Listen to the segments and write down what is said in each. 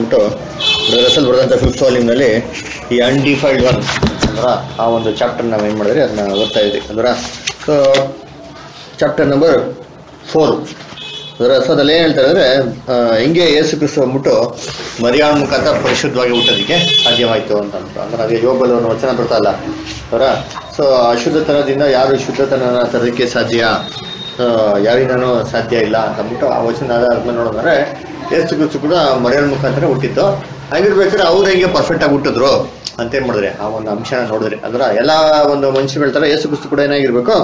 Russell ಬರೆದಂಥ 5th ವಾಲ್ಯೂಮ್ನಲ್ಲಿ ಈ undefiled one ಅಂದ್ರೆ ಆ ಒಂದು ಚಾಪ್ಟರ್ ನಾವು ಏನು ಮಾಡಿದ್ರಿ ಅದನ್ನ ಓದ್ತಾ ಇದ್ವಿ ಅಂದ್ರೆ ಸೊ ಚಾಪ್ಟರ್ ನಂಬರ್ 4 ಅದರ ಅದ್ರಲ್ಲಿ ಏನು ಹೇಳ್ತಾರೆ ಅಂದರೆ ಹಿಂಗೆ ಯೇಸು ಕ್ರಿಸ್ತು ಅಂದ್ಬಿಟ್ಟು ಮರಿಯಾಳ ಮುಖಾಂತರ ಪರಿಶುದ್ಧವಾಗಿ ಹುಟ್ಟೋದಕ್ಕೆ ಸಾಧ್ಯವಾಯಿತು ಅಂತ ಅಂದ್ರೆ ಅದೇ ಯೋಬಲ್ ಅನ್ನೋ ವಚನ ಬರ್ತಲ್ಲ ಅವರ ಸೊ ಅಶುದ್ಧತನದಿಂದ ಯಾರು ಶುದ್ಧತನ ತರೋದಕ್ಕೆ ಸಾಧ್ಯ ಯಾರಿಂದನೂ ಸಾಧ್ಯ ಇಲ್ಲ ಅಂತ ಅಂದ್ಬಿಟ್ಟು ಆ ವಚನ ಆದ್ಮೇಲೆ ನೋಡಿದ್ರೆ ಯೇಸು ಕ್ರಿಸ್ತು ಕೂಡ ಮರಿಯಾಳ ಮುಖಾಂತರ ಹುಟ್ಟಿತ್ತು. ಹಾಗಿರ್ಬೇಕಾದ್ರೆ ಅವ್ರು ಹೆಂಗೆ ಪರ್ಫೆಕ್ಟಾಗಿ ಹುಟ್ಟಿದ್ರು ಅಂತೇನು ಮಾಡಿದ್ರೆ ಆ ಒಂದು ಅಂಶನ ನೋಡಿದ್ರಿ. ಅಂದ್ರೆ ಎಲ್ಲ ಒಂದು ಮನುಷ್ಯಗಳ ಥರ ಯೇಸು ಕ್ರಿಸ್ತು ಕೂಡ ಏನಾಗಿರ್ಬೇಕು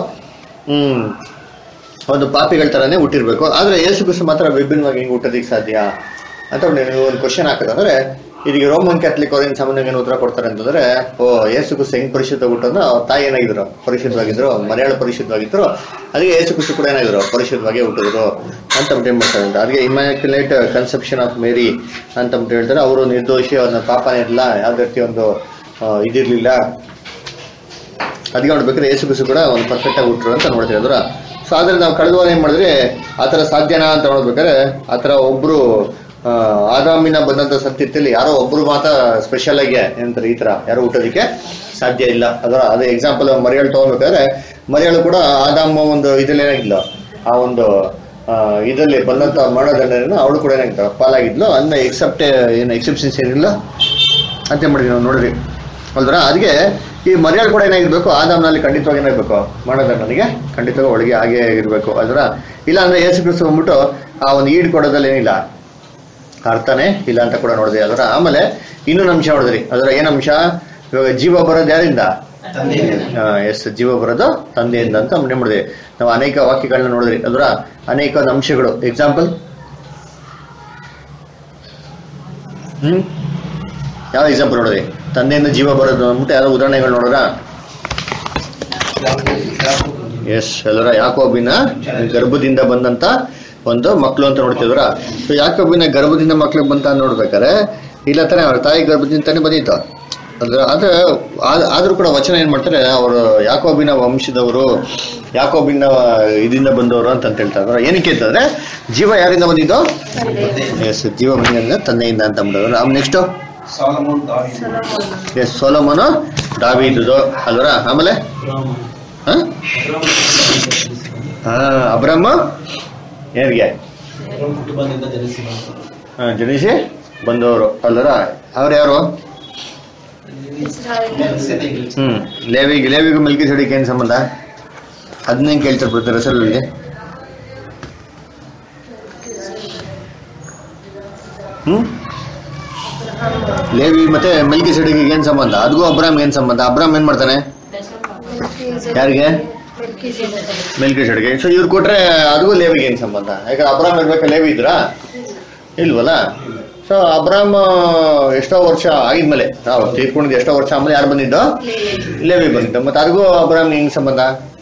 ಒಂದು ಪಾಪಿಗಳ ಥರನೇ ಹುಟ್ಟಿರ್ಬೇಕು. ಆದರೆ ಯೇಸು ಕ್ರಿಸ್ತು ಮಾತ್ರ ವಿಭಿನ್ನವಾಗಿ ಹೆಂಗೆ ಹುಟ್ಟೋದಕ್ಕೆ ಸಾಧ್ಯ ಅಂತ ನೀವು ಒಂದು ಕ್ವಶನ್ ಹಾಕೋದಂದ್ರೆ ಇದೀಗ ರೋಮನ್ ಕ್ಯಾಥಲಿಕ್ ಅವ್ರು ಏನು ಸಾಮಾನ್ಯವಾಗಿ ಏನು ಉತ್ತರ ಕೊಡ್ತಾರೆ ಅಂತಂದ್ರೆ ಯೇಸು ಕ್ರಿಸ್ತು ಹೆಂಗೆ ಪರಿಶುದ್ಧ ಹುಟ್ಟೋದ್ರೆ ಅವ್ರ ತಾಯಿ ಏನಾಗಿದ್ರು ಪರಿಶುದ್ಧವಾಗಿದ್ರು, ಮರಿಯಾಳು ಪರಿಶುದ್ಧವಾಗಿದ್ರು, ಅದಕ್ಕೆ ಯೇಸು ಕ್ರಿಸ್ತು ಕೂಡ ಏನಾಗಿದ್ರು ಪರಿಶುದ್ಧವಾಗಿ ಹುಟ್ಟಿದ್ರು ಅಂತ ಏನ್ ಮಾಡ್ತಾರೆ ಅಂತ. ಅದಕ್ಕೆ ಇಮ್ಯಾಕ್ಯುಲೇಟ್ ಕನ್ಸೆಪ್ಷನ್ ಆಫ್ ಮೇರಿ ಅಂತ ಹೇಳ್ತಾರೆ. ಅವರು ನಿರ್ದೋಷಿ, ಅವ್ರನ್ನ ಪಾಪನೇ ಇರಲಿಲ್ಲ, ಯಾವುದೇ ರೀತಿ ಒಂದು ಇದಿರಲಿಲ್ಲ. ಅದಕ್ಕೆ ನೋಡ್ಬೇಕಾದ್ರೆ ಯೇಸು ಕ್ರಿಸ್ತು ಕೂಡ ಒಂದು ಪರ್ಫೆಕ್ಟಾಗಿ ಹುಟ್ಟರು ಅಂತ ನೋಡ್ತೀವಿ ಅದರ. ಸೊ ಆದರೆ ನಾವು ಕಳೆದ ವಾರ ಏನು ಮಾಡಿದ್ರೆ ಆ ಥರ ಸಾಧ್ಯನಾ ಅಂತ ನೋಡ್ಬೇಕಾದ್ರೆ ಆ ಥರ ಒಬ್ಬರು ಆದಾಮಿನ ಬಂದಂಥ ಸಂತತಿಯಲ್ಲಿ ಯಾರೋ ಒಬ್ಬರು ಮಾತ್ರ ಸ್ಪೆಷಲ್ ಆಗಿ ಏನಂತಾರೆ ಈ ಥರ ಯಾರೋ ಹುಟ್ಟೋದಕ್ಕೆ ಸಾಧ್ಯ ಇಲ್ಲ. ಅದರ ಅದೇ ಎಕ್ಸಾಂಪಲ್ ಮರಿಯಾಳು ತೊಗೊಬೇಕಾದ್ರೆ ಮರಿಯಾಳು ಕೂಡ ಆದಾಮ ಒಂದು ಇದರಲ್ಲಿ ಏನಾಗಿಲ್ಲ ಆ ಒಂದು ಇದರಲ್ಲಿ ಬಂದಂಥ ಮರಣದಂಡನೆಯನ್ನು ಅವಳು ಕೂಡ ಏನಾಗಿತ್ತು ಪಾಲಾಗಿದ್ಲು. ಅದನ್ನ ಎಕ್ಸೆಪ್ಷನ್ಸ್ ಏನಿಲ್ಲ ಅಂತ ಮಾಡಿದ್ವಿ ನಾವು ನೋಡಿದ್ರಿ ಅಲ್ದ್ರ. ಅದಕ್ಕೆ ಈ ಮರಿಯಾಳು ಕೂಡ ಏನಾಗಿರ್ಬೇಕು ಆದಾಮ್ನಲ್ಲಿ ಖಂಡಿತವಾಗಿ ಏನಾಗಬೇಕು ಮರಣದಂಡನೆಗೆ ಖಂಡಿತವಾಗಿ ಒಳಗೆ ಹಾಗೆ ಆಗಿರ್ಬೇಕು ಅಲ್ದ್ರ. ಇಲ್ಲ ಅಂದ್ರೆ ಯೇಸು ಕ್ರಿಸ್ತು ಬಂದ್ಬಿಟ್ಟು ಆ ಒಂದು ಈಡ್ ಕೊಡೋದಲ್ಲಿ ಏನಿಲ್ಲ ಅರ್ಥನೇ ಇಲ್ಲ ಅಂತ ಕೂಡ ನೋಡಿದ್ರಿ ಅದರ. ಆಮೇಲೆ ಇನ್ನೊಂದು ಅಂಶ ನೋಡಿದ್ರಿ ಅದರ ಏನಂಶ, ಇವಾಗ ಜೀವ ಬರೋದು ಯಾರಿಂದ? ಎಸ್, ಜೀವ ಬರೋದು ತಂದೆಯಿಂದ ಅಂತ ಮಾಡಿದ್ವಿ ನಾವು. ಅನೇಕ ವಾಕ್ಯಗಳನ್ನ ನೋಡಿದ್ರಿ ಅದರ, ಅನೇಕ ಅಂಶಗಳು. ಎಕ್ಸಾಂಪಲ್ ಯಾವ ಎಕ್ಸಾಂಪಲ್ ನೋಡಿದ್ರಿ? ತಂದೆಯಿಂದ ಜೀವ ಬರೋದು ಅಂದ್ಬಿಟ್ಟು ಯಾರೋ ಉದಾಹರಣೆಗಳು ನೋಡ್ರ? ಎಸ್ ಎಲ್ಲರ ಯಾಕೋಬಿನ ಗರ್ಭದಿಂದ ಬಂದಂತ ಒಂದು ಮಕ್ಕಳು ಅಂತ ನೋಡ್ತಿದ್ರ. ಸೊ ಯಾಕೋಬಿನ ಗರ್ಭದಿಂದ ಮಕ್ಳಿಗೆ ಬಂತ ನೋಡ್ಬೇಕಾರೆ ಇಲ್ಲ ತಾನೆ ಅವ್ರ ತಾಯಿ ಗರ್ಭದಿಂದ ತಾನೇ ಬಂದಿತ್ತು ಅದ್ರ. ಆದ್ರೂ ಕೂಡ ವಚನ ಏನ್ ಮಾಡ್ತಾರೆ, ಅವರು ಯಾಕೋಬಿನ ವಂಶದವರು, ಯಾಕೋಬಿನ ಇದರಿಂದ ಬಂದವರು ಅಂತ ಹೇಳ್ತಾರೆ. ಏನಕ್ಕೆ ಅಂತಂದ್ರೆ ಜೀವ ಯಾರಿಂದ ಬಂದಿದ್ದು? ಎಸ್, ಜೀವ ಬಂದ ತಂದೆಯಿಂದ ಅಂತ ಅಂದ್ರು. ನೆಕ್ಸ್ಟ್ ಎಸ್, ಸೊಲೊಮೋನು ದಾವೀದದು ಅಲ್ವರ. ಆಮೇಲೆ ಅಬ್ರಹ್ಮ ಯಾರಿಗೆ ಜನಿಸಿ ಬಂದವರು ಅಲ್ಲರ. ಅವ್ರು ಯಾರು? ಲೇವಿಗೂ ಮೆಲ್ಕಿಸೆಡೆಕಿಗೆ ಏನ್ ಸಂಬಂಧ? ಅದನ್ನೇ ಕೇಳ್ತಾರೆ ಬರ್ತಾರೆ ರಸಲಲ್ಲಿ. ಲೇವಿ ಮತ್ತೆ ಮೆಲ್ಕಿಸೆಡೆಕಿಗೆ ಏನ್ ಸಂಬಂಧ? ಅದಕ್ಕೂ ಅಬ್ರಾಹ್ಮ್ ಏನ್ ಸಂಬಂಧ? ಅಬ್ರಾಹ್ಮ್ ಏನ್ ಮಾಡ್ತಾನೆ ಯಾರಿಗೆ? ಮೆಲ್ಕಿಸೆಡೆಗೆ. ಸೊ ಇವ್ರು ಕೊಟ್ರೆ ಅದಕ್ಕೂ ಲೇವಿಗೆ ಏನ್ ಸಂಬಂಧ? ಯಾಕಂದ್ರೆ ಅಬ್ರಾಹ್ಮ್ ಇರ್ಬೇಕಾ ಲೇವಿ ಇದ್ರಾ? ಇಲ್ವಲ್ಲ. ಸೊ ಅಬ್ರಾಹ್ಮ್ ಎಷ್ಟೋ ವರ್ಷ ಆಗಿದ್ಮೇಲೆ ನಾವು ತೀರ್ಕೊಂಡಿದ್ದು ಎಷ್ಟೋ ವರ್ಷ ಆಮೇಲೆ ಯಾರು ಬಂದಿದ್ದು? ಲೇವಿ ಬಂದಿದ್ದು. ಮತ್ತೆ ಅದಕ್ಕೂ ಅಬ್ರಾಹ್ಮ್ ಹೆಂಗ್ ಸಂಬಂಧ?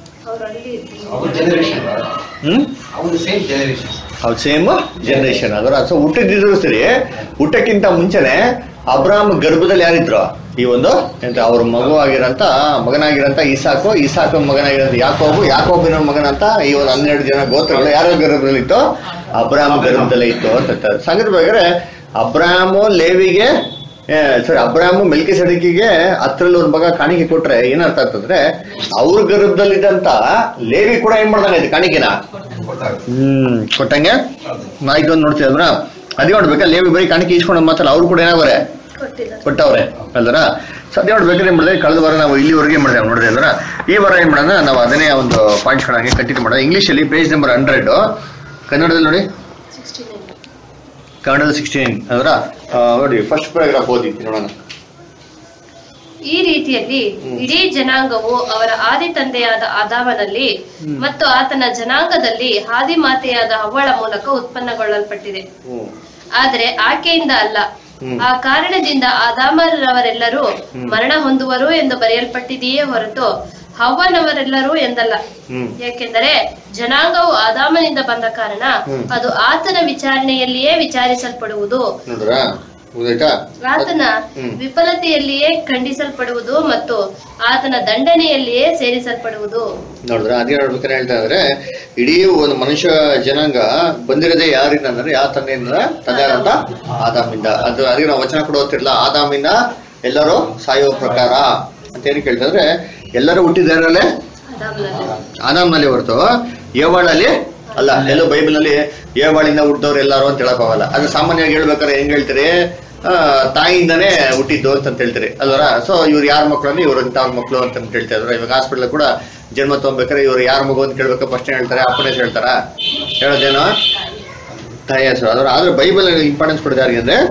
ಅವ್ರು ಸೇಮ್ ಜನರೇಷನ್ ಅದರ. ಸೊ ಹುಟ್ಟಿದ್ರು ಸರಿ, ಹುಟ್ಟಕ್ಕಿಂತ ಮುಂಚೆನೆ ಅಬ್ರಾಹ್ಮ್ ಗರ್ಭದಲ್ಲಿ ಯಾರಿದ್ರು? ಈ ಒಂದು ಎಂತ ಅವ್ರ ಮಗನಾಗಿರಂತ ಇಸಾಕು ಮಗನಾಗಿರಂತ ಯಾಕೋಬಿನ ಮಗನಂತ ಈ ಒಂದು 12 ಜನ ಗೋತ್ರಗಳು ಯಾರ ಗರ್ಭದಲ್ಲಿತ್ತು? ಅಬ್ರಾಹ್ಮ್ ಗರ್ಭದಲ್ಲೇ ಇತ್ತು ಅಂತ ಸಂಗತಿಬೇಕಾದ್ರೆ ಅಬ್ರಾಹ್ಮು ಲೇವಿಗೆ ಅಬ್ರಾಹ್ಮು ಮೆಲ್ಕಿಸೆಡೆಕಿಗೆ ಹತ್ತರಲ್ಲಿ ಒಂದು ಮಗ ಕಾಣಿಕೆ ಕೊಟ್ರೆ ಏನರ್ಥ ಅಂತಂದ್ರೆ ಅವ್ರ ಗರ್ಭದಲ್ಲಿದ್ದಂತ ಲೇವಿ ಕೂಡ ಏನ್ ಮಾಡ್ದಂಗ ಇದು ಕಾಣಿಕೆನ ಕೊಟ್ಟಂಗೆ ಆಯ್ತು ಅಂತ ನೋಡ್ತೀವಿ ಅದ್ರ. ಅದೇ ನೋಡ್ಬೇಕಾ ಲೇವಿ ಬರೀ ಕಾಣಿಕೆ ಇಸ್ಕೊಂಡು ಮಾತ್ರ ಅವ್ರು ಕೂಡ ಏನಾವ್ರೆ ಕೊಟ್ಟವ್ರೆ ಅಲ್ದರ. ಸೊ ಅದೇ ನೋಡ್ಬೇಕಾದ್ರೆ ಏನ್ ಮಾಡಿದ್ರೆ ಕಳೆದ ವಾರ ನಾವು ಇಲ್ಲಿವರೆಗೆ ಮಾಡಿದೆ ನೋಡಿದೆ ಅಂದ್ರ. ಈ ವಾರ ಏನ್ ಮಾಡೋಣ ನಾವು ಅದನ್ನೇ ಒಂದು ಪಾಯಿಂಟ್ಸ್ಗಳಾಗಿ ಕಂಟಿನ್ಯೂ ಮಾಡೋಣ. ಇಂಗ್ಲೀಷಲ್ಲಿ ಪೇಜ್ ನಂಬರ್ 100, ಕನ್ನಡದಲ್ಲಿ ನೋಡಿ ಕನ್ನಡದ 69 ಅದರ ನೋಡಿ ಫಸ್ಟ್ ಪ್ಯಾರಾಗ್ರಾಫ್ ಓದಿದ್ವಿ ನೋಡೋಣ. ಈ ರೀತಿಯಲ್ಲಿ ಇಡೀ ಜನಾಂಗವು ಅವರ ಆದಿ ತಂದೆಯಾದ ಆದಾಮನಲ್ಲಿ ಮತ್ತು ಆತನ ಜನಾಂಗದಲ್ಲಿ ಆದಿ ಮಾತೆಯಾದ ಹವ್ವಳ ಮೂಲಕ ಉತ್ಪನ್ನಗೊಳ್ಳಲ್ಪಟ್ಟಿದೆ. ಆದರೆ ಆಕೆಯಿಂದ ಅಲ್ಲ. ಆ ಕಾರಣದಿಂದ ಆದಾಮರವರೆಲ್ಲರೂ ಮರಣ ಹೊಂದುವರು ಎಂದು ಬರೆಯಲ್ಪಟ್ಟಿದೆಯೇ ಹೊರತು ಹವ್ವನವರೆಲ್ಲರೂ ಎಂದಲ್ಲ. ಯಾಕೆಂದರೆ ಜನಾಂಗವು ಆದಾಮನಿಂದ ಬಂದ ಕಾರಣ ಅದು ಆತನ ವಿಚಾರಣೆಯಲ್ಲಿಯೇ ವಿಚಾರಿಸಲ್ಪಡುವುದು. ಗೊತ್ತಾಯ್ತಾ? ಆತನ ವಿಫಲತೆಯಲ್ಲಿಯೇ ಖಂಡಿಸಲ್ಪಡುವುದು ಮತ್ತು ಆತನ ದಂಡನೆಯಲ್ಲಿಯೇ ಸೇರಿಸಲ್ಪಡುವುದು. ನೋಡಿದ್ರೆ ಅದೇ ನೋಡ್ಬೇಕಾದ್ರೆ ಹೇಳ್ತಾ ಇದ್ರೆ ಇಡೀ ಒಂದು ಮನುಷ್ಯ ಜನಾಂಗ ಬಂದಿರೋದೇ ಯಾರಿಂದ ಅಂದ್ರೆ ಯಾವ ತಂದೆಯಿಂದ? ತಂದೆಯಾದಂತ ಆದಾಮಿಂದ. ಅದು ಅದೇ ನಾವು ವಚನ ಕೂಡ ಓದ್ತಿರ್ಲಿಲ್ಲ, ಆದಾಮಿಂದ ಎಲ್ಲರೂ ಸಾಯುವ ಪ್ರಕಾರ ಅಂತ ಏನು ಕೇಳ್ತಾ ಇದ್ರೆ ಎಲ್ಲರೂ ಹುಟ್ಟಿದಾರಲ್ಲೇ ಆದಾಮ್ನಲ್ಲಿ ಹೊರತು ಏವಾಳಲ್ಲಿ ಅಲ್ಲ. ಎಲ್ಲೋ ಬೈಬಲ್ ನಲ್ಲಿ ಏವಾಳಿಂದ ಹುಟ್ಟಿದವ್ರು ಎಲ್ಲಾರು ಅಂತ ಹೇಳಕ್ ಹೋಗಲ್ಲ. ಅದು ಸಾಮಾನ್ಯವಾಗಿ ಹೇಳ್ಬೇಕಾದ್ರೆ ಹೆಂಗ್ ಹೇಳ್ತೀರಿ? ತಾಯಿಯಿಂದಾನೇ ಹುಟ್ಟಿದ್ದು ಅಂತ ಹೇಳ್ತೀರಿ ಅಲ್ವರ. ಸೊ ಇವ್ರು ಯಾರ ಮಕ್ಳು? ಇವ್ರು ಇಂಥವ್ರ ಮಕ್ಳು ಅಂತ ಹೇಳ್ತಾ ಇದ್ರು. ಇವಾಗ ಹಾಸ್ಪಿಟಲ್ ಕೂಡ ಜನ್ಮ ತಗೊಂಬೇಕಾರೆ ಇವ್ರು ಯಾರ ಮಗು ಅಂತ ಕೇಳ್ಬೇಕು, ಫಸ್ಟ್ ಹೇಳ್ತಾರೆ ಅಪ್ಪನ ಹೆಸರು ಹೇಳ್ತಾರ, ಹೇಳೋದೇನೋ ತಾಯಿ ಹೆಸರು. ಅದ್ರ ಆದ್ರೆ ಬೈಬಲ್ ಇಂಪಾರ್ಟೆನ್ಸ್ ಕೊಡೋದು ಯಾರಿಗೆ ಅಂದ್ರೆ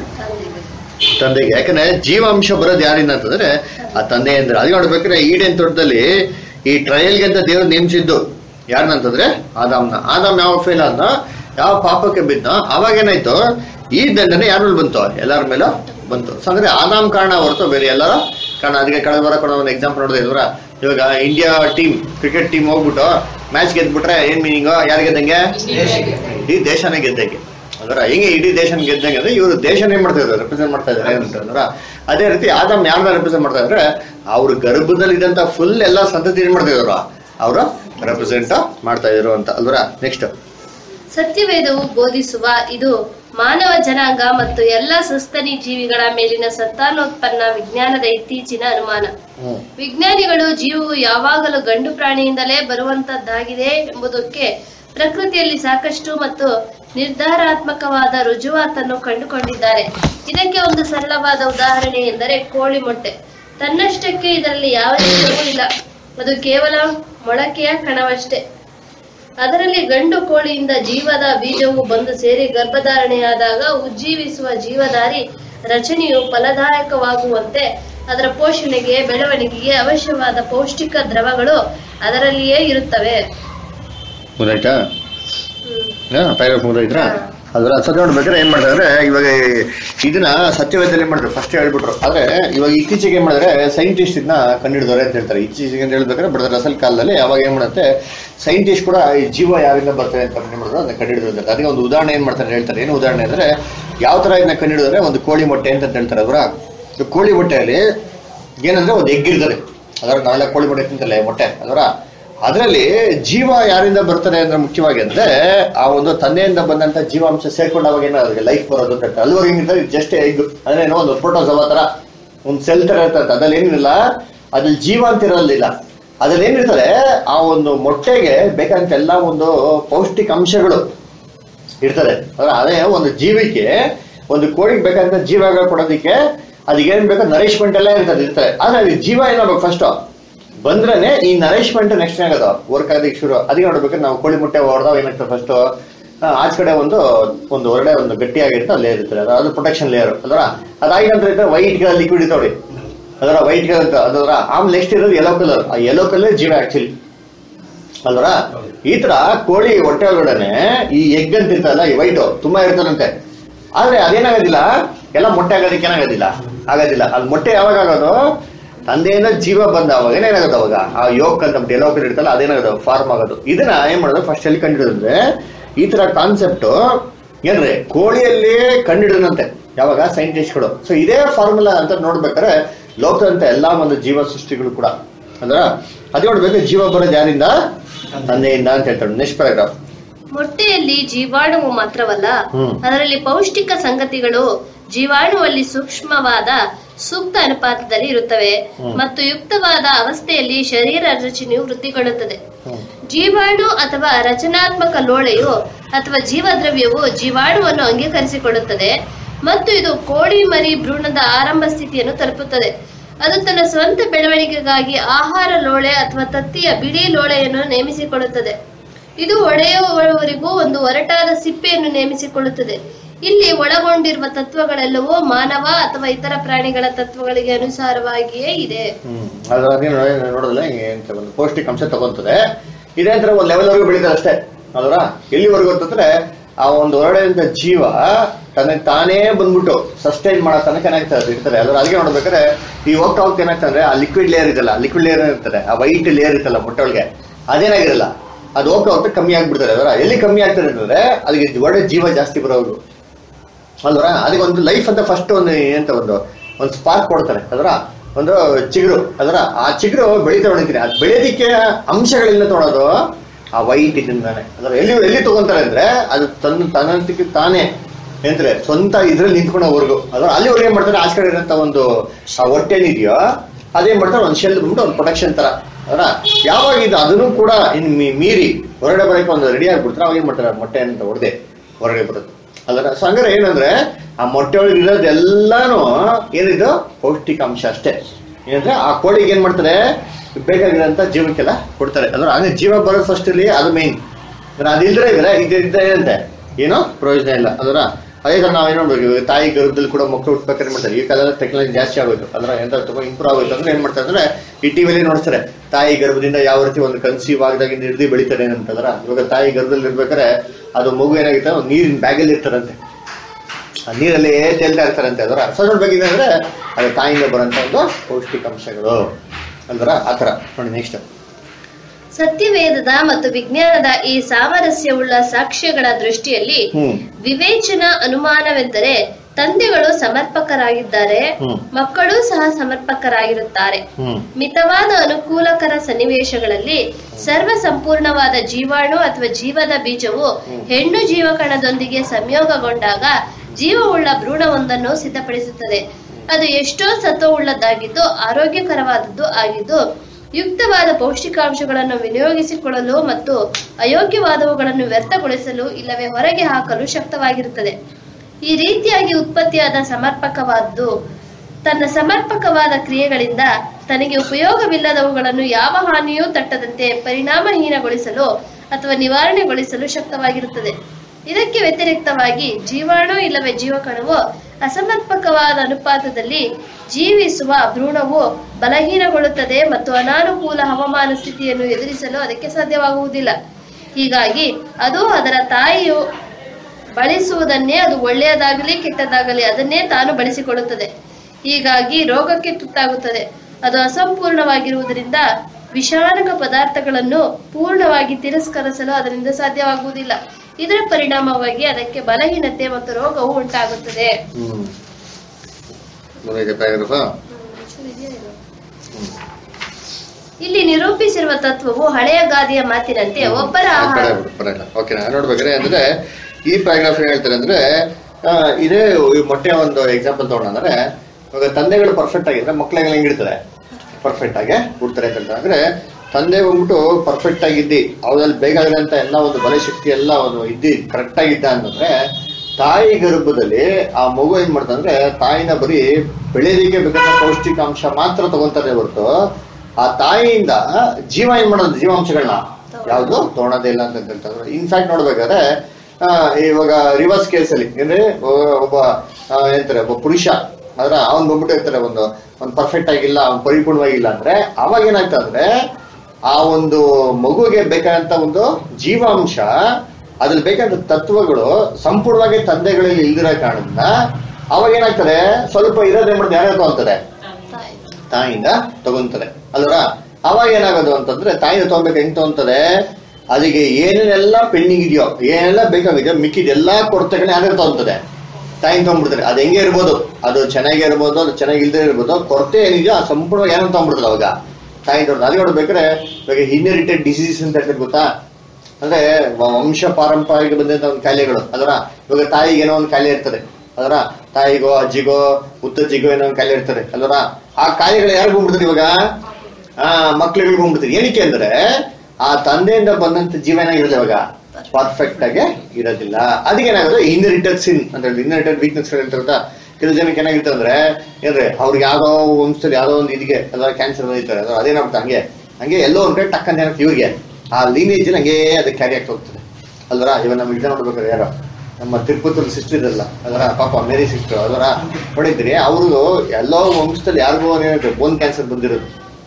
ತಂದೆಗೆ. ಯಾಕಂದ್ರೆ ಜೀವಾಂಶ ಬರೋದು ಯಾರಿಂದ ಅಂತಂದ್ರೆ ಆ ತಂದೆ ಅಂದ್ರೆ. ಅದು ನೋಡ್ಬೇಕಾದ್ರೆ ಈಡೇನ್ ತೋಟದಲ್ಲಿ ಈ ಟ್ರಯಲ್ಗೆ ಅಂತ ದೇವ್ರು ನೇಮಿಸಿದ್ದು ಯಾರನ್ನಂತಂದ್ರೆ ಆದಾಮ್ನ. ಆದಾಮ್ ಯಾವ ಫೇಲ್ ಆದ್ನ, ಯಾವ ಪಾಪಕ್ಕೆ ಬಿದ್ದ, ಅವಾಗ ಏನಾಯ್ತು? ಈ ದಂಡನೆ ಯಾರ ಮೇಲೆ ಬಂತು? ಎಲ್ಲರ ಮೇಲೆ ಬಂತು. ಸೊ ಅಂದ್ರೆ ಆದಾಮ್ ಕಾರಣ ಹೊರತು ಬೇರೆ ಎಲ್ಲರ ಕಾರಣ. ಅದಕ್ಕೆ ಕಳೆದ ವಾರ ಕೂಡ ಒಂದು ಎಕ್ಸಾಂಪಲ್ ನೋಡಿದೆ ಇಲ್ವರ. ಇವಾಗ ಇಂಡಿಯಾ ಟೀಮ್, ಕ್ರಿಕೆಟ್ ಟೀಮ್ ಹೋಗ್ಬಿಟ್ಟು ಮ್ಯಾಚ್ ಗೆದ್ಬಿಟ್ರೆ ಏನ್ ಮೀನಿಂಗು? ಯಾರು ಗೆದ್ದಂಗೆ? ಇಡೀ ದೇಶನೇ ಗೆದ್ದಂಗೆ ಅಲ್ವರ. ಹೆಂಗೆ ಇಡೀ ದೇಶನ ಗೆದ್ದಂಗೆ ಅಂದ್ರೆ ಇವರು ದೇಶನೇ ಮಾಡ್ತಾ ಇದ್ದಾರೆ, ರೆಪ್ರೆಸೆಂಟ್ ಮಾಡ್ತಾ ಇದ್ದಾರೆ ಅಂತಂದ್ರ. ಅದೇ ರೀತಿ ಆದಾಮ್ ಯಾರನ್ನ ರೆಪ್ರೆಸೆಂಟ್ ಮಾಡ್ತಾ ಇದ್ರೆ ಅವ್ರ ಗರ್ಭದಲ್ಲಿ ಇದ್ದಂತ ಫುಲ್ ಎಲ್ಲ ಸಂತತಿ ಏನ್ ಮಾಡ್ತಾ ಇದ್ರು? ಅವರು ರೆಪ್ರೆಸೆಂಟ್ ಮಾಡ್ತಾ ಇದ್ರು ಅಂತ ಅಲ್ವರ. ನೆಕ್ಸ್ಟ್, ಸತ್ಯವೇದವು ಬೋಧಿಸುವ ಇದು ಮಾನವ ಜನಾಂಗ ಮತ್ತು ಎಲ್ಲ ಸಸ್ತನಿ ಜೀವಿಗಳ ಮೇಲಿನ ಸಂತಾನೋತ್ಪನ್ನ ವಿಜ್ಞಾನದ ಇತ್ತೀಚಿನ ಅನುಮಾನ. ವಿಜ್ಞಾನಿಗಳು ಜೀವವು ಯಾವಾಗಲೂ ಗಂಡು ಪ್ರಾಣಿಯಿಂದಲೇ ಬರುವಂತದ್ದಾಗಿದೆ ಎಂಬುದಕ್ಕೆ ಪ್ರಕೃತಿಯಲ್ಲಿ ಸಾಕಷ್ಟು ಮತ್ತು ನಿರ್ಧಾರಾತ್ಮಕವಾದ ರುಜುವಾತನ್ನು ಕಂಡುಕೊಂಡಿದ್ದಾರೆ. ಇದಕ್ಕೆ ಒಂದು ಸರಳವಾದ ಉದಾಹರಣೆ ಎಂದರೆ ಕೋಳಿ ಮೊಟ್ಟೆ. ತನ್ನಷ್ಟಕ್ಕೆ ಇದರಲ್ಲಿ ಯಾವ ಜೀವವೂ ಇಲ್ಲ, ಅದು ಕೇವಲ ಮೊಳಕೆಯ ಕಣವಷ್ಟೇ. ಅದರಲ್ಲಿ ಗಂಡು ಕೋಳಿಯಿಂದ ಜೀವದ ಬೀಜವು ಬಂದು ಸೇರಿ ಗರ್ಭಧಾರಣೆಯಾದಾಗ ಉಜ್ಜೀವಿಸುವ ಜೀವಧಾರಿ ರಚನೆಯು ಫಲದಾಯಕವಾಗುವಂತೆ ಅದರ ಪೋಷಣೆಗೆ, ಬೆಳವಣಿಗೆಗೆ ಅವಶ್ಯವಾದ ಪೌಷ್ಟಿಕ ದ್ರವಗಳು ಅದರಲ್ಲಿಯೇ ಇರುತ್ತವೆ. ಅದರ ಸತ್ಯ ನೋಡ್ಬೇಕಾದ್ರೆ ಏನ್ ಮಾಡ್ತಾರೆ ಇವಾಗ ಇದನ್ನ ಸತ್ಯವೇದದಲ್ಲಿ ಏನ್ ಮಾಡಿದ್ರು ಫಸ್ಟ್ ಹೇಳ್ಬಿಟ್ರು. ಆದ್ರೆ ಇವಾಗ ಇತ್ತೀಚೆಗೆ ಏನ್ ಮಾಡಿದ್ರೆ ಸೈಂಟಿಸ್ಟ್ ಇದನ್ನ ಕಂಡುಹಿಡಿದವ್ರೆ ಅಂತ ಹೇಳ್ತಾರೆ. ಇತ್ತೀಚೆಗೆ ಅಂತ ಹೇಳ್ಬೇಕಾದ್ರೆ ಬ್ರದರ್ ರಸಲ್ ಕಾಲದಲ್ಲಿ ಅವಾಗ ಏನ್ ಮಾಡುತ್ತೆ ಸೈಂಟಿಸ್ಟ್ ಕೂಡ ಈ ಜೀವ ಯಾರಿಂದ ಬರ್ತದೆ ಅಂತ ಕಂಡುಹಿಡಿದ್ರು, ಅದನ್ನ ಕಂಡುಹಿಡಿದ್ರು. ಅದಕ್ಕೆ ಒಂದು ಉದಾಹರಣೆ ಏನ್ ಮಾಡ್ತಾರೆ ಹೇಳ್ತಾರೆ. ಏನು ಉದಾಹರಣೆ ಅಂದ್ರೆ ಯಾವ ತರ ಇದನ್ನ ಕಂಡುಹಿಡಿದ್ರೆ ಒಂದು ಕೋಳಿ ಮೊಟ್ಟೆ ಅಂತ ಹೇಳ್ತಾರೆ ಅವರ. ಕೋಳಿ ಮೊಟ್ಟೆಯಲ್ಲಿ ಏನಂದ್ರೆ ಒಂದು ಎಗ್ ಇರ್ತದೆ. ಅದರ ನಾಳೆ ಕೋಳಿ ಮೊಟ್ಟೆ ತಿಂತಲ್ಲ ಮೊಟ್ಟೆ ಅದರ. ಅದರಲ್ಲಿ ಜೀವ ಯಾರಿಂದ ಬರ್ತದೆ ಅಂದ್ರೆ ಮುಖ್ಯವಾಗಿ ಅಂದ್ರೆ ಆ ಒಂದು ತಂದೆಯಿಂದ ಬಂದಂತ ಜೀವಾಂಶ ಸೇರ್ಕೊಂಡಾಗ ಏನಾದ್ರೆ ಲೈಫ್ ಬರೋದು ಅಂತ ಹೇಳ್ತಾರೆ. ಅಲ್ಲಿವರೆಗೆ ಏನಿರ್ತದೆ ಜಸ್ಟ್ ಎಗ್ ಅಂದ್ರೆ ಏನೋ ಒಂದು ಪ್ರೋಟೋಸೋವಾ ತರ ಒಂದು ಸೆಲ್ ತರ ಇರ್ತದೆ. ಅದ್ರಲ್ಲಿ ಏನಿಲ್ಲ, ಅದ್ರಲ್ಲಿ ಜೀವ ಅಂತ ಇರೋದಿಲ್ಲ. ಅದ್ರಲ್ಲಿ ಏನಿರ್ತದೆ ಆ ಒಂದು ಮೊಟ್ಟೆಗೆ ಬೇಕಂತ ಎಲ್ಲ ಒಂದು ಪೌಷ್ಟಿಕ ಅಂಶಗಳು ಇರ್ತದೆ. ಅದೇ ಒಂದು ಜೀವಿಗೆ ಒಂದು ಕೋಳಿಗೆ ಬೇಕಂತ ಜೀವಗಳು ಕೊಡೋದಿಕ್ಕೆ ಅದಕ್ಕೆ ಏನ್ ಬೇಕು ನರಿಶ್ಮೆಂಟ್ ಎಲ್ಲ ಇರ್ತದೆ. ಆದ್ರೆ ಅಲ್ಲಿ ಜೀವ ಏನಾಗಬೇಕು ಫಸ್ಟ್ ಬಂದ್ರೇನೆ ಈ ನರಿಶ್ಮೆಂಟ್ ನೆಕ್ಸ್ಟ್ ಏನಾಗದ ವರ್ಕ್ ಆಗೋದಕ್ಕೆ ಶುರು. ಅದಕ್ಕೆ ನೋಡ್ಬೇಕಾದ್ರೆ ನಾವು ಕೋಳಿ ಮೊಟ್ಟೆ ಹೊಡೆದಾಗ ಏನಾಗ್ತದೆ ಫಸ್ಟ್ ಆಚ ಕಡೆ ಒಂದು ಹೊರಗಡೆ ಒಂದು ಗಟ್ಟಿಯಾಗಿರುತ್ತೆ ಲೇಯರ್ ಇರ್ತದೆ, ಅದು ಪ್ರೊಟೆಕ್ಷನ್ ಲೇಯರ್ ಅದರ. ಅದಾಗಿ ನಂತರ ಇರ್ತದೆ ವೈಟ್ ಲಿಕ್ವಿಡ್ ಇರ್ತಾವೆ ಅದರ, ವೈಟ್ ಅದರ. ಆಮೇಲೆ ನೆಕ್ಸ್ಟ್ ಇರೋದು ಯೆಲ್ಲೋ ಕಲರ್. ಆ ಯೆಲ್ಲೋ ಕಲರ್ ಜೀವ ಆಕ್ಚುಲಿ ಅಲ್ವರ. ಈ ತರ ಕೋಳಿ ಹೊಟ್ಟೆ ಒಳಗಡೆ ಈ ಎಗ್ ಅಂತ ಇರ್ತಲ್ಲ ಈ ವೈಟ್ ತುಂಬಾ ಇರ್ತದಂತೆ. ಆದ್ರೆ ಅದೇನಾಗೋದಿಲ್ಲ, ಎಲ್ಲ ಮೊಟ್ಟೆ ಆಗೋದಕ್ಕೆ ಏನಾಗೋದಿಲ್ಲ, ಆಗೋದಿಲ್ಲ. ಅಲ್ಲಿ ಮೊಟ್ಟೆ ಯಾವಾಗ ಆಗೋದು ತಂದೆಯಿಂದ ಜೀವ ಬಂದ ಅವಾಗ ಏನಾಗೋದು, ಅವಾಗ ಆ ಯೋಕ್ ಅಂತ ಯೆಲ್ಲೋ ಕಲರ್ ಇರ್ತಲ್ಲ ಅದೇನಾಗೋದು ಫಾರ್ಮ್ ಆಗೋದು. ಇದನ್ನ ಏನ್ ಮಾಡೋದು ಫಸ್ಟ್ ಎಲ್ಲಿ ಕಂಡಿಡಿದ್ರೆ ಈ ತರ ಕಾನ್ಸೆಪ್ಟ್ ಏನ್ರಿ ಕೋಳಿಯಲ್ಲಿ ಕಂಡಿಡಿದಂತೆ ಯಾವಾಗ ಸೈಂಟಿಸ್ಟ್ಗಳು. ಸೊ ಇದೇ ಫಾರ್ಮುಲಾ ಅಂತ ನೋಡ್ಬೇಕಾದ್ರೆ ಲೋಕದಂತ ಎಲ್ಲಾ ಒಂದು ಜೀವ ಸೃಷ್ಟಿಗಳು ಕೂಡ ಅಂದ್ರ ಅದೇ ನೋಡ್ಬೇಕು ಜೀವ ಬರೋದು ಯಾರಿಂದ, ತಂದೆಯಿಂದ ಅಂತ ಹೇಳ್ತಾರೆ. Next paragraph. ಮೊಟ್ಟೆಯಲ್ಲಿ ಜೀವಾಣುವು ಮಾತ್ರವಲ್ಲ, ಅದರಲ್ಲಿ ಪೌಷ್ಟಿಕ ಸಂಗತಿಗಳು ಜೀವಾಣುವಲ್ಲಿ ಸೂಕ್ಷ್ಮವಾದ ಸೂಕ್ತ ಅನುಪಾತದಲ್ಲಿ ಇರುತ್ತವೆ ಮತ್ತು ಯುಕ್ತವಾದ ಅವಸ್ಥೆಯಲ್ಲಿ ಶರೀರ ರಚನೆಯು ವೃದ್ಧಿಗೊಳ್ಳುತ್ತದೆ. ಜೀವಾಣು ಅಥವಾ ರಚನಾತ್ಮಕ ಲೋಳೆಯು ಅಥವಾ ಜೀವದ್ರವ್ಯವು ಜೀವಾಣುವನ್ನು ಅಂಗೀಕರಿಸಿಕೊಳ್ಳುತ್ತದೆ ಮತ್ತು ಇದು ಕೋಳಿ ಮರಿ ಭ್ರೂಣದ ಆರಂಭ ಸ್ಥಿತಿಯನ್ನು ತಲುಪುತ್ತದೆ. ಅದು ತನ್ನ ಸ್ವಂತ ಬೆಳವಣಿಗೆಗಾಗಿ ಆಹಾರ ಲೋಳೆ ಅಥವಾ ತತ್ತಿಯ ಬಿಳಿ ಲೋಳೆಯನ್ನು ನೇಮಿಸಿಕೊಳ್ಳುತ್ತದೆ. ಇದು ಒಡೆಯುವವರೆಗೂ ಒಂದು ಒರಟಾದ ಸಿಪ್ಪೆಯನ್ನು ನೇಮಿಸಿಕೊಳ್ಳುತ್ತದೆ. ಇಲ್ಲಿ ಒಳಗೊಂಡಿರುವ ತತ್ವಗಳೆಲ್ಲವೂ ಮಾನವ ಅಥವಾ ಇತರ ಪ್ರಾಣಿಗಳ ತತ್ವಗಳಿಗೆ ಅನುಸಾರವಾಗಿಯೇ ಇದೆ. ನೋಡೋದಿಲ್ಲ ಒಂದು ಪೌಷ್ಟಿಕಾಂಶ ತಗೊಂತದೆ. ಇದೇ ತರ ಒಂದು ಲೆವೆಲ್ ವರೆಗೂ ಬೆಳೀತದೆ ಅಷ್ಟೇ ಅಲ್ವ. ಎಲ್ಲಿವರೆಗೂ ಅಂತಂದ್ರೆ ಆ ಒಂದು ಹೊರಡೆಯಿಂದ ಜೀವ ತನಗೆ ತಾನೇ ಬಂದ್ಬಿಟ್ಟು ಸಸ್ಟೈನ್ ಮಾಡೋ ತನಕ ಏನಾಗ್ತದೆ ಇರ್ತದೆ ಅಲ್ವ. ಅದಕ್ಕೆ ನೋಡ್ಬೇಕಾದ್ರೆ ಈ ಹೋಗ್ತಾ ಹೋಗ್ತಾ ಏನಾಗ್ತದೆ ಆ ಲಿಕ್ವಿಡ್ ಲೇಯರ್ ಇದಲ್ಲ, ಲಿಕ್ವಿಡ್ ಲೇಯರ್ ಇರ್ತದೆ, ಆ ವೈಟ್ ಲೇಯರ್ ಇರ್ತಲ್ಲ ಮೊಟ್ಟೆ ಒಳಗೆ, ಅದೇನಾಗಿರಲ್ಲ, ಅದು ಹೋಗ್ತಾ ಹೋಗ್ತಾ ಕಮ್ಮಿ ಆಗ್ಬಿಡ್ತಾರೆ ಅದರ. ಎಲ್ಲಿ ಕಮ್ಮಿ ಆಗ್ತದೆ ಅಂತಂದ್ರೆ ಅದಕ್ಕೆ ಒಳ್ಳೆ ಜೀವ ಜಾಸ್ತಿ ಬರೋದು ಅಲ್ವರ ಅದಕ್ಕೆ ಒಂದು ಲೈಫ್ ಅಂತ ಫಸ್ಟ್ ಒಂದು ಏನಂತ ಒಂದು ಸ್ಪಾರ್ಕ್ ಕೊಡ್ತಾರೆ ಅದರ ಒಂದು ಚಿಗುರು ಅದರ ಆ ಚಿಗುರು ಬೆಳೀತಾ ಹೊಡಿತೀರಿ. ಅದು ಬೆಳೆಯೋದಿಕ್ಕೆ ಅಂಶಗಳಿಂದ ತೊಗೊಳೋದು ಆ ವೈಟ್ ಇದರಿಂದಾನೆ. ಅದರ ಎಲ್ಲಿ ತಗೊಂತಾರೆ ಅಂದ್ರೆ ಅದು ತನ್ನಂತಕ್ಕೆ ತಾನೇ ಏನಂತಾರೆ ಸ್ವಂತ ಇದ್ರಲ್ಲಿ ನಿಂತ್ಕೊಳ್ಳೋವರೆಗೂ ಅದರ ಅಲ್ಲಿವರೆಗೆ ಏನ್ ಮಾಡ್ತಾರೆ ಆಚೆ ಕಡೆ ಇರೋಂಥ ಒಂದು ಆ ಹೊಟ್ಟೆ ಏನಿದೆಯೋ ಅದೇನ್ ಮಾಡ್ತಾರೆ ಒಂದು ಶೆಲ್ ಬಂದ್ಬಿಟ್ಟು ಒಂದು ಪ್ರೊಟೆಕ್ಷನ್ ತರ ಅದರ ಯಾವಾಗ ಇದು ಅದನ್ನು ಕೂಡ ಇನ್ನು ಮೀರಿ ಹೊರಗಡೆ ಬರೋಕೆ ಒಂದು ರೆಡಿ ಆಗ್ಬಿಡ್ತಾರೆ ಅವಾಗ ಏನ್ ಮಾಡ್ತಾರೆ ಮೊಟ್ಟೆ ಅಂತ ಹೊಡೆದೆ ಹೊರಗಡೆ ಬರುತ್ತೆ ಅದರ. ಸೊ ಹಂಗಾರೆ ಏನಂದ್ರೆ ಆ ಮೊಟ್ಟೆ ಒಳಗೆ ಇರೋದೆಲ್ಲಾನು ಏನಿದು ಪೌಷ್ಟಿಕಾಂಶ ಅಷ್ಟೇ. ಏನಂದ್ರೆ ಆ ಕೋಳಿಗೆ ಏನ್ ಮಾಡ್ತಾರೆ ಬೇಕಾಗಿರೋಂಥ ಜೀವಕ್ಕೆಲ್ಲ ಕೊಡ್ತಾರೆ ಅಂದ್ರೆ ಹಂಗೆ ಜೀವ ಬರೋದು ಫಸ್ಟ್ ಇಲ್ಲಿ ಅದು ಮೇನ್. ಅದಿಲ್ದ್ರೆ ಇದ್ರೆ ಏನಂತೆ ಏನೋ ಪ್ರಯೋಜನ ಇಲ್ಲ ಅದರ. ಅದೇ ತರ ನಾವೇನು ನೋಡ್ಬೇಕು ತಾಯಿ ಗರ್ಭದಲ್ಲಿ ಕೂಡ ಮಕ್ಕಳು ಹುಟ್ಬೇಕಾದ್ರೆ ಮಾಡ್ತಾರೆ. ಈ ಕಾಲದಲ್ಲಿ ಟೆಕ್ನಾಲಜಿ ಜಾಸ್ತಿ ಆಗೋಯ್ತು ಅಂದ್ರೆ ಎಂತ ತುಂಬಾ ಇಂಪ್ರೂವ್ ಆಗೋಯ್ತು ಅಂದ್ರೆ ಏನ್ ಮಾಡ್ತಾರೆ ಅಂದ್ರೆ ಈ ಟಿವಿಲಿ ನೋಡ್ತಾರೆ ತಾಯಿ ಗರ್ಭದಿಂದ ಯಾವ ರೀತಿ ಒಂದು ಕನ್ಸೀವ್ ಆಗದಾಗಿಂದ ಹಿಡಿದು ಬೆಳಿತಾರೆ ಏನಂತಂದ್ರ. ಇವಾಗ ತಾಯಿ ಗರ್ಭದಲ್ಲಿ ಇರ್ಬೇಕಾದ್ರೆ ಅದು ಮಗು ಏನಾಗಿತ್ತು ಒಂದು ನೀರಿನ ಬ್ಯಾಗಲ್ಲಿ ಇರ್ತಾರಂತೆ, ಆ ನೀರಲ್ಲಿ ತೇಲ್ತಾ ಇರ್ತಾರಂತೆ ಅದರ. ಸೊ ನೋಡ್ಬೇಕಿದೆ ಅಂದ್ರೆ ಅದು ತಾಯಿಯಿಂದ ಬರೋಂಥ ಒಂದು ಪೌಷ್ಟಿಕಾಂಶಗಳು ಅಲ್ವರ ಆ ಥರ ನೋಡಿ. ನೆಕ್ಸ್ಟ್ ಸತ್ಯವೇದದ ಮತ್ತು ವಿಜ್ಞಾನದ ಈ ಸಾಮರಸ್ಯವುಳ್ಳ ಸಾಕ್ಷ್ಯಗಳ ದೃಷ್ಟಿಯಲ್ಲಿ ವಿವೇಚನ ಅನುಮಾನವೆಂದರೆ ತಂದೆಗಳು ಸಮರ್ಪಕರಾಗಿದ್ದಾರೆ, ಮಕ್ಕಳು ಸಹ ಸಮರ್ಪಕರಾಗಿರುತ್ತಾರೆ. ಮಿತವಾದ ಅನುಕೂಲಕರ ಸನ್ನಿವೇಶಗಳಲ್ಲಿ ಸರ್ವ ಸಂಪೂರ್ಣವಾದ ಜೀವಾಣು ಅಥವಾ ಜೀವದ ಬೀಜವು ಹೆಣ್ಣು ಜೀವಕಣದೊಂದಿಗೆ ಸಂಯೋಗಗೊಂಡಾಗ ಜೀವವುಳ್ಳ ಭ್ರೂಣವೊಂದನ್ನು ಸಿದ್ಧಪಡಿಸುತ್ತದೆ. ಅದು ಎಷ್ಟೋ ಸತ್ವವುಳ್ಳದ್ದಾಗಿದ್ದು ಆರೋಗ್ಯಕರವಾದದ್ದು ಆಗಿದ್ದು ಯುಕ್ತವಾದ ಪೌಷ್ಟಿಕಾಂಶಗಳನ್ನು ವಿನಿಯೋಗಿಸಿಕೊಳ್ಳಲು ಮತ್ತು ಅಯೋಗ್ಯವಾದವುಗಳನ್ನು ವ್ಯರ್ಥಗೊಳಿಸಲು ಇಲ್ಲವೇ ಹೊರಗೆ ಹಾಕಲು ಶಕ್ತವಾಗಿರುತ್ತದೆ. ಈ ರೀತಿಯಾಗಿ ಉತ್ಪತ್ತಿಯಾದ ಸಮರ್ಪಕವಾದ್ದು ತನ್ನ ಸಮರ್ಪಕವಾದ ಕ್ರಿಯೆಗಳಿಂದ ತನಗೆ ಉಪಯೋಗವಿಲ್ಲದವುಗಳನ್ನು ಯಾವ ಹಾನಿಯೂ ತಟ್ಟದಂತೆ ಪರಿಣಾಮಹೀನಗೊಳಿಸಲು ಅಥವಾ ನಿವಾರಣೆಗೊಳಿಸಲು ಶಕ್ತವಾಗಿರುತ್ತದೆ. ಇದಕ್ಕೆ ವ್ಯತಿರಿಕ್ತವಾಗಿ ಜೀವಾಣು ಇಲ್ಲವೇ ಜೀವಕಣವು ಅಸಮರ್ಪಕವಾದ ಅನುಪಾತದಲ್ಲಿ ಜೀವಿಸುವ ಭ್ರೂಣವು ಬಲಹೀನಗೊಳ್ಳುತ್ತದೆ ಮತ್ತು ಅನಾನುಕೂಲ ಹವಾಮಾನ ಸ್ಥಿತಿಯನ್ನು ಎದುರಿಸಲು ಅದಕ್ಕೆ ಸಾಧ್ಯವಾಗುವುದಿಲ್ಲ. ಹೀಗಾಗಿ ಅದು ಅದರ ತಾಯಿಯು ಬಳಸುವುದನ್ನೇ, ಅದು ಒಳ್ಳೆಯದಾಗಲಿ ಕೆಟ್ಟದಾಗಲಿ ಅದನ್ನೇ ತಾನು ಬಳಸಿಕೊಳ್ಳುತ್ತದೆ. ಹೀಗಾಗಿ ರೋಗಕ್ಕೆ ತುತ್ತಾಗುತ್ತದೆ. ಅದು ಅಸಂಪೂರ್ಣವಾಗಿರುವುದರಿಂದ ವಿಷಾಣಕ ಪದಾರ್ಥಗಳನ್ನು ಪೂರ್ಣವಾಗಿ ತಿರಸ್ಕರಿಸಲು ಅದರಿಂದ ಸಾಧ್ಯವಾಗುವುದಿಲ್ಲ. ಇದರ ಪರಿಣಾಮವಾಗಿ ಅದಕ್ಕೆ ಬಲಹೀನತೆ ಮತ್ತು ರೋಗವು ಉಂಟಾಗುತ್ತದೆ. ಇಲ್ಲಿ ನಿರೂಪಿಸಿರುವ ತತ್ವವು ಹಳೆಯ ಗಾದೆಯ ಮಾತಿನಂತೆ ಒಬ್ಬರ ನೋಡ್ಬೇಕಾದ್ರೆ ಅಂದ್ರೆ ಈ ಪ್ಯಾರಾಗ್ರಾಫ್ ಏನ್ ಹೇಳ್ತಾರೆ ಅಂದ್ರೆ ಇದೇ ಮೊಟ್ಟೆ ಒಂದು ಎಕ್ಸಾಂಪಲ್ ತಗೊಂಡ್ರೆ ಇವಾಗ ತಂದೆಗಳು ಪರ್ಫೆಕ್ಟ್ ಆಗಿದ್ರೆ ಮಕ್ಳಿಗೆಲ್ಲ ಹೆಂಗಿಡ್ತಾರೆ ಪರ್ಫೆಕ್ಟ್ ಆಗಿ ಹುಡ್ತಾರೆ ಅಂತ. ಅಂದ್ರೆ ತಂದೆ ಬಂದ್ಬಿಟ್ಟು ಪರ್ಫೆಕ್ಟ್ ಆಗಿದ್ದಿ ಅವ್ರಲ್ಲಿ ಬೇಕಾಗಿರೋಂಥ ಎಲ್ಲ ಒಂದು ಬಲಶಕ್ತಿ ಎಲ್ಲ ಒಂದು ಕರೆಕ್ಟ್ ಆಗಿದ್ದ ಅಂತಂದ್ರೆ ತಾಯಿ ಗರ್ಭದಲ್ಲಿ ಆ ಮಗು ಏನ್ ಮಾಡ್ತಂದ್ರೆ ತಾಯಿನ ಬರೀ ಬೆಳೆಯೋದಿಕ್ಕೆ ಬೇಕಾದ ಪೌಷ್ಟಿಕಾಂಶ ಮಾತ್ರ ತಗೊಂತಾರೆ ಹೊರತು ಆ ತಾಯಿಯಿಂದ ಜೀವ ಏನ್ ಮಾಡೋದು ಜೀವಾಂಶಗಳನ್ನ ಯಾವ್ದು ತಗೊಳೋದೇ ಇಲ್ಲ ಅಂತ ಹೇಳ್ತಾರೆ. ಇನ್ಫ್ಯಾಕ್ಟ್ ನೋಡ್ಬೇಕಾದ್ರೆ ಇವಾಗ ರಿವರ್ಸ್ ಕೇಸ್ ಅಲ್ಲಿ ಅಂದ್ರೆ ಒಬ್ಬ ಏನಂತಾರೆ ಒಬ್ಬ ಪುರುಷ ಆದ್ರೆ ಅವ್ನ್ ಬಂದ್ಬಿಟ್ಟು ಇರ್ತಾರೆ ಒಂದು ಪರ್ಫೆಕ್ಟ್ ಆಗಿಲ್ಲ, ಅವ್ನು ಪರಿಪೂರ್ಣವಾಗಿಲ್ಲ ಅಂದ್ರೆ ಅವಾಗ ಏನಾಗ್ತದೆ ಅಂದ್ರೆ ಆ ಒಂದು ಮಗುವಿಗೆ ಬೇಕಾದಂತ ಒಂದು ಜೀವಾಂಶ ಅದ್ರಲ್ಲಿ ಬೇಕಾದ ತತ್ವಗಳು ಸಂಪೂರ್ಣವಾಗಿ ತಂದೆಗಳಲ್ಲಿ ಇಲ್ದಿರೋ ಕಾರಣದಿಂದ ಅವಾಗ ಏನಾಗ್ತದೆ ಸ್ವಲ್ಪ ಇರೋದೇ ಮಾಡಿದ್ರೆ ಯಾರು ತಗೊಂತಾರೆ ತಾಯಿಯಿಂದ ತಗೊಂತಾರೆ ಅಲ್ವರ. ಅವಾಗ ಏನಾಗೋದು ಅಂತಂದ್ರೆ ತಾಯಿನ ತಗೊಂಬೇಕು ಹೆಂಗ್ ತಗೊಂತದೆ ಅದಕ್ಕೆ ಏನೇನೆಲ್ಲ ಪೆಂಡಿಂಗ್ ಇದೆಯೋ ಏನೆಲ್ಲ ಬೇಕಾಗಿದೆಯೋ ಮಿಕ್ಕಿದ ಎಲ್ಲಾ ಕೊರತೆಗಳನ್ನ ಯಾರು ತಗೊಂತದೆ ತಾಯಿನ ತಗೊಂಡ್ಬಿಡ್ತಾರೆ. ಅದು ಹೆಂಗೆ ಇರ್ಬೋದು, ಅದು ಚೆನ್ನಾಗೇ ಇರ್ಬೋದು, ಅದು ಚೆನ್ನಾಗಿ ಇಲ್ದೇ ಇರ್ಬೋದು, ಕೊರತೆ ಏನಿದೆಯೋ ಆ ಸಂಪೂರ್ಣವಾಗಿ ಏನಂತ ತಗೊಂಡ್ಬಿಡ್ತದೆ ಅವಾಗ ತಾಯಿ ತಗೊಂಡು. ಅಲ್ಲಿ ನೋಡ್ಬೇಕಾದ್ರೆ ಇವಾಗ ಇನ್ಹೆರಿಟೆಡ್ ಡಿಸೀಸ್ ಅಂತ ಹೇಳ್ತಾರೆ ಗೊತ್ತಾ, ಅಂದ್ರೆ ವಂಶ ಪಾರಂಪರಿಕ ಬಂದಂತ ಒಂದು ಕಾಯಿಲೆಗಳು ಅದರ. ಇವಾಗ ತಾಯಿಗೆ ಏನೋ ಒಂದು ಕಾಯಿಲೆ ಇರ್ತದೆ ಅದರ, ತಾಯಿಗೋ ಅಜ್ಜಿಗೋ ಮುತ್ತಜ್ಜಿಗೋ ಏನೋ ಒಂದು ಕಾಯಿಲೆ ಇರ್ತಾರೆ ಅಲ್ವರ. ಆ ಕಾಯಿಲೆಗಳು ಯಾರು ಬಂದ್ಬಿಡ್ತಾರೆ ಇವಾಗ ಮಕ್ಳುಗಳಿಗೆ ಬಂದ್ಬಿಡ್ತಾರೆ. ಏನಕ್ಕೆ ಅಂದ್ರೆ ಆ ತಂದೆಯಿಂದ ಬಂದಂತ ಜೀವ ಏನಾಗಿರೋದು ಇವಾಗ ಪರ್ಫೆಕ್ಟ್ ಆಗಿ ಇರೋದಿಲ್ಲ. ಅದಕ್ಕೆ ಏನಾಗೋದು ಇನ್ಹೆರಿಟೆಡ್ ಸಿನ್ ಅಂತ ಹೇಳಿ ಇನ್ಹೆರಿಟೆಡ್ ವೀಕ್ನೆಸ್ ಹೇಳ್ತಾರ. ಕೆಲವು ಜನಕ್ಕೆ ಏನಾಗಿರುತ್ತೆ ಅಂದ್ರೆ ಏನ್ರಿ ಅವ್ರಿಗೆ ಯಾವ್ದೋ ವಂಶದಲ್ಲಿ ಯಾವ್ದೋ ಒಂದು ಇದಕ್ಕೆ ಅಥವಾ ಕ್ಯಾನ್ಸರ್ ಬಂದಿರ್ತಾರೆ ಅದು ಅದೇನಾಗುತ್ತೆ ಹಂಗೆ ಎಲ್ಲೋ ಒಂದ್ ಕಡೆ ಟಕ್ಕಂತ ಏನಾಗ್ತದೆ ಇವ್ರಿಗೆ ಆ ಲೀನೇಜ್ ಹಂಗೆ ಅದಕ್ಕೆ ಕ್ಯಾರಿ ಆಗ್ತಾ ಹೋಗ್ತದೆ ಅಲ್ವರ. ಇವಾಗ ನಮ್ಗೆ ಇದನ್ನ ನೋಡ್ಬೇಕಾದ್ರೆ ಯಾರೋ ನಮ್ಮ ತಿರುಪತಿ ಸಿಸ್ಟರ್ ಇರಲ್ಲ ಅದರ, ಪಾಪ ಮೇರಿ ಸಿಸ್ಟರ್ ಅದರ ನೋಡಿದ್ರಿ, ಅವ್ರಿಗೂ ಎಲ್ಲೋ ವಂಶದಲ್ಲಿ ಯಾರಿಗೂ ಬೋನ್ ಕ್ಯಾನ್ಸರ್ ಬಂದಿರೋದು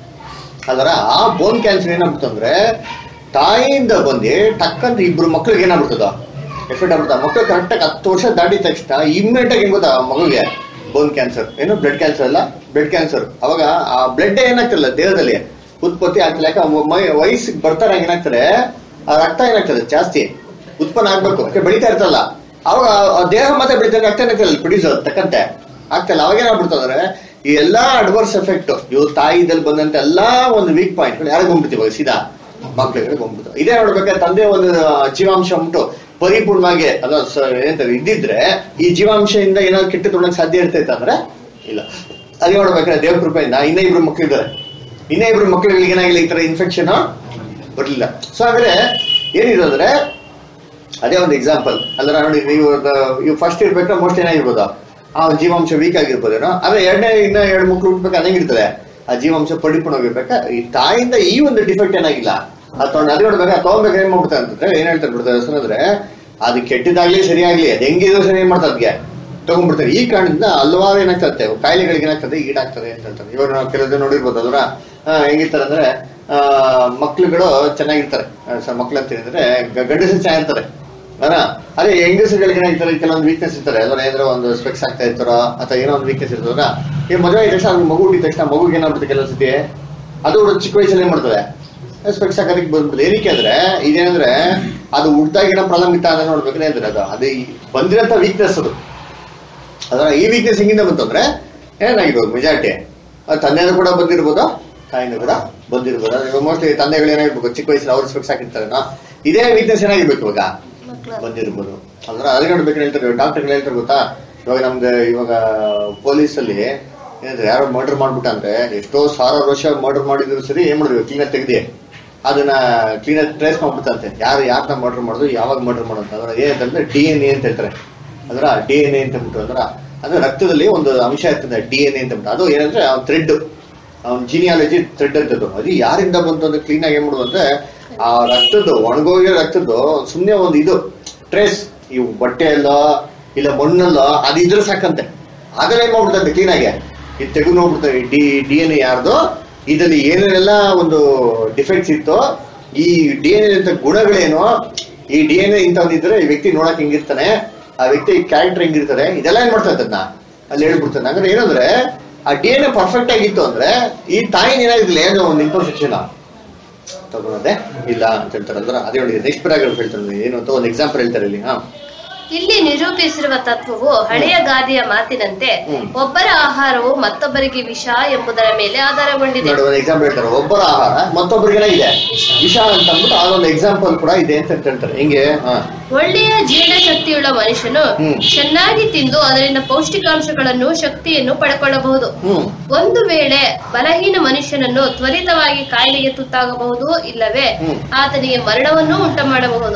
ಅದರ. ಆ ಬೋನ್ ಕ್ಯಾನ್ಸರ್ ಏನಾಗ್ಬಿಡ್ತಂದ್ರೆ ತಾಯಿಯಿಂದ ಬಂದು ಟಕ್ಕಂತ ಇಬ್ರು ಮಕ್ಳಿಗೆ ಏನಾಗ್ಬಿಡ್ತದ ಎಫೆಕ್ಟ್ ಆಗ್ಬಿಡ್ತ. ಮಕ್ಳು ಕರೆಕ್ಟಾಗಿ 10 ವರ್ಷ ದಾಟಿದ ತಕ್ಷಣ ಇಮ್ಮಿಡಿಯೇಟ್ ಆಗಿ ಗೊತ್ತಾ ಮಗುಗೆ ಬೋನ್ ಕ್ಯಾನ್ಸರ್, ಏನು ಬ್ಲಡ್ ಕ್ಯಾನ್ಸರ್ ಅಲ್ಲ ಬ್ಲಡ್ ಕ್ಯಾನ್ಸರ್. ಅವಾಗ ಆ ಬ್ಲಡ್ ಏನಾಗ್ತಿಲ್ಲ ದೇಹದಲ್ಲಿ ಉತ್ಪತ್ತಿ ಆಗ್ತಿಲ್ಲ. ಯಾಕೆ ವಯಸ್ಸಿಗೆ ಬರ್ತಾರೆ ಏನಾಗ್ತಾರೆ ಆ ರಕ್ತ ಏನಾಗ್ತದೆ ಜಾಸ್ತಿ ಉತ್ಪನ್ನ ಆಗ್ಬೇಕು, ಯಾಕೆ ಬೆಳೀತಾ ಇರ್ತಲ್ಲ ಅವಾಗ ದೇಹ ಮತ್ತೆ ಬೆಳಿತಾರೆ, ಆಗ್ತಾನೆ ಪ್ರೊಡ್ಯೂಸ್ ತಕ್ಕಂತೆ ಆಗ್ತಲ್ಲ. ಅವಾಗ ಏನಾಗ್ಬಿಡ್ತಂದ್ರೆ ಈ ಎಲ್ಲಾ ಅಡ್ವರ್ಸ್ ಎಫೆಕ್ಟ್ ಇವ್ರ ತಾಯಿದಲ್ಲಿ ಬಂದಂತ ಎಲ್ಲಾ ಒಂದು ವೀಕ್ ಪಾಯಿಂಟ್ ಯಾರಿಗೆ ಬಂದ್ಬಿಡ್ತೀವಿ ಸೀದಾ ಮಕ್ಳಿಗೆ ಬಂದ್ಬಿಡ್ತು. ಇದೇ ನೋಡ್ಬೇಕಾದ್ರೆ ತಂದೆ ಒಂದು ಜೀವಾಂಶ ಉಂಟು ಪರಿಪೂರ್ಣವಾಗಿ ಅದ ಏನಂತಾರೆ ಇದ್ದಿದ್ರೆ ಈ ಜೀವಾಂಶದಿಂದ ಏನಾದ್ರು ಕೆಟ್ಟ ತೊಗೊಳಕ್ ಸಾಧ್ಯ ಇರ್ತೈತೆ ಅಂದ್ರೆ ಇಲ್ಲ. ಅದೇ ನೋಡ್ಬೇಕಾದ್ರೆ ದೇವ್ರ ಕೃಪೆಯಿಂದ ಇನ್ನೂ ಇಬ್ರು ಮಕ್ಳಿದ್ದಾರೆ, ಇನ್ನೂ ಇಬ್ರು ಮಕ್ಳುಗಳಿಗೆ ಏನಾಗಿಲ್ಲ ಈ ತರ ಇನ್ಫೆಕ್ಷನ್ ಬರ್ಲಿಲ್ಲ. ಸೊ ಹಾಗಾದ್ರೆ ಏನಿದೆ ಅಂದ್ರೆ ಅದೇ ಒಂದು ಎಕ್ಸಾಂಪಲ್ ಅಲ್ಲ. ನೋಡಿ ನೀವು ಫಸ್ಟ್ ಇರ್ಬೇಕಾದ್ರೆ ಮೋಸ್ಟ್ ಏನಾಗಿರ್ಬೋದು ಆ ಜೀವಾಂಶ ವೀಕ್ ಆಗಿರ್ಬೋದೇನೋ, ಆದ್ರೆ ಎರಡನೇ ಇನ್ನ 2 ಮಕ್ಳು ಹುಟ್ಬೇಕು ಅದಂಗಿರ್ತದೆ ಆ ಜೀವಾಂಶ ಪರಿಪೂರ್ಣವಾಗಿರ್ಬೇಕಾ. ಈ ತಾಯಿಯಿಂದ ಈ ಒಂದು ಡಿಫೆಕ್ಟ್ ಏನಾಗಿಲ್ಲ ಅದು ಅದೇ ನೋಡ್ಬೇಕಾ ತಗೊಂಡ್ಬೇಕು ಏನ್ ಮಾಡ್ಬಿಡ್ತಾರೆ ಅಂತಂದ್ರೆ ಏನ್ ಹೇಳ್ತಾರೆ ಬಿಡ್ತಾರೆ ಅಂದ್ರೆ ಅದು ಕೆಟ್ಟದಾಗ್ಲಿ ಸರಿಯಾಗ್ಲಿ ಅದು ಹೆಂಗಿದ್ರು ಸರಿ ಏನ್ ಮಾಡ್ತಾರೆ ಅದಕ್ಕೆ ತಗೊಂಡ್ಬಿಡ್ತಾರೆ. ಈ ಕಾರಣದಿಂದ ಹಲವಾರು ಏನಾಗ್ತದೆ ಕಾಯಿಲೆಗಳಿಗೆ ಏನಾಗ್ತದೆ ಈಡಾಗ್ತದೆ ಅಂತ ಹೇಳ್ತಾರೆ. ಇವಾಗ ನಾವು ಕೆಲವು ನೋಡಿರ್ಬೋದು ಅದರ ಹೆಂಗಿರ್ತಾರೆ ಅಂದ್ರೆ ಮಕ್ಳುಗಳು ಚೆನ್ನಾಗಿರ್ತಾರೆ, ಮಕ್ಳು ಅಂತ ಹೇಳಿದ್ರೆ ಗಂಡಸರು ಚೆನ್ನಾಗಿರ್ತಾರೆ ಅದೇ ಹೆಂಗಸರುಗಳಿಗೆ ಏನಾಗಿರ್ತಾರೆ ಕೆಲವೊಂದು ವೀಕ್ನೆಸ್ ಇರ್ತಾರೆ. ಅದರ ಏನಾದ್ರು ಒಂದು ಸ್ಪೆಕ್ಸ್ ಆಗ್ತಾ ಇರ್ತಾರೋ ಅಥವಾ ಏನೋ ಒಂದು ವೀಕ್ನೆಸ್ ಇರ್ತದ. ಈ ಮದುವೆ ಆದ ತಕ್ಷಣ ಮಗು ಹುಟ್ಟಿದ ತಕ್ಷಣ ಮಗುಗೆ ಏನಾಗ್ಬಿಡುತ್ತೆ ಕೆಲವು ಸತಿ ಅದು ಚಿಕ್ಕ ವಯಸ್ಸಲ್ಲಿ ಏನ್ ಮಾಡ್ತದೆ ಸ್ಪೆಕ್ಸ್ ಹಾಕೋದಕ್ಕೆ ಬಂದ್ಬಿಡುತ್ತೆ. ಏನಕ್ಕೆ ಅಂದ್ರೆ ಇದೇನಂದ್ರೆ ಅದು ಹುಟ್ಟಾಗ ಏನೋ ಪ್ರಾಬ್ಲಮ್ ಇತ್ತ ಅಂತ ನೋಡ್ಬೇಕಂದ್ರೆ ಅಂದ್ರೆ ಅದು ಬಂದಿರೋಂಥ ವೀಕ್ನೆಸ್ ಅದು. ಅದರ ಈ ವೀಕ್ನೆಸ್ ಹಿಂಗಿಂದ ಬಂತಂದ್ರೆ ಏನಾಗಿರ್ಬೋದು ಮೆಜಾರಿಟಿ ಅದು ತಂದೆಯಿಂದ ಕೂಡ ಬಂದಿರ್ಬೋದು ತಾಯಿಯಿಂದ ಕೂಡ ಬಂದಿರ್ಬೋದು. ಇವಾಗ ಮೋಸ್ಟ್ಲಿ ತಂದೆಗಳು ಏನಾಗಿರ್ಬೇಕು ಚಿಕ್ಕ ವಯಸ್ಸಲ್ಲಿ ಅವ್ರು ಸ್ಪೆಕ್ಸ್ ಹಾಕಿರ್ತಾರೇನೋ ಇದೇ ವೀಕ್ನೆಸ್ ಏನಾಗಿರ್ಬೇಕು ಇವಾಗ ಬಂದಿರ್ಬೋದು. ಅಂದ್ರೆ ಅದೇ ನೋಡ್ಬೇಕಂತ ಹೇಳ್ತಾರೆ ಡಾಕ್ಟರ್ಗಳು ಹೇಳ್ತಾರೆ ಗೊತ್ತಾ. ಇವಾಗ ಪೊಲೀಸಲ್ಲಿ ಏನಂದ್ರೆ ಯಾರೋ ಮರ್ಡರ್ ಮಾಡ್ಬಿಟ್ಟ ಅಂದ್ರೆ ಎಷ್ಟೋ 1000 ವರ್ಷ ಮರ್ಡರ್ ಮಾಡಿದ್ರು ಸರಿ ಏನ್ ಮಾಡಿದ್ವಿ ಕ್ಲೀನಾಗಿ ತೆಗ್ದಿ ಅದನ್ನ ಕ್ಲೀನಾಗಿ ಟ್ರೇಸ್ ಮಾಡ್ಬಿಟ್ಟಂತೆ ಯಾರನ್ನ ಮರ್ಡರ್ ಮಾಡೋದು ಯಾವಾಗ ಮರ್ಡರ್ ಮಾಡೋದು. ಅಂದ್ರೆ ಏನಂತಂದ್ರೆ DNA ಅಂತ ಹೇಳ್ತಾರೆ. ಅದರ DNA ಅಂತ ಬಿಟ್ಟು ಅಂದ್ರೆ ರಕ್ತದಲ್ಲಿ ಒಂದು ಅಂಶ ಇರ್ತದೆ DNA ಅಂತ ಬಿಟ್ಟು. ಅದು ಏನಂದ್ರೆ ಅವ್ನ ಥ್ರೆಡ್ ಅವ್ನ ಜೀನಿಯಾಲಜಿ ಥ್ರೆಡ್ ಅಂತದ್ದು ಅದು ಯಾರಿಂದ ಬಂತು ಅಂದ್ರೆ ಕ್ಲೀನಾಗಿ ಏನ್ ಮಾಡೋದು ಅಂದ್ರೆ ಆ ರಕ್ತದ್ದು ಒಣಗೋಗಿರೋ ರಕ್ತದ್ದು ಸುಮ್ನೆ ಒಂದು ಇದು ಟ್ರೇಸ್ ಇವು ಬಟ್ಟೆಯಲ್ಲೋ ಇಲ್ಲ ಮಣ್ಣಲ್ಲೋ ಅದು ಇದ್ರೆ ಸಾಕಂತೆ ಅದನ್ನ ಏನ್ ಮಾಡ್ಬಿಡ್ತಂತೆ ಕ್ಲೀನಾಗಿ ಇದು ತೆಗೆದು ನೋಡ್ಬಿಡ್ತಾರೆ DNA ಯಾರ್ದು ಇದರಲ್ಲಿ ಏನೇನೆಲ್ಲ ಒಂದು ಡಿಫೆಕ್ಟ್ಸ್ ಇತ್ತು ಈ DNA ಅಂತ ಗುಣಗಳೇನು ಈ DNA ಇಂಥವ್ನಿದ್ರೆ ಈ ವ್ಯಕ್ತಿ ನೋಡಕ್ ಹೆಂಗಿರ್ತಾನೆ ಆ ವ್ಯಕ್ತಿ ಕ್ಯಾರೆಕ್ಟರ್ ಹೆಂಗಿರ್ತಾರೆ ಇದೆಲ್ಲ ಏನ್ ಮಾಡ್ತಾ ಅದನ್ನ ಅಲ್ಲಿ ಹೇಳ್ಬಿಡ್ತಾನೆ. ಅಂದ್ರೆ ಏನಂದ್ರೆ ಆ DNA ಪರ್ಫೆಕ್ಟ್ ಆಗಿತ್ತು ಅಂದ್ರೆ ಈ ತಾಯಿನ ಏನಾಗಿರ್ಲಿಲ್ಲ ಏನೋ ಒಂದು ಇನ್ಫರ್ಮೇಷನ್ ತಗೊಳೋದೇ ಇಲ್ಲ ಅಂತ ಹೇಳ್ತಾರೆ. ಅಂದ್ರೆ ಅದೇ ನೋಡಿ ನೆಕ್ಸ್ಟ್ ಪ್ಯಾರಾಗ್ರಾಫ್ ಹೇಳ್ತಾರೆ ಏನು ಅಂತ ಒಂದು ಎಕ್ಸಾಂಪಲ್ ಹೇಳ್ತಾರೆ ಇಲ್ಲಿ. ಇಲ್ಲಿ ನಿರೂಪಿಸಿರುವ ತತ್ವವು ಹಳೆಯ ಗಾದೆಯ ಮಾತಿನಂತೆ ಒಬ್ಬರ ಆಹಾರವು ಮತ್ತೊಬ್ಬರಿಗೆ ವಿಷ ಎಂಬುದರ ಮೇಲೆ ಆಧಾರಗೊಂಡಿದೆ. ಒಂದು ಎಕ್ಸಾಂಪಲ್ ಹೇಳ್ತಾರೆ ಒಬ್ಬರ ಆಹಾರ ಮತ್ತೊಬ್ಬರಿಗೆ ಇದೆ ವಿಷ ಅಂತ ಅಂದ್ಬಿಟ್ಟು ಅದೊಂದು ಎಕ್ಸಾಂಪಲ್ ಕೂಡ ಇದೆ ಅಂತ ಹೇಳ್ತಾರೆ. ಹಿಂಗೆ ಒಳ್ಳೆಯ ಜೀರ್ಣಶಕ್ತಿಯುಳ್ಳ ಮನುಷ್ಯನು ಚೆನ್ನಾಗಿ ತಿಂದು ಅದರಿಂದ ಪೌಷ್ಟಿಕಾಂಶಗಳನ್ನು ಶಕ್ತಿಯನ್ನು ಪಡ್ಕೊಳ್ಳಬಹುದು. ಒಂದು ವೇಳೆ ಬಲಹೀನ ಮನುಷ್ಯನನ್ನು ತ್ವರಿತವಾಗಿ ಕಾಯಿಲೆಗೆ ತುತ್ತಾಗಬಹುದು, ಇಲ್ಲವೇ ಆತನಿಗೆ ಮರಣವನ್ನು ಉಂಟು ಮಾಡಬಹುದು.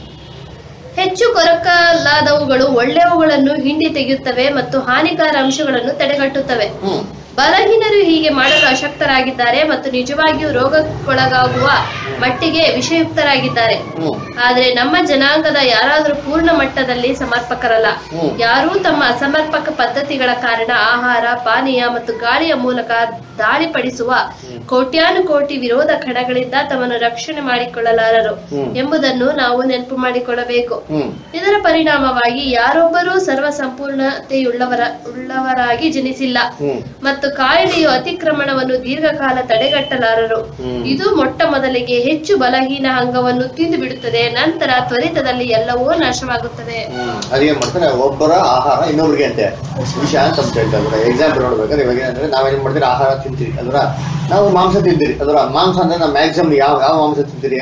ಹೆಚ್ಚು ಕೊರಕಲಾದವುಗಳು ಒಳ್ಳೆಯವುಗಳನ್ನು ಹಿಂಡಿ ತೆಗೆಯುತ್ತವೆ ಮತ್ತು ಹಾನಿಕಾರ ಅಂಶಗಳನ್ನು ತಡೆಗಟ್ಟುತ್ತವೆ. ಬಲಹೀನರು ಹೀಗೆ ಮಾಡಲು ಅಶಕ್ತರಾಗಿದ್ದಾರೆ ಮತ್ತು ನಿಜವಾಗಿಯೂ ರೋಗಕ್ಕೊಳಗಾಗುವ ಮಟ್ಟಿಗೆ ವಿಷಯುಕ್ತರಾಗಿದ್ದಾರೆ. ಆದರೆ ನಮ್ಮ ಜನಾಂಗದ ಯಾರಾದರೂ ಪೂರ್ಣ ಮಟ್ಟದಲ್ಲಿ ಸಮರ್ಪಕರಲ್ಲ. ಯಾರೂ ತಮ್ಮ ಅಸಮರ್ಪಕ ಪದ್ಧತಿಗಳ ಕಾರಣ ಆಹಾರ ಪಾನೀಯ ಮತ್ತು ಗಾಳಿಯ ಮೂಲಕ ದಾಳಿಪಡಿಸುವ ಕೋಟ್ಯಾನುಕೋಟಿ ವಿರೋಧ ಕಣಗಳಿಂದ ತಮ್ಮನ್ನು ರಕ್ಷಣೆ ಮಾಡಿಕೊಳ್ಳಲಾರರು ಎಂಬುದನ್ನು ನಾವು ನೆನಪು ಮಾಡಿಕೊಳ್ಳಬೇಕು. ಇದರ ಪರಿಣಾಮವಾಗಿ ಯಾರೊಬ್ಬರೂ ಸರ್ವ ಸಂಪೂರ್ಣತೆಯುಳ್ಳವರಾಗಿ ಜನಿಸಿಲ್ಲ ಮತ್ತು ಕಾಯಿಲೆಯು ಅತಿಕ್ರಮಣವನ್ನು ದೀರ್ಘಕಾಲ ತಡೆಗಟ್ಟಲಾರರು. ಇದು ಮೊಟ್ಟ ಮೊದಲಿಗೆ ಹೆಚ್ಚು ಬಲಹೀನ ಅಂಗವನ್ನು ತಿಂದು ಬಿಡುತ್ತದೆ, ನಂತರ ತ್ವರಿತದಲ್ಲಿ ಎಲ್ಲವೂ ನಾಶವಾಗುತ್ತದೆ. ಅದೇನ್ ಮಾಡ್ತಾರೆ ಒಬ್ಬರ ಆಹಾರ ಇನ್ನೊಬ್ರಿಗೆ ಅಂತೆ ವಿಷ ಅಂತ ಹೇಳ್ತಾರೆ. ಎಕ್ಸಾಂಪಲ್ ನೋಡ್ಬೇಕಾದ್ರೆ ಇವಾಗ ಏನಂದ್ರೆ ನಾವೇನ್ ಮಾಡ್ತೀರಿ ಆಹಾರ ತಿಂತೀರಿ ಅಲ್ರ, ನಾವು ಮಾಂಸ ತಿಂತೀರಿ ಅಲ್ರ. ಮಾಂಸ ಅಂದ್ರೆ ನಾವು ಮ್ಯಾಕ್ಸಿಮಮ್ ಯಾವ ಮಾಂಸ ತಿಂತೀರಿ?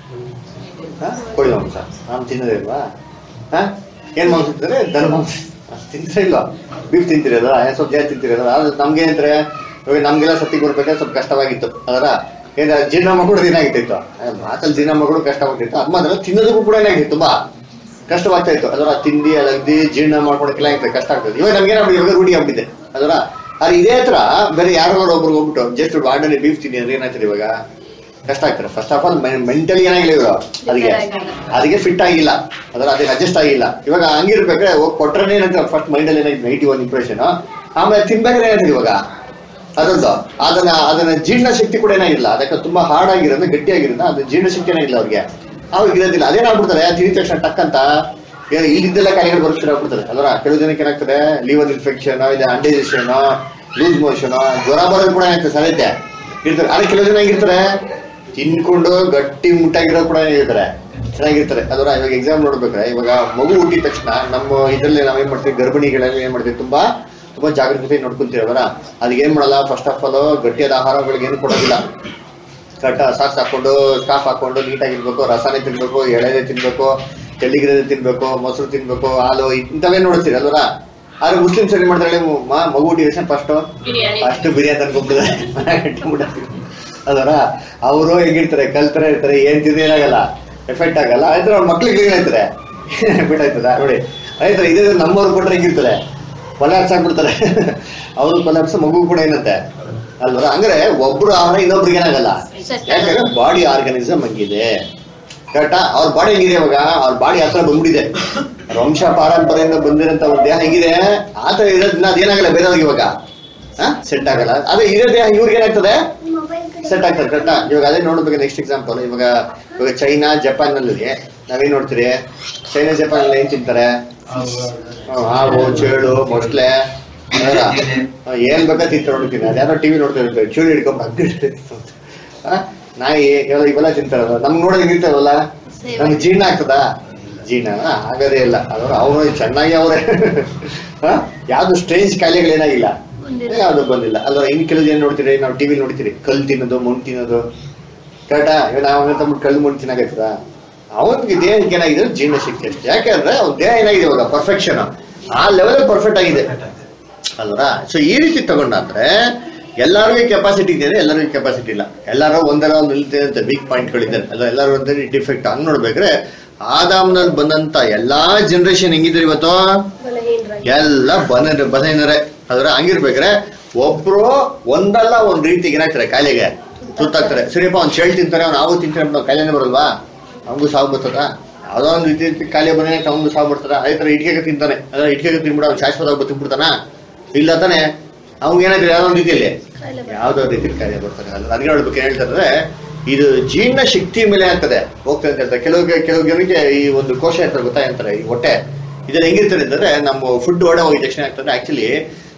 ಕೋಳಿ ಮಾಂಸ ನಾವು ತಿನ್ನೋದೇ ಇಲ್ವಾ? ಏನ್ ಮಾಂಸ ತಿಂತಾರೆ? ದನ ಮಾಂಸ ತಿಂತೀರ ಇಲ್ವಾ? ಬೀಫ್ ತಿಂತೀರಿ ಅದರ ಸ್ವಲ್ಪ ಜಾಸ್ತಿ ತಿಂತೀರಿ ಅದರ. ಅದು ನಮ್ಗೆ ಏನಂದ್ರೆ ಇವಾಗ ನಮ್ಗೆಲ್ಲ ಸತಿ ಕೊಡ್ಬೇಕಾದ್ರೆ ಸ್ವಲ್ಪ ಕಷ್ಟವಾಗಿತ್ತು ಅದರ. ಏನ ಜೀರ್ಣ ಮಾಡೋದು ಏನಾಗಿತ್ತು ಮಾತಲ್ಲಿ ಜೀರ್ಣ ಮಾಡೋದು ಕಷ್ಟವಾಗಿತ್ತು. ಅದು ಮಾತ್ರ ತಿನ್ನೋದಕ್ಕೂ ಕೂಡ ಏನಾಗಿತ್ತು ತುಂಬಾ ಕಷ್ಟವಾಗ್ತಾ ಇತ್ತು ಅದರ. ತಿಂಡಿ ಅಲಗ್ದಿ ಜೀರ್ಣ ಮಾಡ್ಕೊಳಕ್ಕೆಲ್ಲ ಆಗ್ತದೆ ಕಷ್ಟ ಆಗ್ತದೆ. ಇವಾಗ ನಮ್ಗೆ ಇವಾಗ ರೂಢಿ ಆಗ್ಬಿಟ್ಟಿದೆ ಅದರ. ಅದು ಇದೇ ಹತ್ರ ಬೇರೆ ಯಾರೋ ಒಬ್ರು ಹೋಗ್ಬಿಟ್ಟು ಜಸ್ಟ್ ವಾರ್ಡಲ್ಲಿ ಬೀಫ್ ತಿನ್ನಿ ಅಂದ್ರೆ ಏನಾಗ್ತದೆ ಇವಾಗ ಕಷ್ಟ ಆಗ್ತಾರೆ. ಫಸ್ಟ್ ಆಫ್ ಆಲ್ ಮೆಂಟಲಿ ಏನಾಗಿಲ್ಲ ಇವರು ಅದಕ್ಕೆ ಫಿಟ್ ಆಗಿಲ್ಲ ಅದರ, ಅದಕ್ಕೆ ಅಡ್ಜಸ್ಟ್ ಆಗಿಲ್ಲ. ಇವಾಗ ಹಂಗಿರ್ಬೇಕಾದ್ರೆ ಹೋಗಿ ಕೊಟ್ರೆ ಏನಂತ ಫಸ್ಟ್ ಮೈಂಡಲ್ಲಿ ಏನಾಗಿದೆ ನೆಗೆಟಿವ್ ಒಂದು ಇಂಪ್ರೆಷನ್. ಆಮೇಲೆ ತಿನ್ಬೇಕಾದ್ರೆ ಏನಾಗ್ತದೆ ಇವಾಗ ಅದೊಂದು ಅದನ್ನ ಜೀರ್ಣ ಶಕ್ತಿ ಕೂಡ ಏನಾಗಿಲ್ಲ. ಅದಕ್ಕೆ ತುಂಬಾ ಹಾರ್ಡ್ ಆಗಿರೋದು ಗಟ್ಟಿಯಾಗಿರೋದು ಅದು ಜೀರ್ಣ ಶಕ್ತಿ ಏನಾಗಿಲ್ಲ ಅವ್ರಿಗೆ ಇರೋದಿಲ್ಲ. ಅದೇನಾಗ್ಬಿಡ್ತಾರೆ ತಿಂದ ತಕ್ಷಣ ಟಕ್ ಅಂತ ಇಲ್ಲಿದ್ದೆಲ್ಲ ಕಾಯಿಲೆಗಳು ಬರ್ತಿರ ಆಗ್ಬಿಡ್ತಾರೆ ಅದರ. ಕೆಲವು ಜನಕ್ಕೆ ಏನಾಗ್ತದೆ ಲಿವರ್ ಇನ್ಫೆಕ್ಷನ್, ಇಲ್ಲ ಅಂಡೈಜೆಷನ್, ಲೂಸ್ ಮೋಷನ್, ಜ್ವರ ಬರೋದು ಕೂಡ ಏನಾಗ್ತದೆ ಸಾಧ್ಯತೆ ಇರ್ತಾರೆ. ಅದೇ ಕೆಲವು ಜನ ಹೇಗಿರ್ತಾರೆ ತಿನ್ಕೊಂಡು ಗಟ್ಟಿ ಮುಟ್ಟಾಗಿರೋ ಕೂಡ ಏನಿರ್ತಾರೆ ಚೆನ್ನಾಗಿರ್ತಾರೆ ಅದರ. ಇವಾಗ ಎಕ್ಸಾಮ್ ನೋಡ್ಬೇಕಾರೆ ಇವಾಗ ಮಗು ಹುಟ್ಟಿದ ತಕ್ಷಣ ನಮ್ಮ ಇದರಲ್ಲಿ ನಾವೇನ್ ಮಾಡ್ತೀವಿ, ಗರ್ಭಿಣಿಗಳಲ್ಲಿ ಏನ್ ಮಾಡ್ತೀವಿ, ತುಂಬಾ ಜಾಗೃತಿ ನೋಡ್ಕೊಂತೀವಿ ಅದರ. ಅದಕ್ಕೆ ಏನ್ ಮಾಡಲ್ಲ, ಫಸ್ಟ್ ಆಫ್ ಆಲ್ ಗಟ್ಟಿಯಾದ ಆಹಾರಗಳಿಗೆ ಏನು ಕೊಡೋದಿಲ್ಲ. ಸಾಕ್ಸ್ ಹಾಕೊಂಡು ಸ್ಕಾಫ್ ಹಾಕೊಂಡು ನೀಟಾಗಿರ್ಬೇಕು, ರಸನೇ ತಿನ್ಬೇಕು, ಎಳೆದೇ ತಿನ್ಬೇಕು, ತೆಳ್ಳಿಗಿರದೇ ತಿನ್ಬೇಕು, ಮೊಸರು ತಿನ್ಬೇಕು, ಹಾಲು ಇಂಥವೇ ನೋಡ್ತೀರಿ ಅಲ್ವರ. ಆದ್ರೆ ಮುಸ್ಲಿಮ್ಸ್ ಏನ್ ಮಾಡ್ತಾರೆ, ಮಗು ಹುಟ್ಟಿದ ಫಸ್ಟ್ ಬಿರಿಯಾನಿ ತಂದ್ಕೊಬಿಟ್ಟಿದ್ದಾರೆ ಅದರ. ಅವರು ಹೆಂಗಿರ್ತಾರೆ, ಕಲ್ತರ ಇರ್ತಾರೆ, ಏನ್ ತಿಂದ್ರೆ ಏನಾಗಲ್ಲ, ಎಫೆಕ್ಟ್ ಆಗಲ್ಲ. ಆಯ್ತಾರೆ ಅವ್ರ ಮಕ್ಳಿಗೆ ಏನಾಯ್ತಾರೆ ಎಫೆಕ್ಟ್ ಆಯ್ತದ ನೋಡಿ. ಆಯ್ತಾರೆ ಇದೇ ನಮ್ಮವ್ರು ಕೊಟ್ರೆ ಹೆಂಗಿರ್ತಾರೆ, ಕೊಲಾಪ್ಸ್ ಆಗ್ಬಿಡ್ತಾರೆ. ಅವರು ಕೊಲಾಪ್ಸ್, ಮಗು ಕೂಡ ಏನಂತೆ ಅಲ್ವರ. ಹಂಗಾರೆ ಒಬ್ರು ಆಹಾರ ಇನ್ನೊಬ್ರಿಗೆ ಏನಾಗಲ್ಲ, ಯಾಕಂದ್ರೆ ಬಾಡಿ ಆರ್ಗನಿಸಮ್ ಹಂಗಿದೆ, ಕರೆಕ್ಟಾ. ಅವ್ರ ಬಾಡಿ ಹೆಂಗಿದೆ ಇವಾಗ, ಅವ್ರ ಬಾಡಿ ಹತ್ರ ಬಂದ್ಬಿಟ್ಟಿದೆ, ವಂಶ ಪಾರಂಪರೆಯಿಂದ ಬಂದಿರೋಂಥ ಅವ್ರ ದೇಹ ಹೆಂಗಿದೆ ಆ ತರ ಇರೋದ್ರಿಂದ ಅದೇನಾಗಲ್ಲ ಬೇರೆಯವ್ರಿಗೆ ಇವಾಗ ಸೆಟ್ ಆಗಲ್ಲ. ಅದೇ ಇರೋ ದೇಹ ಇವ್ರಿಗೆ ಏನಾಗ್ತದೆ, ಸೆಟ್ ಆಗ್ತದೆ, ಕರೆಕ್ಟಾ. ಇವಾಗ ಅದೇ ನೋಡ್ಬೇಕು ನೆಕ್ಸ್ಟ್ ಎಕ್ಸಾಂಪಲ್. ಇವಾಗ ಚೈನಾ ಜಪಾನ್ ನಲ್ಲಿ ನಾವೇನ್ ನೋಡ್ತೀರಿ, ಚೈನಾ ಜಪಾನ್ ಅಲ್ಲಿ ಏನ್ ತಿಂತಾರೆ, ಹಾವು, ಚೇಳು, ಮೊಸಳೆ, ಏನ್ ಬೇಕಾ ತಿಂತಾರೆ ನೋಡ್ತೀನಿ. ಅದ್ಯಾರೋ ಟಿವಿ ನೋಡ್ತಾ ಇರ್ತಾರೆ, ಚೇಳು ಹಿಡ್ಕೊಂಡ್ ನಾಯಿ ಇವೆಲ್ಲ ತಿಂತಾರಲ್ಲ, ನಮ್ಗೆ ನೋಡೋದು ನಿಂತಾರಲ್ಲ, ನಮ್ಗೆ ಜೀರ್ಣ ಆಗ್ತದ, ಜೀರ್ಣ ಆಗದೇ ಇಲ್ಲ. ಅವ್ರು ಚೆನ್ನಾಗಿ ಅವ್ರೆ ಯಾವ್ದು ಸ್ಟ್ರೇಂಜ್ ಕಾಯಿಲೆಗಳೇನಾಗಿಲ್ಲ, ಯಾವ್ದು ಬಂದಿಲ್ಲ ಅಲ್ವ. ಇನ್ ಕೆಲವು ಏನ್ ನೋಡ್ತೀರಿ, ನಾವು ಟಿವಿ ನೋಡ್ತೀರಿ, ಕಲ್ಲು ತಿನ್ನೋದು, ಮಣ್ಣು ತಿನ್ನೋದು, ಕರೆಕ್ಟಾ. ಇವಾಗ ನಾವು ಕಲ್ಲು ಮಣ್ಣು ತಿನ್ನಾಗತ್ತದ, ಅವನಿಗೆ ದೇಹಕ್ಕೆ ಏನಾಗಿದೆ, ಜೀರ್ಣ ಶಕ್ತಿ ಅಷ್ಟೇ. ಯಾಕಂದ್ರೆ ಅವ್ನ ದೇಹ ಏನಾಗಿದೆ ಇವಾಗ ಪರ್ಫೆಕ್ಷನ್, ಆ ಲೆವೆಲ್ ಪರ್ಫೆಕ್ಟ್ ಆಗಿದೆ ಅಲ್ವರ. ಸೊ ಈ ರೀತಿ ತಗೊಂಡಾದ್ರೆ ಎಲ್ಲರಿಗೂ ಕೆಪಾಸಿಟಿ ಇದೆ, ಎಲ್ಲರಿಗೂ ಕೆಪಾಸಿಟಿ ಇಲ್ಲ. ಎಲ್ಲರೂ ಒಂದರ ಒಂದು ನಿಲ್ತಿದೆ ವೀಕ್ ಪಾಯಿಂಟ್ಗಳಿದ್ದಾರೆ ಅಲ್ಲ, ಎಲ್ಲರೂ ಒಂದೇ ಡಿಫೆಕ್ಟ್. ಹಂಗ್ ನೋಡ್ಬೇಕ್ರೆ ಆದಾಮ್ನಲ್ಲಿ ಬಂದಂತ ಎಲ್ಲಾ ಜನರೇಷನ್ ಹೆಂಗಿದ್ರು ಇವತ್ತು, ಎಲ್ಲ ಬದಲಿದ್ದಾರೆ ಅದ್ರ. ಹಂಗಿರ್ಬೇಕ್ರೆ ಒಬ್ರು ಒಂದಲ್ಲ ಒಂದ್ ರೀತಿಗೆ ಏನಾಗ್ತಾರೆ, ಕಾಯಿಲೆಗೆ ತುತ್ತಾಗ್ತಾರೆ. ಸರಿಯಪ್ಪ ಅವ್ನು ಚೇಳು ತಿಂತಾರೆ, ಅವ್ನು ಹಾವು ತಿಂತಾರೆ, ನಾವು ಕಾಯಿಲೆನೇ ಬರಲ್ವಾ, ಅವ್ನಿಗೂ ಸಾವು ಬರ್ತದ. ಯಾವ್ದೋ ಒಂದು ರೀತಿ ಕಾಯಿಲೆ ಬಂದ ಅವ್ನಿಗೂ ಸಾವು ಬರ್ತದ. ಅದೇ ತರ ಇಟ್ಕೆಗೆ ತಿಂತಾನೆ, ಅದ್ರ ಇಟ್ಕೆಗೆ ತಿನ್ಬಿಡ ಅವ್ನು ಶಾಶ್ವತವಾಗಿ ಬದುಕ್ಬಿಡ್ತಾನ, ಇಲ್ಲ ತಾನೆ. ಅವ್ನಿಗೆ ಏನಾಗ್ತದೆ, ಯಾವ್ದೋ ಒಂದು ರೀತಿಯಲ್ಲಿ ಯಾವ್ದೋ ರೀತಿಯಲ್ಲಿ ಕಾಯಿಲೆ ಬರ್ತಾರೆ ಅಲ್ಲ. ಅದಕ್ಕೆ ನೋಡ್ಬೇಕು, ಏನ್ ಹೇಳ್ತಾರೆ, ಇದು ಜೀರ್ಣ ಶಕ್ತಿ ಮೇಲೆ ಆಗ್ತದೆ ಹೋಗ್ತದೆ ಅಂತ ಹೇಳ್ತಾರೆ. ಕೆಲವು ಜನಕ್ಕೆ ಈ ಒಂದು ಕೋಶ ಇರ್ತಾರೆ, ಗೊತ್ತಾ ಅಂತಾರೆ, ಈ ಹೊಟ್ಟೆ ಇದೆಲ್ಲ ಹೆಂಗಿರ್ತದೆ ಅಂತಂದ್ರೆ, ನಮ್ಮ ಫುಡ್ ಒಡೆ ಹೋಗಿದ ತಕ್ಷಣ ಆಗ್ತದೆ. ಆಕ್ಚುಲಿ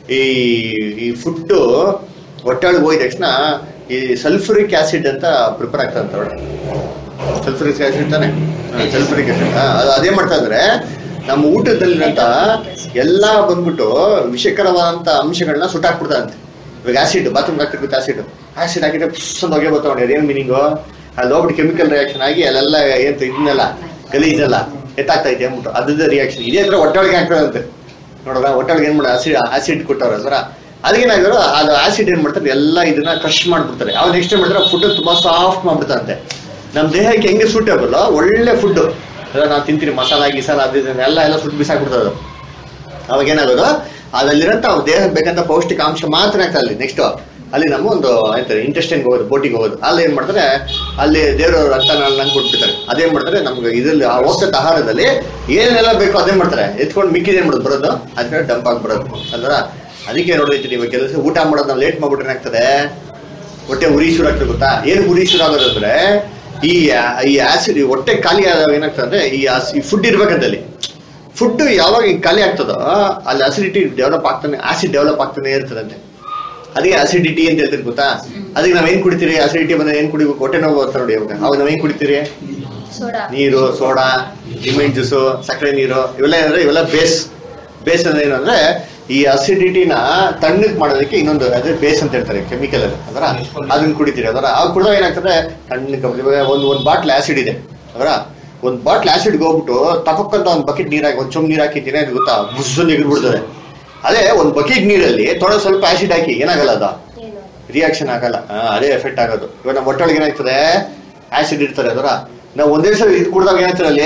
ಈ ಫುಡ್ ಹೊಟ್ಟೆ ಒಳಗೆ ಹೋಗಿದ ತಕ್ಷಣ ಈ ಸಲ್ಫ್ಯೂರಿಕ್ ಆಸಿಡ್ ಅಂತ ಪ್ರಿಪೇರ್ ಆಗ್ತದೆ ಅಂತ ಒಳ್ಳೆ. ಸಲ್ಫ್ಯೂರಿಕ್ ಆಸಿಡ್ ತಾನೆ, ಸಲ್ಫ್ಯೂರಿಕ್ ಆಸಿಡ್ ಅದೇ ಮಾಡ್ತಾ ಇದ್ರೆ ನಮ್ಮ ಊಟದಲ್ಲಿರಂತ ಎಲ್ಲಾ ಬಂದ್ಬಿಟ್ಟು ವಿಷಕರವಾದಂತ ಅಂಶಗಳನ್ನ ಸುಟ್ಟಾಕ್ಬಿಡ್ತಾರಂತೆ. ಇವಾಗ ಆಸಿಡ್ ಬಾತ್ರೂಮ್ ಹಾಕ್ತಿರ್ಬೇಕು, ಆಸಿಡ್ ಹಾಕಿದ್ರೆ ಪುಸ್ತಕ ಹೊಗೆ ಬರ್ತಾವೆ. ಅದೇನ್ ಮೀನಿಂಗು, ಅಲ್ಲಿ ಹೋಗ್ಬಿಟ್ಟು ಕೆಮಿಕಲ್ ರಿಯಾಕ್ಷನ್ ಆಗಿ ಅಲ್ಲೆಲ್ಲ ಏನ್ ಇದನ್ನೆಲ್ಲ ಗಲೀಜೆಲ್ಲ ಎತ್ತಾಗ್ತೈತೆ ಅಂದ್ಬಿಟ್ಟು ಅದ್ರ ರಿಯಾಕ್ಷನ್ ಇದೇ ಹತ್ರ ಹೊಟ್ಟೆ ಒಳಗೆ ಆಗ್ತದಂತೆ. ನೋಡೋಣ ಹೊಟ್ಟೆ ಒಳಗೆ ಏನ್ ಮಾಡ ಆಸಿಡ್ ಕೊಟ್ಟವ್ರ ಅದಕ್ಕೇನಾದ್ರು ಅದು ಆಸಿಡ್ ಏನ್ ಮಾಡ್ತಾರೆ, ಎಲ್ಲ ಇದನ್ನ ಕ್ರಶ್ ಮಾಡ್ಬಿಡ್ತಾರೆ. ಅವ್ರು ನೆಕ್ಸ್ಟ್ ಏನ್ ಮಾಡ್ತಾರೆ, ಫುಡ್ ತುಂಬಾ ಸಾಫ್ಟ್ ಮಾಡ್ಬಿಡ್ತಾರಂತೆ. ನಮ್ಮ ದೇಹಕ್ಕೆ ಹೆಂಗೆ ಸೂಟೇಬಲ್ ಒಳ್ಳೆ ಫುಡ್ ಎಲ್ಲ ನಾವು ತಿಂತೀರಿ, ಮಸಾಲ ಗಿಸಾಲ ಎಲ್ಲ ಸುಟ್ಟು ಬಿಸಾಕ್ಬಿಡ್ತದೆ. ಅವಾಗ ಏನಾಗೋದು, ಅದಲ್ಲಿರಂತ ಅವ್ರ ದೇಹಕ್ಕೆ ಬೇಕಂತ ಪೌಷ್ಟಿಕಾಂಶ ಮಾತ್ರ ಆಗ್ತದೆ ಅಲ್ಲಿ. ನೆಕ್ಸ್ಟ್ ಅಲ್ಲಿ ನಮ್ಮ ಒಂದು ಆಯ್ತಾರೆ ಇಂಟೆಸ್ಟೈನ್ಗೆ ಹೋಗೋದು, ಬೋಟಿಗೆ ಹೋಗೋದು. ಅಲ್ಲಿ ಏನ್ ಮಾಡ್ತಾರೆ, ಅಲ್ಲಿ ದೇವ್ರ ರಕ್ತ ನಂಗೆ ಕೊಟ್ಬಿಡ್ತಾರೆ. ಅದೇನ್ ಮಾಡ್ತಾರೆ, ನಮ್ಗೆ ಇದ್ರಲ್ಲಿ ಹೋಗ್ತಕ್ಕ ಆಹಾರದಲ್ಲಿ ಏನೆಲ್ಲ ಬೇಕೋ ಅದೇನ್ ಮಾಡ್ತಾರೆ, ಎತ್ಕೊಂಡು ಮಿಕ್ಕಿದ ಏನ್ ಮಾಡೋದು ಬರೋದು, ಅದಕ್ಕೆ ಡಂಪ್ ಆಗ್ಬಿಡೋದು ಅಲ್ವರ. ಅದಕ್ಕೆ ನೋಡಿರ್ತೀನಿ ಇವಾಗ ಕೆಲಸ ಊಟ ಮಾಡೋದು ನಾವು ಲೇಟ್ ಮಾಡ್ಬಿಟ್ರೆ ಏನಾಗ್ತದೆ, ಹೊಟ್ಟೆ ಉರಿ ಶುರು ಆಗ್ತದೆ. ಗೊತ್ತಾ ಏನು ಉರಿ ಶುರು ಆಗೋದಂದ್ರೆ, ಈ ಆಸಿಡ್ ಹೊಟ್ಟೆ ಖಾಲಿ ಆದಾಗ ಏನಾಗ್ತದೆ ಅಂದ್ರೆ, ಈ ಫುಡ್ ಇರ್ಬೇಕಂತಲ್ಲಿ ಫುಡ್ ಯಾವಾಗ ಖಾಲಿ ಆಗ್ತದೋ ಅಲ್ಲಿ ಅಸಿಡಿಟಿ ಡೆವಲಪ್ ಆಗ್ತಾನೆ, ಆಸಿಡ್ ಡೆವಲಪ್ ಆಗ್ತಾನೆ ಇರ್ತದಂತೆ. ಅದಕ್ಕೆ ಅಸಿಡಿಟಿ ಅಂತ ಹೇಳ್ತೀರಿ ಗೊತ್ತಾ. ಅದಕ್ಕೆ ನಾವೇನ್ ಕುಡಿತೀರಿ, ಅಸಿಡಿಟಿ ಬಂದ್ರೆ ಏನ್ ಕುಡಿಬೇಕು, ಹೊಟ್ಟೆ ನೋವು ಬರ್ತಾರೆ ನೋಡಿ. ಅವಾಗ ನಾವೇನ್ ಕುಡಿತೀರಿ, ನೀರು, ಸೋಡಾ, ಲಿಮೆನ್ ಜ್ಯೂಸು, ಸಕ್ಕರೆ ನೀರು, ಇವೆಲ್ಲ ಏನಂದ್ರೆ ಇವೆಲ್ಲ ಬೇಸ್ ಅಂದ್ರೆ ಏನಂದ್ರೆ ಈ ಅಸಿಡಿಟಿನ ತಣ್ಣಕ್ ಮಾಡೋದಕ್ಕೆ ಇನ್ನೊಂದು ಅದೇ ಬೇಸ್ ಅಂತ ಹೇಳ್ತಾರೆ, ಕೆಮಿಕಲ್ ಅದರ. ಅದನ್ನ ಕುಡಿತೀರಿ ಅದರ. ಅವಾಗ ಕುಡಿದಾಗ ಏನಾಗ್ತದೆ, ತಣ್ಣಕ್ಕೆ ಒಂದು ಬಾಟ್ಲ್ ಆಸಿಡ್ ಇದೆ ಅದರ. ಒಂದು ಬಾಟ್ಲ್ ಆಸಿಡ್ಗೆ ಹೋಗ್ಬಿಟ್ಟು ತಪಕ್ಕಂತ ಒಂದು ಬಕೆಟ್ ನೀರಾಗಿ ಒಂದು ಚೊಂಬ್ ನೀರು ಹಾಕಿದ್ದೀನಿ ಅದು ಗೊತ್ತಾ, ಬುಸ್ಸನ್ನು ಎಗಿರ್ಬಿಡ್ತದೆ. ಅದೇ ಒಂದು ಬಕೆಟ್ ನೀರಲ್ಲಿ ಸ್ವಲ್ಪ ಆಸಿಡ್ ಹಾಕಿ ಏನಾಗಲ್ಲ, ಅದು ರಿಯಾಕ್ಷನ್ ಆಗಲ್ಲ. ಅದೇ ಎಫೆಕ್ಟ್ ಆಗೋದು. ಇವಾಗ ನಮ್ಮ ಹೊಟ್ಟೆೊಳಗೆ ಏನಾಗ್ತದೆ, ಆಸಿಡ್ ಇರ್ತಾರೆ ಅದರ. ನಾವು ಒಂದೇ ಸಲ ಇದು ಕುಡ್ದಾಗ ಏನಾಗ್ತದೆ ಅಲ್ಲಿ,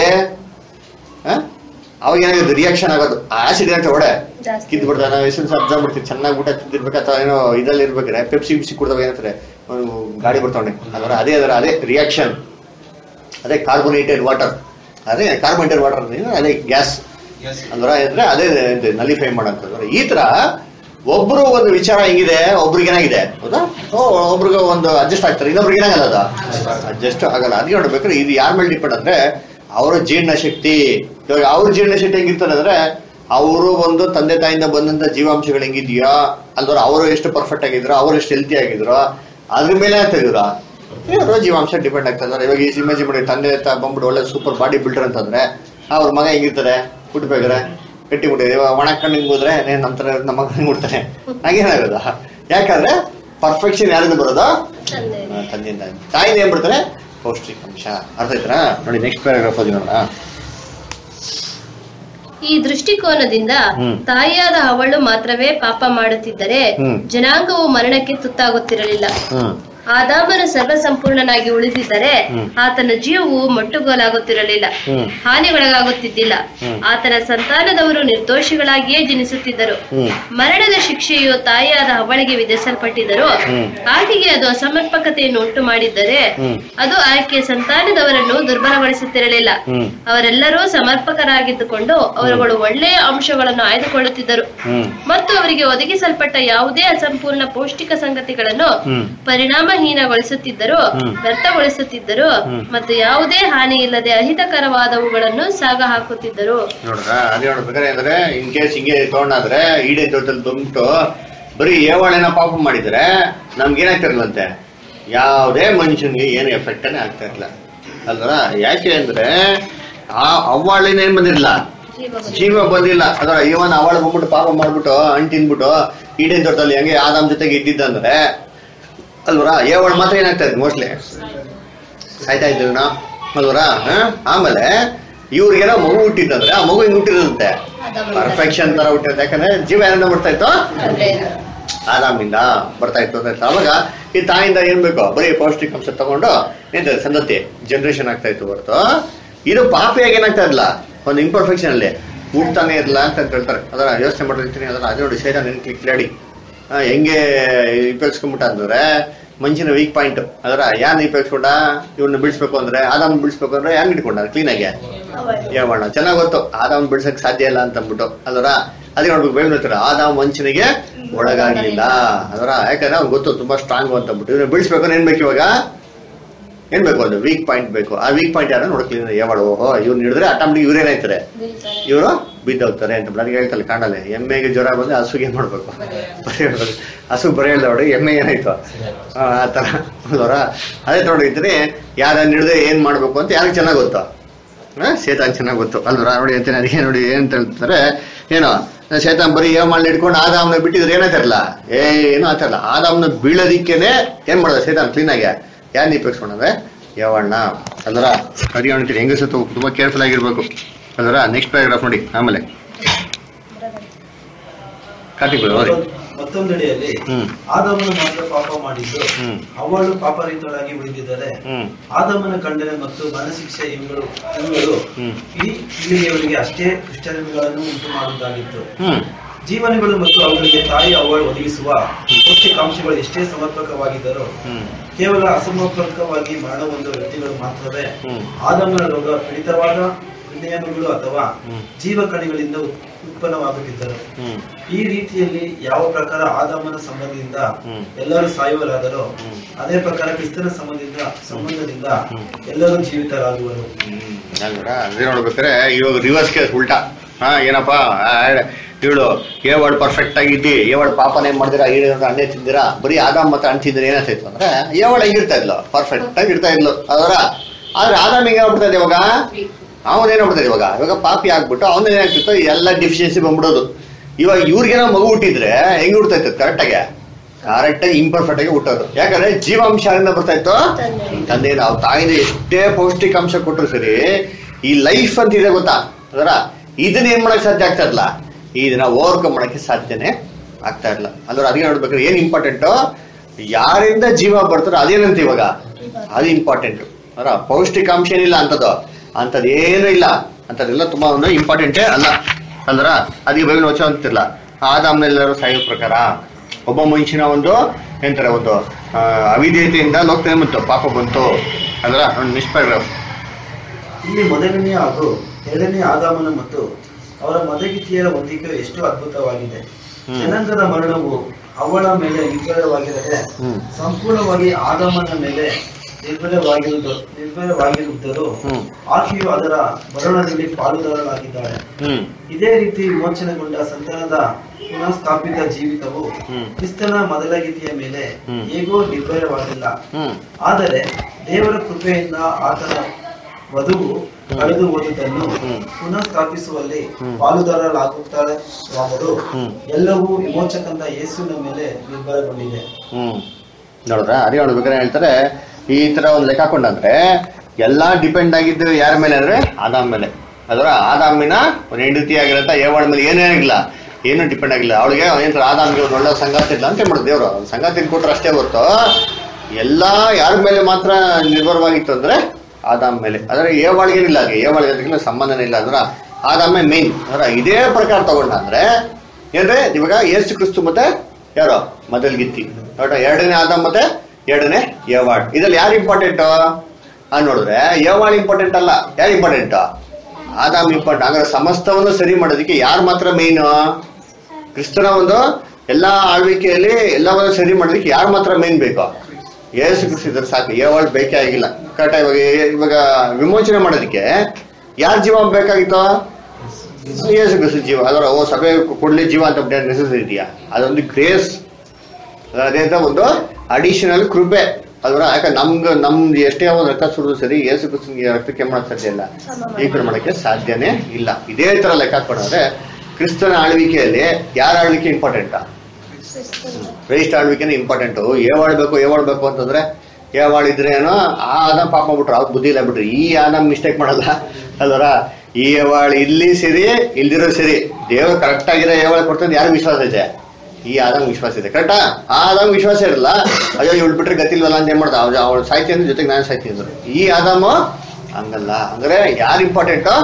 ಅವಾಗ ಏನಾಗುತ್ತೆ, ರಿಯಾಕ್ಷನ್ ಆಗೋದು. ಆಸಿಡ್ ಏನಾಗ್ತದೆ ಒಡೆ ಕಿದ್ದು ಬಿಡ್ತಾರೆ. ನಾವು ಎಸೆನ್ಸ್ ಅಬ್ಸರ್ವ್ ಮಾಡ್ತೀವಿ, ಚೆನ್ನಾಗಿ ಊಟ ತಿಂದಿರ್ಬೇಕು ಅಥವಾ ಏನೋ ಇದ್ರಲ್ಲಿ ಇರ್ಬೇಕಾದ್ರೆ ಪೆಪ್ಸಿ ಕುಡ್ದಾಗ ಏನಾಗ್ತದೆ, ಗಾಡಿ ಬರ್ತಾವೆ ಅದರ. ಅದೇ ರಿಯಾಕ್ಷನ್. ಅದೇ ಕಾರ್ಬೋನೇಟೆಡ್ ವಾಟರ್, ಅದೇ ಕಾರ್ಬೋನೇಟೆಡ್ ವಾಟರ್ ಅದೇ ಗ್ಯಾಸ್ ಅಂದ್ರೆ ಅದೇ ನಲಿಫೈ ಮಾಡೋಂಥದ್ದು. ಈ ತರ ಒಬ್ರು ಒಂದು ವಿಚಾರ ಹೆಂಗಿದೆ, ಒಬ್ರಿಗೆ ಏನಾಗಿದೆ ಹೌದಾ, ಒಬ್ರಿಗೆ ಒಂದು ಅಡ್ಜಸ್ಟ್ ಆಗ್ತಾರೆ, ಇನ್ನೊಬ್ರಿಗೆ ಏನಾಗಲ್ಲ, ಅದು ಅಡ್ಜಸ್ಟ್ ಆಗಲ್ಲ. ಅದಕ್ಕೆ ನೋಡ್ಬೇಕಾದ್ರೆ ಇದು ಯಾರ ಮೇಲೆ ಡಿಪೆಂಡ್ ಅಂದ್ರೆ ಅವರ ಜೀರ್ಣಶಕ್ತಿ. ಇವಾಗ ಅವ್ರ ಜೀರ್ಣಶಕ್ತಿ ಹೆಂಗಿರ್ತಾರೆ ಅಂದ್ರೆ, ಅವರು ಒಂದು ತಂದೆ ತಾಯಿಯಿಂದ ಬಂದಂತ ಜೀವಾಂಶಗಳು ಹೆಂಗಿದ್ಯೋ ಅಲ್ದವ್ರು ಅವರು ಎಷ್ಟು ಪರ್ಫೆಕ್ಟ್ ಆಗಿದ್ರು, ಅವ್ರು ಎಷ್ಟು ಹೆಲ್ತಿ ಆಗಿದ್ರು, ಅದ್ರ ಮೇಲೆ ಆಗ್ತಿದ್ರು ಜೀವಾಂಶ ಡಿಪೆಂಡ್ ಆಗ್ತದೆ. ಇವಾಗ ಈ ಇಮೇಜ್ ಮಾಡಿ ತಂದೆ ಬಂದ್ಬಿಟ್ಟು ಒಳ್ಳೆ ಸೂಪರ್ ಬಾಡಿ ಬಿಲ್ಡರ್ ಅಂತಂದ್ರೆ ಅವ್ರ ಮಗ ಹೆಂಗಿರ್ತಾರೆ, ಹುಟ್ಟಬೇಕಾದ್ರೆ ಗಟ್ಟಿ ಮುಟ್ಟಿದೆ, ಒಣಕೊಂಡು ಹಿಂಗ್ ಹೋದ್ರೆ ನಂತರ ನಮ್ಮ ಮಗ ಹಿಂಗ್ ಬಿಡ್ತಾನೆ, ಹಾಗೇನಾಗೋದ? ಯಾಕಂದ್ರೆ ಪರ್ಫೆಕ್ಷನ್ ಯಾರಿಂದ ಬರೋದು? ತಂದೆಯಿಂದ. ತಾಯಿನ ಏನ್ ಬಿಡ್ತಾರೆ? ಪೌಷ್ಟಿಕಾಂಶ. ಅರ್ಥ ಆಯ್ತಾ? ನೋಡಿ ನೆಕ್ಸ್ಟ್ ಪ್ಯಾರಾಗ್ರಾಫ್ ಓದಿ ನೋಡೋಣ. ಈ ದೃಷ್ಟಿಕೋನದಿಂದ ತಾಯಿಯಾದ ಅವಳು ಮಾತ್ರವೇ ಪಾಪ ಮಾಡುತ್ತಿದ್ದರೆ ಜನಾಂಗವು ಮರಣಕ್ಕೆ ತುತ್ತಾಗುತ್ತಿರಲಿಲ್ಲ. ಆದಾಮನು ಸರ್ವಸಂಪೂರ್ಣನಾಗಿ ಉಳಿದಿದ್ದರೆ ಆತನ ಜೀವವು ಮೊಟ್ಟುಗೋಲಾಗುತ್ತಿರಲಿಲ್ಲ, ಹಾನಿಗೊಳಗಾಗುತ್ತಿದ್ದಿಲ್ಲ. ಆತನ ಸಂತಾನದವರು ನಿರ್ದೋಷಿಗಳಾಗಿಯೇ ಜನಿಸುತ್ತಿದ್ದರು. ಮರಣದ ಶಿಕ್ಷೆಯು ತಾಯಿಯಾದ ಅವಳಿಗೆ ವಿಧಿಸಲ್ಪಟ್ಟಿದ್ದರು. ಆಕೆಗೆ ಅದು ಅಸಮರ್ಪಕತೆಯನ್ನು ಉಂಟು ಮಾಡಿದ್ದರೆ ಅದು ಆಕೆಯ ಸಂತಾನದವರನ್ನು ದುರ್ಬಲಗೊಳಿಸುತ್ತಿರಲಿಲ್ಲ. ಅವರೆಲ್ಲರೂ ಸಮರ್ಪಕರಾಗಿದ್ದುಕೊಂಡು ಅವರುಗಳು ಒಳ್ಳೆಯ ಅಂಶಗಳನ್ನು ಆಯ್ದುಕೊಳ್ಳುತ್ತಿದ್ದರು ಮತ್ತು ಅವರಿಗೆ ಒದಗಿಸಲ್ಪಟ್ಟ ಯಾವುದೇ ಅಸಂಪೂರ್ಣ ಪೌಷ್ಟಿಕ ಸಂಗತಿಗಳನ್ನು ಪರಿಣಾಮಹೀನಗೊಳಿಸುತ್ತಿದ್ದರು, ವ್ಯರ್ಥಗೊಳಿಸುತ್ತಿದ್ದರು ಮತ್ತು ಯಾವುದೇ ಹಾನಿ ಇಲ್ಲದೆ ಅಹಿತಕರವಾದವುಗಳನ್ನು ಸಾಗ ಹಾಕುತ್ತಿದ್ದರು. ನೋಡ್ರ ಅದೇ ನೋಡ್ಬೇಕಾದ್ರೆ ಅಂದ್ರೆ ಇನ್ ಕೇಸ್ ಹಿಂಗೆ ತಗೊಂಡಾದ್ರೆ ಈಡೇ ತೋಟದಲ್ಲಿ ಬಂದ್ಬಿಟ್ಟು ಬರೀ ಏವಾಳೆನ ಪಾಪ ಮಾಡಿದ್ರೆ ನಮ್ಗೇನಾಗ್ತಿರಲ್ಲಂತೆ, ಯಾವುದೇ ಮನುಷ್ಯನ್ಗೆ ಏನು ಎಫೆಕ್ಟನೇ ಆಗ್ತಾ ಇರಲ್ಲ ಅಲ್ವರ? ಯಾಕೆ ಅಂದ್ರೆ ಆ ಅವ್ವಾಳಿನ ಏನ್ ಬಂದಿರಲ್ಲ, ಜೀವ ಬಂದಿಲ್ಲ. ಅದರ ಇವನ್ ಅವಳ ಬಂದ್ಬಿಟ್ಟು ಪಾಪ ಮಾಡ್ಬಿಟ್ಟು ಹಣ್ಣು ತಿನ್ಬಿಟ್ಟು ಈಡೇನ್ ತೋಟದಲ್ಲಿ ಹೆಂಗೆ ಆದಾಮ್ ಜೊತೆಗೆ ಇದ್ದಿದ್ದಂದ್ರೆ ಅಲ್ವರ, ಏವಳ ಮಾತ್ರ ಏನಾಗ್ತಾ ಇದೆ ಮೋಸ್ಟ್ಲಿ ಆಯ್ತಾ ಇದ್ದೀವಿ ನಾವು ಅಲ್ವರ. ಆಮೇಲೆ ಇವ್ರಿಗೇನೋ ಮಗು ಹುಟ್ಟಿದ್ದಂದ್ರೆ ಆ ಮಗು ಹಿಂಗ್ ಹುಟ್ಟಿರುತ್ತೆ ಪರ್ಫೆಕ್ಷನ್ ತರ ಹುಟ್ಟಿರುತ್ತೆ. ಯಾಕಂದ್ರೆ ಜೀವ ಏನ ಬರ್ತಾ ಇತ್ತು, ಆದಾಮಿಂದ ಬರ್ತಾ ಇತ್ತು ಅಂತ. ಅವಾಗ ಈ ತಾಯಿಯಿಂದ ಏನ್ ಬೇಕು, ಬರೀ ಪೌಷ್ಟಿಕಾಂಶ ತಗೊಂಡು ಏನ್ ಸಂತತಿ ಜನರೇಷನ್ ಆಗ್ತಾ ಇತ್ತು ಹೊರತು ಇದು ಪಾಪಿಯಾಗಿ ಏನಾಗ್ತಾ ಇರಲ್ಲ, ಒಂದು ಇಂಪರ್ಫೆಕ್ಷನ್ ಅಲ್ಲಿ ಹುಟ್ತಾನೆ ಇರಲ್ಲ ಅಂತ ಹೇಳ್ತಾರೆ. ಅದರ ಯೋಚನೆ ಮಾಡಿರ್ತೀನಿ. ಅದರ ಅದೇ ನೋಡಿ ಸೈಡ ನೆನ್ ಕ್ಲಿಕ್ಲಾಡಿ ಹೆಂಗೆ ಉಪಯೋಗಿಸ್ಕೊಂಡ್ಬಿಟ್ಟ ಅಂದ್ರೆ ಮನುಷ್ಯನ ವೀಕ್ ಪಾಯಿಂಟ್. ಅದರ ಯಾನ್ ಉಪಯೋಗಿಸ್ಕೊಂಡ, ಇವ್ನ ಬಿಡಿಸ್ಬೇಕು ಅಂದ್ರೆ ಆದಾಮ್ ಬಿಡಿಸ್ಬೇಕು ಅಂದ್ರೆ ಹೆಂಗ್ ಇಟ್ಕೊಂಡ ಕ್ಲೀನಾಗಿ ಯಾವಣ್ಣ ಚೆನ್ನಾಗ್ ಗೊತ್ತು ಆದಾಮ್ ಬಿಡ್ಸಕ್ ಸಾಧ್ಯ ಇಲ್ಲ ಅಂತ ಅಂದ್ಬಿಟ್ಟು. ಅದರ ಅದೇ ನೋಡ್ಬೇಕು ಬೇಗ ನೋಡ್ತಾರೆ ಆದಾಮ್ ಮನುಷ್ಯನಿಗೆ ಒಳಗಾಗ್ಲಿಲ್ಲ. ಅದರ ಯಾಕಂದ್ರೆ ಅವ್ನು ಗೊತ್ತು ತುಂಬಾ ಸ್ಟ್ರಾಂಗ್ ಅಂತ ಅಂದ್ಬಿಟ್ಟು ಇವ್ನ ಬಿಡಿಸ್ಬೇಕು ಏನ್ ಬೇಕು, ಇವಾಗ ಏನ್ ಬೇಕು, ಒಂದು ವೀಕ್ ಪಾಯಿಂಟ್ ಬೇಕು. ಆ ವೀಕ್ ಪಾಯಿಂಟ್ ಯಾರು ನೋಡ್ಕ್ಲಿಲ್ಲ ಯಾವಳು, ಓಹೋ ಇವ್ನ ಹಿಡಿದ್ರೆ ಆಟೋಮೆಟಿಕ್ ಇವ್ರೇನಾಯ್ತಾರೆ, ಇವರು ಬಿದ್ದೋಗ್ತಾರೆ ಅಂತ ನನಗೆ ಹೇಳ್ತಾರೆ. ಕಾಣಲ್ಲ ಎಮ್ಮೆಗೆ ಜ್ವರ ಬಂದ್ರೆ ಹಸುಗೆ ಏನ್ ಮಾಡ್ಬೇಕು, ಬರೀ ಹೇಳ್ಬೇಕು. ಹಸು ಬರೀ ಹೇಳ್ದ ನೋಡಿ ಎಮ್ಮೆ ಏನಾಯ್ತು ಆ ತರ ಅವರ. ಅದೇ ನೋಡಿದ್ರೆ ಯಾರನ್ನ ಹಿಡಿದ್ರೆ ಏನ್ ಮಾಡ್ಬೇಕು ಅಂತ ಯಾರಿಗೆ ಚೆನ್ನಾಗ್ ಗೊತ್ತು, ಶೇತಾನ್ ಚೆನ್ನಾಗ್ ಗೊತ್ತು ಅಲ್ವರ. ನೋಡಿ ಅಂತೀನಿ ಅದಕ್ಕೆ ನೋಡಿ ಏನಂತ ಹೇಳ್ತಾರೆ, ಏನೋ ಶೇತಾನ್ ಬರೀ ಏನ್ ಮಾಡಿ ಇಟ್ಕೊಂಡು ಆದಾಮ್ನ ಬಿಟ್ಟಿದ್ರೆ ಏನಾಯ್ತಾರಲ್ಲ, ಏನು ಆಯ್ತಾರಲ್ಲ. ಆದಾಮ್ನ ಬೀಳೋದಿಕ್ಕೇನೆ ಏನ್ ಮಾಡೋದು ಶೇತಾನ್ ಕ್ಲೀನಾಗೆ ಯಾರು ಉಪಯೋಗಿಸ್ಕೊಂಡ್ರೆ ಯಾವಣ್ಣ ಅಲ್ವರ. ಅದೇ ಹೇಳ್ತೀನಿ ಹೆಂಗಸತ್ತು ತುಂಬಾ ಕೇರ್ಫುಲ್ ಆಗಿರ್ಬೇಕು ಅಲ್ವರ. ನೆಕ್ಸ್ಟ್ ಪ್ಯಾರಾಗ್ರಾಫ್ ನೋಡಿ. ಆಮೇಲೆ ಮತ್ತೊಂದೆಡೆಯಲ್ಲಿ ಆದಾಮನು ಮಾತ್ರ ಪಾಪ ಮಾಡಿದ್ದು ಅವಳು ಪಾಪರಹಿತಳಾಗಿ ಉಳಿದಿದ್ದರೆ ಆದಾಮನ ಖಂಡನೆ ಮತ್ತು ಮರಣಶಿಕ್ಷೆ ಇವುಗಳು ಇಲ್ಲಿಯವರಿಗೆ ಅಷ್ಟೇ ದುಷ್ಕರ್ಮಗಳನ್ನು ಉಂಟು ಮಾಡುವುದಾಗಿತ್ತು. ಜೀವನಗಳು ಮತ್ತು ಅವುಗಳಿಗೆ ತಾಯಿ ಅವಳು ಒದಗಿಸುವ ಪೌಷ್ಟಿಕಾಂಶಗಳು ಎಷ್ಟೇ ಸಮರ್ಪಕವಾಗಿದ್ದರೂ ಕೇವಲ ಅಸಮರ್ಪಕವಾಗಿ ಮರಣ ಹೊಂದುವ ವ್ಯಕ್ತಿಗಳು ಮಾತ್ರವೇ ಆದಾಮನ ರೋಗ ಪೀಡಿತವಾದ ಹೃದಯಗಳು ಅಥವಾ ಜೀವಕಣಿಗಳಿಂದ ಉತ್ಪನ್ನವಾಗುತ್ತಿದ್ದರು. ಈ ರೀತಿಯಲ್ಲಿ ಯಾವ ಪ್ರಕಾರ ಆದಾಮನ ಸಂಬಂಧದಿಂದ ಎಲ್ಲರೂ ಸಾಯುವರಾದರೂ ಅದೇ ಪ್ರಕಾರ ಕ್ರಿಸ್ತನ ಸಂಬಂಧದಿಂದ ಎಲ್ಲರೂ ಜೀವಿತರಾಗುವರು. ನೋಡ್ಬೇಕಾದ್ರೆ ಇವಾಗ ರಿವರ್ಸ್ ಕೇಸ್ ಉಲ್ಟಾ. ಏನಪ್ಪಾ ಇವಳು ಏವಾಳು ಪರ್ಫೆಕ್ಟ್ ಆಗಿದ್ದಿ, ಏವಾಳು ಪಾಪನ ಏನ್ ಮಾಡ್ದಿರಾ, ಅಣ್ಣೆ ತಿಂದಿರಾ, ಬರೀ ಆದಾಮ್ ಮತ್ತೆ ಅಂಟಿದ್ರೆ ಏನಾಗ್ತಾಯಿತ್ತು ಅಂದ್ರೆ ಏವಾಳು ಹೆಂಗಿರ್ತಾ ಇದ್ಲು, ಪರ್ಫೆಕ್ಟ್ ಆಗಿ ಇರ್ತಾ ಇದ್ಲು ಅದರ. ಆದ್ರೆ ಆದಾಮ್ ಹೆಂಗೆ ಆಗ್ಬಿಡ್ತಾ ಇದೆ ಇವಾಗ, ಅವನೇನಾಗ್ಬಿಡ್ತಾರೆ ಇವಾಗ ಪಾಪಿ ಆಗ್ಬಿಟ್ಟು ಅವನೇನಾಗ್ತಿತ್ತು ಎಲ್ಲ ಡಿಫಿಷಿಯನ್ಸಿ ಬಂದ್ಬಿಡೋದು. ಇವಾಗ ಇವ್ರಿಗೇನೋ ಮಗು ಹುಟ್ಟಿದ್ರೆ ಹೆಂಗ್ ಹುಡ್ತಾ ಇತ್ತು, ಕರೆಕ್ಟಾಗಿ ಇಂಪರ್ಫೆಕ್ಟ್ ಆಗಿ ಹುಟ್ಟೋದು. ಯಾಕಂದ್ರೆ ಜೀವಾಂಶ ಬರ್ತಾ ಇತ್ತು ತಂದೆಯಿಂದ. ಅವ್ರ ತಾಯಿನ ಎಷ್ಟೇ ಪೌಷ್ಟಿಕಾಂಶ ಕೊಟ್ಟರು ಸರಿ, ಈ ಲೈಫ್ ಅಂತ ಇದೆ ಗೊತ್ತಾ ಅದರ, ಇದನ್ನ ಏನ್ ಮಾಡಕ್ ಸಾಧ್ಯ ಆಗ್ತಾ ಇರಲ್ಲ, ಇದನ್ನ ಓವರ್ಕಮ್ ಮಾಡಕ್ಕೆ ಸಾಧ್ಯನೇ ಆಗ್ತಾ ಇರಲ್ಲ. ಅಂದ್ರೆ ಅದಕ್ಕೆ ನೋಡ್ಬೇಕಾದ್ರೆ ಏನ್ ಇಂಪಾರ್ಟೆಂಟು, ಯಾರಿಂದ ಜೀವ ಬರ್ತಾರೋ ಅದೇನಂತ ಇವಾಗ ಅದು ಇಂಪಾರ್ಟೆಂಟ್. ಅದರ ಪೌಷ್ಟಿಕಾಂಶ ಏನಿಲ್ಲ ಅಂತದ್ದು, ಅಂಥದ್ದು ಏನೂ ಇಲ್ಲ, ಅಂಥದ್ದೆಲ್ಲ ತುಂಬಾ ಒಂದು ಇಂಪಾರ್ಟೆಂಟೇ ಅಲ್ಲ. ಅಂದ್ರ ಅದಕ್ಕೆ ಬಗ್ಗೆ ವಚನ ಅಂತಿರಲ್ಲ, ಆದಾಮ್ನೆಲ್ಲರೂ ಸಾಯೋ ಪ್ರಕಾರ ಒಬ್ಬ ಮನುಷ್ಯನ ಒಂದು ಏನಂತಾರೆ ಒಂದು ಅವಿಧೇಯತೆಯಿಂದ ಲೋಕದಲ್ಲಿ ಬಂತು, ಪಾಪ ಬಂತು ಅಂದ್ರ ನಿಷ್ಪ್ಯಾರಾಗ್ರಾಫ್. ಇಲ್ಲಿ ಮೊದಲನೇ ಹಾಗೂ ಎರಡನೇ ಆದಾಮನ ಮತ್ತು ಅವರ ಮದಗಿತಿಯರ ಹೊಂದಿಕೆ ಎಷ್ಟು ಅದ್ಭುತವಾಗಿದೆ. ಜನಾಂಗದ ಮರಣವು ಅವಳ ಮೇಲೆ ನಿರ್ಭರವಾಗಿರದೆ ಸಂಪೂರ್ಣವಾಗಿ ಆದಾಮನ ಮೇಲೆ ನಿರ್ಭರವಾಗಿರುವುದರು ಆಕೆಯು ಅದರ ಮರಣದಲ್ಲಿ ಪಾಲುದಾರರಾಗಿದ್ದಾಳೆ. ಇದೇ ರೀತಿ ವಿಮೋಚನೆಗೊಂಡ ಸಂತಾನದ ಪುನಃ ಸ್ಥಾಪಿತ ಜೀವಿತವು ಕ್ರಿಸ್ತನ ಮೊದಲಗಿತಿಯ ಮೇಲೆ ಹೇಗೋ ನಿರ್ಭಯವಾಗಿಲ್ಲ. ಆದರೆ ದೇವರ ಕೃಪೆಯಿಂದ ಆತನ ವಧುವು ಕಳೆದು ಹೋದುದನ್ನು ಪುನಃ ಸ್ಥಾಪಿಸುವಲ್ಲಿ ಪಾಲುದಾರರಾಗುತ್ತಾರಾದರೂ ಎಲ್ಲವೂ ವಿಮೋಚಕಂತ ಯೇಸುವಿನ ಮೇಲೆ ನಿರ್ಭರಗೊಂಡಿದೆ. ನೋಡ್ರ ಅದೇ ನೋಡ್ಬೇಕಾದ್ರೆ ಹೇಳ್ತಾರೆ ಈ ತರ ಒಂದು ಲೆಕ್ಕ ಹಾಕೊಂಡಂದ್ರೆ ಎಲ್ಲಾ ಡಿಪೆಂಡ್ ಆಗಿದ್ದು ಯಾರ ಮೇಲೆ ಅಂದ್ರೆ ಆದಾಮ್ ಮೇಲೆ. ಅದರ ಆದಾಮಿನ ಒಂದು ಹೆಂಡತಿ ಆಗಿರತ್ತ ಏವಾಳ ಮೇಲೆ ಏನೇ ಆಗಿಲ್ಲ, ಏನು ಡಿಪೆಂಡ್ ಆಗಿಲ್ಲ. ಅವಳಿಗೆ ಏನ್ ಆದಾಮ್ಗೆ ಒಂದು ಒಳ್ಳೆ ಸಂಗಾತಿ ಇಲ್ಲ ಅಂತ ಮಾಡೋದು ದೇವ್ರು. ಸಂಗಾತಿ ಕೊಟ್ರೆ ಅಷ್ಟೇ ಹೊರತು ಎಲ್ಲಾ ಯಾರ ಮೇಲೆ ಮಾತ್ರ ನಿರ್ಭರವಾಗಿತ್ತು ಅಂದ್ರೆ ಆದಾಮ್ ಮೇಲೆ. ಆದ್ರೆ ಏವಾಳಿಗೇನಿಲ್ಲ, ಏವಾಳಿಗೆ ಅದಕ್ಕಿಂತ ಸಂಬಂಧನೇ ಇಲ್ಲ. ಅಂದ್ರೆ ಆದಾಮೇ ಮೇನ್. ಅಂದ್ರೆ ಇದೇ ಪ್ರಕಾರ ತಗೊಂಡ ಅಂದ್ರೆ ಏನ್ರೆ ಇವಾಗ ಯೇಸು ಕ್ರಿಸ್ತು ಮತ್ತೆ ಯಾರೋ ಮೊದಲ್ಗಿತ್ತಿ ನೋಡ, ಎರಡನೇ ಆದಾಮ್ ಮತ್ತೆ ಎರಡನೇ ಏವಾಳ್. ಇದ್ರಲ್ಲಿ ಯಾರು ಇಂಪಾರ್ಟೆಂಟ್ ನೋಡಿದ್ರೆ ಏವಾಳ್ ಇಂಪಾರ್ಟೆಂಟ್ ಅಲ್ಲ. ಯಾರು ಇಂಪಾರ್ಟೆಂಟ್? ಆದಾಮ್ ಇಂಪಾರ್ಟೆಂಟ್. ಅಂದ್ರೆ ಸಮಸ್ತವನ್ನು ಸರಿ ಮಾಡೋದಕ್ಕೆ ಯಾರು ಮಾತ್ರ ಮೇನ್? ಕ್ರಿಸ್ತನ ಒಂದು ಎಲ್ಲಾ ಆಳ್ವಿಕೆಯಲ್ಲಿ ಎಲ್ಲವನ್ನು ಸರಿ ಮಾಡೋದಕ್ಕೆ ಯಾರು ಮಾತ್ರ ಮೇನ್ ಬೇಕು? ಯೇಸು ಕ್ರಿಸ್ತ ಇದ್ರೆ ಸಾಕು, ಏವಾಳ್ ಬೇಕೇ ಆಗಿಲ್ಲ. ಕರೆಕ್ಟ್. ಇವಾಗ ವಿಮೋಚನೆ ಮಾಡೋದಕ್ಕೆ ಯಾರ ಜೀವ ಬೇಕಾಗಿತ್ತು? ಯೇಸು ಕ್ರಿಸ್ತ ಜೀವ. ಅದರ ಸಭೆ ಕೊಡ್ಲಿ ಜೀವ ಅಂತ ನೆಸೆಸಿಟಿ ಇದೆಯಾ? ಅದೊಂದು ಗ್ರೇಸ್, ಅದೇ ಒಂದು ಅಡಿಷನಲ್ ಕೃಪೆ. ಅದರ ಯಾಕಂದ್ರೆ ನಮ್ದು ಎಷ್ಟೇ ಒಂದು ರಕ್ತ ಸುರಿದ್ರು ಸರಿ ಯೇಸು ಕ್ರಿಸ್ತನಿಗೆ ರಕ್ತಕ್ಕೆ ಮಾಡೋಕೆ ಸಾಧ್ಯ ಇಲ್ಲ, ಈ ಕಡೆ ಮಾಡೋಕ್ಕೆ ಸಾಧ್ಯನೇ ಇಲ್ಲ. ಇದೇ ತರ ಲೆಕ್ಕ ಹಾಕೊಂಡ್ರೆ ಕ್ರಿಸ್ತನ ಆಳ್ವಿಕೆಯಲ್ಲಿ ಯಾರ ಆಳ್ವಿಕೆ ಇಂಪಾರ್ಟೆಂಟಾ? Christ ಆಳ್ವಿಕೆನೇ important. ಏವಾಳ್ಬೇಕು ಅಂತಂದ್ರೆ ಏವಾಳಿದ್ರೇನೋ ಆ ಆದಾಮ್ ಪಾಪ ಮಾಡ್ಬಿಟ್ರು, ಅವ್ರು ಬುದ್ಧಿ ಇಲ್ಲ ಬಿಟ್ರಿ. ಈ ಆದಾಮ್ ಮಿಸ್ಟೇಕ್ ಮಾಡಲ್ಲ ಅಲ್ವರ. ಈ ಏವಾಳು ಇಲ್ಲಿ ಸರಿ ಇಲ್ದಿರೋ ಸರಿ, ದೇವ್ರು ಕರೆಕ್ಟ್ ಆಗಿರೋ ಏವಾಳು ಕೊಡ್ತಂದು ಯಾರು ವಿಶ್ವಾಸ ಇದೆ? ಈ ಆದಾಮ್ ವಿಶ್ವಾಸ ಇದೆ. ಕರೆಕ್ಟಾ? ಆ ಆದಾಮ್ ವಿಶ್ವಾಸ ಇರಲ್ಲ. ಅಯ್ಯೋ ಇವಳು ಬಿಟ್ರೆ ಗತಿಲ್ವಲ್ಲ ಅಂತ ಏನ್ ಮಾಡ್ದ, ಅವಳು ಸಾಯ್ತೀನಿ ಅಂದ್ರೆ ಜೊತೆಗೆ ನಾನು ಸಾಯ್ತೀನಿ ಅಂದ್ರು. ಈ ಆದಾಮು ಹಂಗಲ್ಲ. ಅಂದ್ರೆ ಯಾರು ಇಂಪಾರ್ಟೆಂಟು?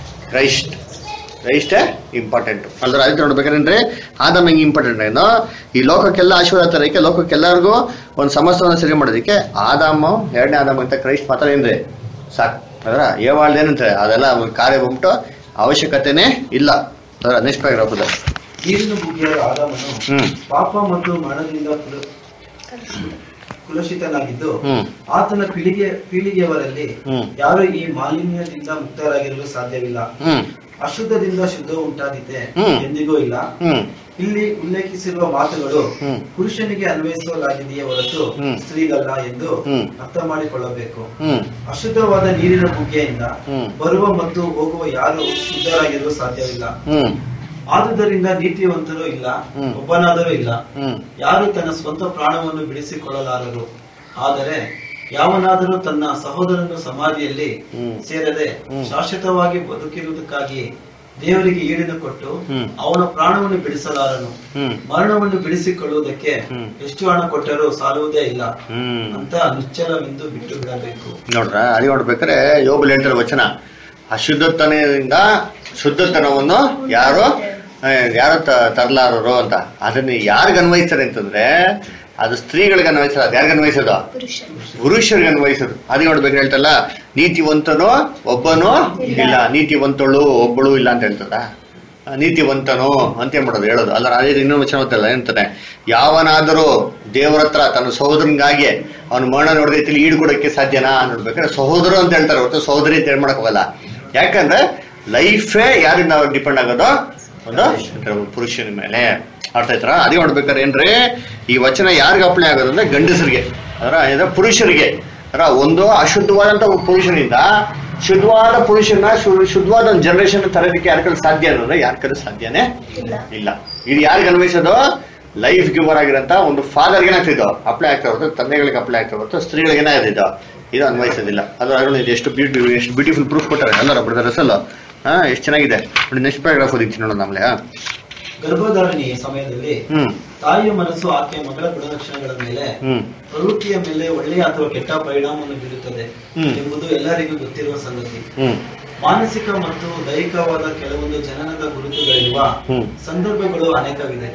ಕ್ರೈಸ್ಟೇ ಇಂಪಾರ್ಟೆಂಟ್. ಅಲ್ದ್ರ ಅದಕ್ಕೆ ನೋಡ್ಬೇಕಂದ್ರೆ ಆದಾಮ್ ಹೆಂಗೆ ಇಂಪಾರ್ಟೆಂಟ್ ಏನೋ ಈ ಲೋಕಕ್ಕೆಲ್ಲ ಆಶೀರ್ವಾದ ತರಕ್ಕೆ, ಲೋಕಕ್ಕೆಲ್ಲರಿಗೂ ಒಂದು ಸಮಸ್ಯೆಯನ್ನು ಸರಿ ಮಾಡೋದಕ್ಕೆ ಆದಾಮು, ಎರಡನೇ ಆದಾಮ್ ಅಂತ ಕ್ರೈಸ್ಟ್ ಮಾತ್ರ ಏನ್ರಿ ಸಾಕು. ಅದರ ಏವಾಳ್ದು ಏನಂತಾರೆ ಅದೆಲ್ಲ ಕಾರ್ಯ ಬಂದ್ಬಿಟ್ಟು ಅವಶ್ಯಕತೆನೇ ಇಲ್ಲ. ಅದರ ನೆಕ್ಸ್ಟ್ ಪ್ಯಾರಾಗ್ರಾಫ್ ನೀರಿನ ಬುಗ್ಗೆಯ ಆದಾಮನು ಪಾಪ ಮತ್ತು ಮರಣದಿಂದ ಕುಲುಷಿತನಾಗಿದ್ದು ಆತನ ಪೀಳಿಗೆಯವರಲ್ಲಿ ಯಾರು ಈ ಮಾಲಿನ್ಯದಿಂದ ಮುಕ್ತರಾಗಿರಲು ಸಾಧ್ಯವಿಲ್ಲ. ಅಶುದ್ಧದಿಂದ ಶುದ್ಧ ಉಂಟಾದೀತೆ ಎಂದಿಗೂ ಇಲ್ಲ. ಇಲ್ಲಿ ಉಲ್ಲೇಖಿಸಿರುವ ಮಾತುಗಳು ಪುರುಷನಿಗೆ ಅನ್ವಯಿಸಲಾಗಿದೆಯೇ ಹೊರತು ಸ್ತ್ರೀಗಲ್ಲ ಎಂದು ಅರ್ಥ ಮಾಡಿಕೊಳ್ಳಬೇಕು. ಅಶುದ್ಧವಾದ ನೀರಿನ ಬುಗ್ಗೆಯಿಂದ ಬರುವ ಮತ್ತು ಹೋಗುವ ಯಾರು ಶುದ್ಧರಾಗಿರಲು ಸಾಧ್ಯವಿಲ್ಲ. ಆದುದರಿಂದ ನೀತಿವಂತರೂ ಇಲ್ಲ, ಒಬ್ಬನಾದರೂ ಇಲ್ಲ. ಯಾರು ತನ್ನ ಸ್ವಂತ ಪ್ರಾಣವನ್ನು ಬಿಡಿಸಿಕೊಳ್ಳಲಾರರು. ಆದರೆ ಯಾವನಾದರೂ ತನ್ನ ಸಹೋದರನು ಸಮಾಧಿಯಲ್ಲಿ ಸೇರದೆ ಶಾಶ್ವತವಾಗಿ ಬದುಕಿರುವುದಕ್ಕಾಗಿ ದೇವರಿಗೆ ಈಡನ್ನು ಕೊಟ್ಟು ಅವನ ಪ್ರಾಣವನ್ನು ಬಿಡಿಸಲಾರನು. ಮರಣವನ್ನು ಬಿಡಿಸಿಕೊಳ್ಳುವುದಕ್ಕೆ ಎಷ್ಟು ಹಣ ಕೊಟ್ಟರೂ ಸಾಲುವುದೇ ಇಲ್ಲ ಅಂತ ನಿಶ್ಚಲವೆಂದು ಬಿಟ್ಟು ಬಿಡಬೇಕು. ನೋಡ್ರ ಅಲ್ಲಿ ನೋಡ್ಬೇಕಾದ್ರೆ ಯೋಬ್ ಹೇಳ್ತಾರೆ ವಚನ, ಅಶುದ್ಧತನದಿಂದ ಶುದ್ಧತನವನ್ನು ಯಾರು ತರಲಾರರು ಅಂತ. ಅದನ್ನ ಯಾರಿಗ ಅನ್ವಯಿಸ್ತಾರೆ ಅಂತಂದ್ರೆ ಅದು ಸ್ತ್ರೀಗಳಿಗೆ ಅನ್ವಯಿಸಲ್ಲ. ಅದು ಯಾರಿಗ ಅನ್ವಯಿಸೋದು? ಪುರುಷರಿಗೆ ಅನ್ವಯಿಸೋದು. ಅದಕ್ಕೆ ನೋಡ್ಬೇಕು ಹೇಳ್ತಲ್ಲ, ನೀತಿವಂತನು ಒಬ್ಬನು ಇಲ್ಲ, ನೀತಿವಂತಳು ಒಬ್ಬಳು ಇಲ್ಲ ಅಂತ ಹೇಳ್ತದ. ನೀತಿವಂತನು ಅಂತ ಮಾಡೋದು ಹೇಳೋದು ಅಲ್ಲ. ಅದೇ ಇನ್ನೂ ವಚನ ಗೊತ್ತಲ್ಲ ಏನಂತಾನೆ, ಯಾವನಾದರೂ ದೇವರ ಹತ್ರ ತನ್ನ ಸಹೋದರನಿಗಾಗಿ ಅವನ ಮರಣ ನೋಡಿದ್ರೆ ಈಡು ಕೊಡೋಕ್ಕೆ ಸಾಧ್ಯನಾ ನೋಡ್ಬೇಕಾದ್ರೆ ಸಹೋದರ ಅಂತ ಹೇಳ್ತಾರೆ ಹೊರತು ಸಹೋದರಿ ಅಂತ ಮಾಡಕ್ ಹೋಗಲ್ಲ. ಯಾಕಂದ್ರೆ ಲೈಫೇ ಯಾರಿಂದ ಡಿಪೆಂಡ್ ಆಗೋದು? ಒಂದು ಪುರುಷನ ಮೇಲೆ. ಅರ್ಥ ಆಯ್ತಾರ? ಅದೇ ನೋಡ್ಬೇಕಾದ್ರೆ ಏನ್ರಿ ಈ ವಚನ ಯಾರಿಗೆ ಅಪ್ಲೈ ಆಗೋದು ಅಂದ್ರೆ ಗಂಡಸರಿಗೆ, ಅದರ ಪುರುಷರಿಗೆ. ಒಂದು ಅಶುದ್ಧವಾದಂತ ಪುರುಷನಿಂದ ಶುದ್ಧವಾದ ಪುರುಷನ ಶುದ್ಧವಾದ ಒಂದು ಜನರೇಷನ್ ತರೋದಕ್ಕೆ ಯಾರ ಕಡೆ ಸಾಧ್ಯ ಅನ್ನೋದ್ರೆ ಯಾರ ಕಡೆ ಸಾಧ್ಯನೇ ಇಲ್ಲ. ಇದು ಯಾರಿಗೆ ಅನ್ವಯಿಸೋದು? ಲೈಫ್ ಗಿವರ್ ಆಗಿರೋಂತ ಒಂದು ಫಾದರ್ಗೆ ಏನಾಗ್ತಿದ್ದೋ ಅಪ್ಲೈ ಆಗ್ತಾ ಹೊರತು ತಂದೆಗಳಿಗೆ ಅಪ್ಲೈ ಆಗ್ತಾ ಹೊರತು ಸ್ತ್ರೀಗಳಿಗೆ ಏನಾಗ್ತಿದ್ದೋ ಇದು ಅನ್ವಯಿಸೋದಿಲ್ಲ. ಅದು ಎಷ್ಟು ಬ್ಯೂಟಿಫುಲ್ ಪ್ರೂಫ್ ಕೊಟ್ಟಾರೆ ಅಲ್ಲ ಬ್ರದರ್ಸ್ ಅಲ್ಲ. ಎಷ್ಟು ಚೆನ್ನಾಗಿದೆ ನೋಡಿ. ನೆಕ್ಸ್ಟ್ ಪ್ಯಾರಾಗ್ರಾಫ್ ಓದಿರ್ತೀನಿ ನೋಡೋಣ ಆಮೇಲೆ. ಗರ್ಭಧಾರಣೆಯ ಸಮಯದಲ್ಲಿ ತಾಯಿಯ ಮನಸ್ಸು ಆಕೆಯ ಮಗಳ ಗುಣಲಕ್ಷಣಗಳ ಮೇಲೆ, ಪ್ರವೃತ್ತಿಯ ಮೇಲೆ ಒಳ್ಳೆಯ ಅಥವಾ ಕೆಟ್ಟ ಪರಿಣಾಮವನ್ನು ಬೀರುತ್ತದೆ ಎಂಬುದು ಎಲ್ಲರಿಗೂ ಗೊತ್ತಿರುವ ಸಂಗತಿ. ಮಾನಸಿಕ ಮತ್ತು ದೈಹಿಕವಾದ ಕೆಲವೊಂದು ಜನನದ ಗುರುತುಗಳಿರುವ ಸಂದರ್ಭಗಳು ಅನೇಕವಿದೆ.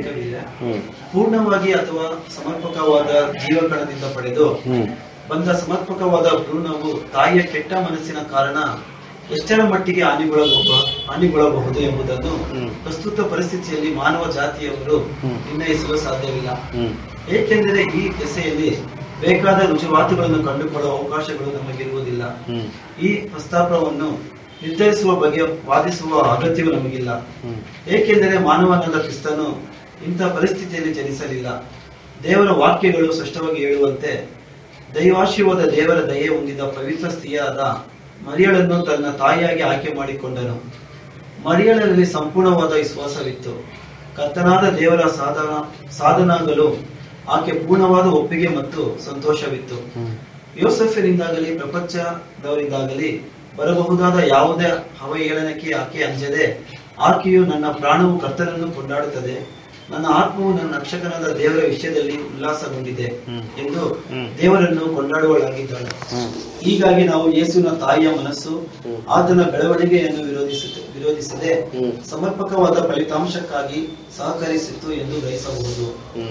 ಪೂರ್ಣವಾಗಿ ಅಥವಾ ಸಮರ್ಪಕವಾದ ಜೀವಕಣದಿಂದ ಪಡೆದು ಬಂದ ಸಮರ್ಪಕವಾದ ಭ್ರೂಣವು ತಾಯಿಯ ಕೆಟ್ಟ ಮನಸ್ಸಿನ ಕಾರಣ ಎಷ್ಟರ ಮಟ್ಟಿಗೆ ಹಾನಿಗೊಳ್ಳಬಹುದು ಎಂಬುದನ್ನು ಪ್ರಸ್ತುತ ಪರಿಸ್ಥಿತಿಯಲ್ಲಿ ಮಾನವ ಜಾತಿಯವರು ನಿರ್ಣಯಿಸಲು ಸಾಧ್ಯವಿಲ್ಲ. ಏಕೆಂದರೆ ಈ ದೆಸೆಯಲ್ಲಿ ಬೇಕಾದ ರುಜುವಾತುಗಳನ್ನು ಕಂಡುಕೊಳ್ಳುವ ಅವಕಾಶಗಳು ನಮಗಿರುವುದಿಲ್ಲ. ಈ ಪ್ರಸ್ತಾಪವನ್ನು ನಿರ್ಧರಿಸುವ ಬಗ್ಗೆ ವಾದಿಸುವ ಅಗತ್ಯವೂ ನಮಗಿಲ್ಲ. ಏಕೆಂದರೆ ಮಾನವನಾದ ಕ್ರಿಸ್ತನು ಇಂಥ ಪರಿಸ್ಥಿತಿಯಲ್ಲಿ ಜನಿಸಲಿಲ್ಲ. ದೇವರ ವಾಕ್ಯಗಳು ಸ್ಪಷ್ಟವಾಗಿ ಹೇಳುವಂತೆ ದೈವಾಶೀರ್ವಾದ ದೇವರ ದಯೆ ಹೊಂದಿದ ಪವಿತ್ರ ಸ್ತ್ರೀಯಾದ ಮರಿಯಳನ್ನು ತನ್ನ ತಾಯಿಯಾಗಿ ಆಯ್ಕೆ ಮಾಡಿಕೊಂಡನು. ಮರಿಯಳಲ್ಲಿ ಸಂಪೂರ್ಣವಾದ ವಿಶ್ವಾಸವಿತ್ತು. ಕರ್ತನಾದ ದೇವರ ಸಾಧನಾಗಲು ಆಕೆ ಪೂರ್ಣವಾದ ಒಪ್ಪಿಗೆ ಮತ್ತು ಸಂತೋಷವಿತ್ತು. ಯೋಸೆಫನಿಂದಾಗಲಿ ಪ್ರಪಂಚದವರಿಂದಾಗಲಿ ಬರಬಹುದಾದ ಯಾವುದೇ ಅವಹೇಳನಕ್ಕೆ ಆಕೆ ಅಂಜದೆ, ಆಕೆಯು ನನ್ನ ಪ್ರಾಣವು ಕರ್ತನನ್ನು ಕೊಂಡಾಡುತ್ತದೆ, ನನ್ನ ಆತ್ಮವು ನನ್ನ ರಕ್ಷಕನಾದ ದೇವರ ವಿಷಯದಲ್ಲಿ ಉಲ್ಲಾಸಗೊಂಡಿದೆ ಎಂದು ದೇವರನ್ನು ಕೊಂಡಾಡುವಳಾಗಿದ್ದಾಳೆ. ಹೀಗಾಗಿ ನಾವು ಯೇಸುವಿನ ತಾಯಿಯ ಮನಸ್ಸು ಆತನ ಬೆಳವಣಿಗೆಯನ್ನು ವಿರೋಧಿಸದೆ ಸಮರ್ಪಕವಾದ ಫಲಿತಾಂಶಕ್ಕಾಗಿ ಸಹಕರಿಸಿತು ಎಂದು ಗ್ರಹಿಸಬಹುದು.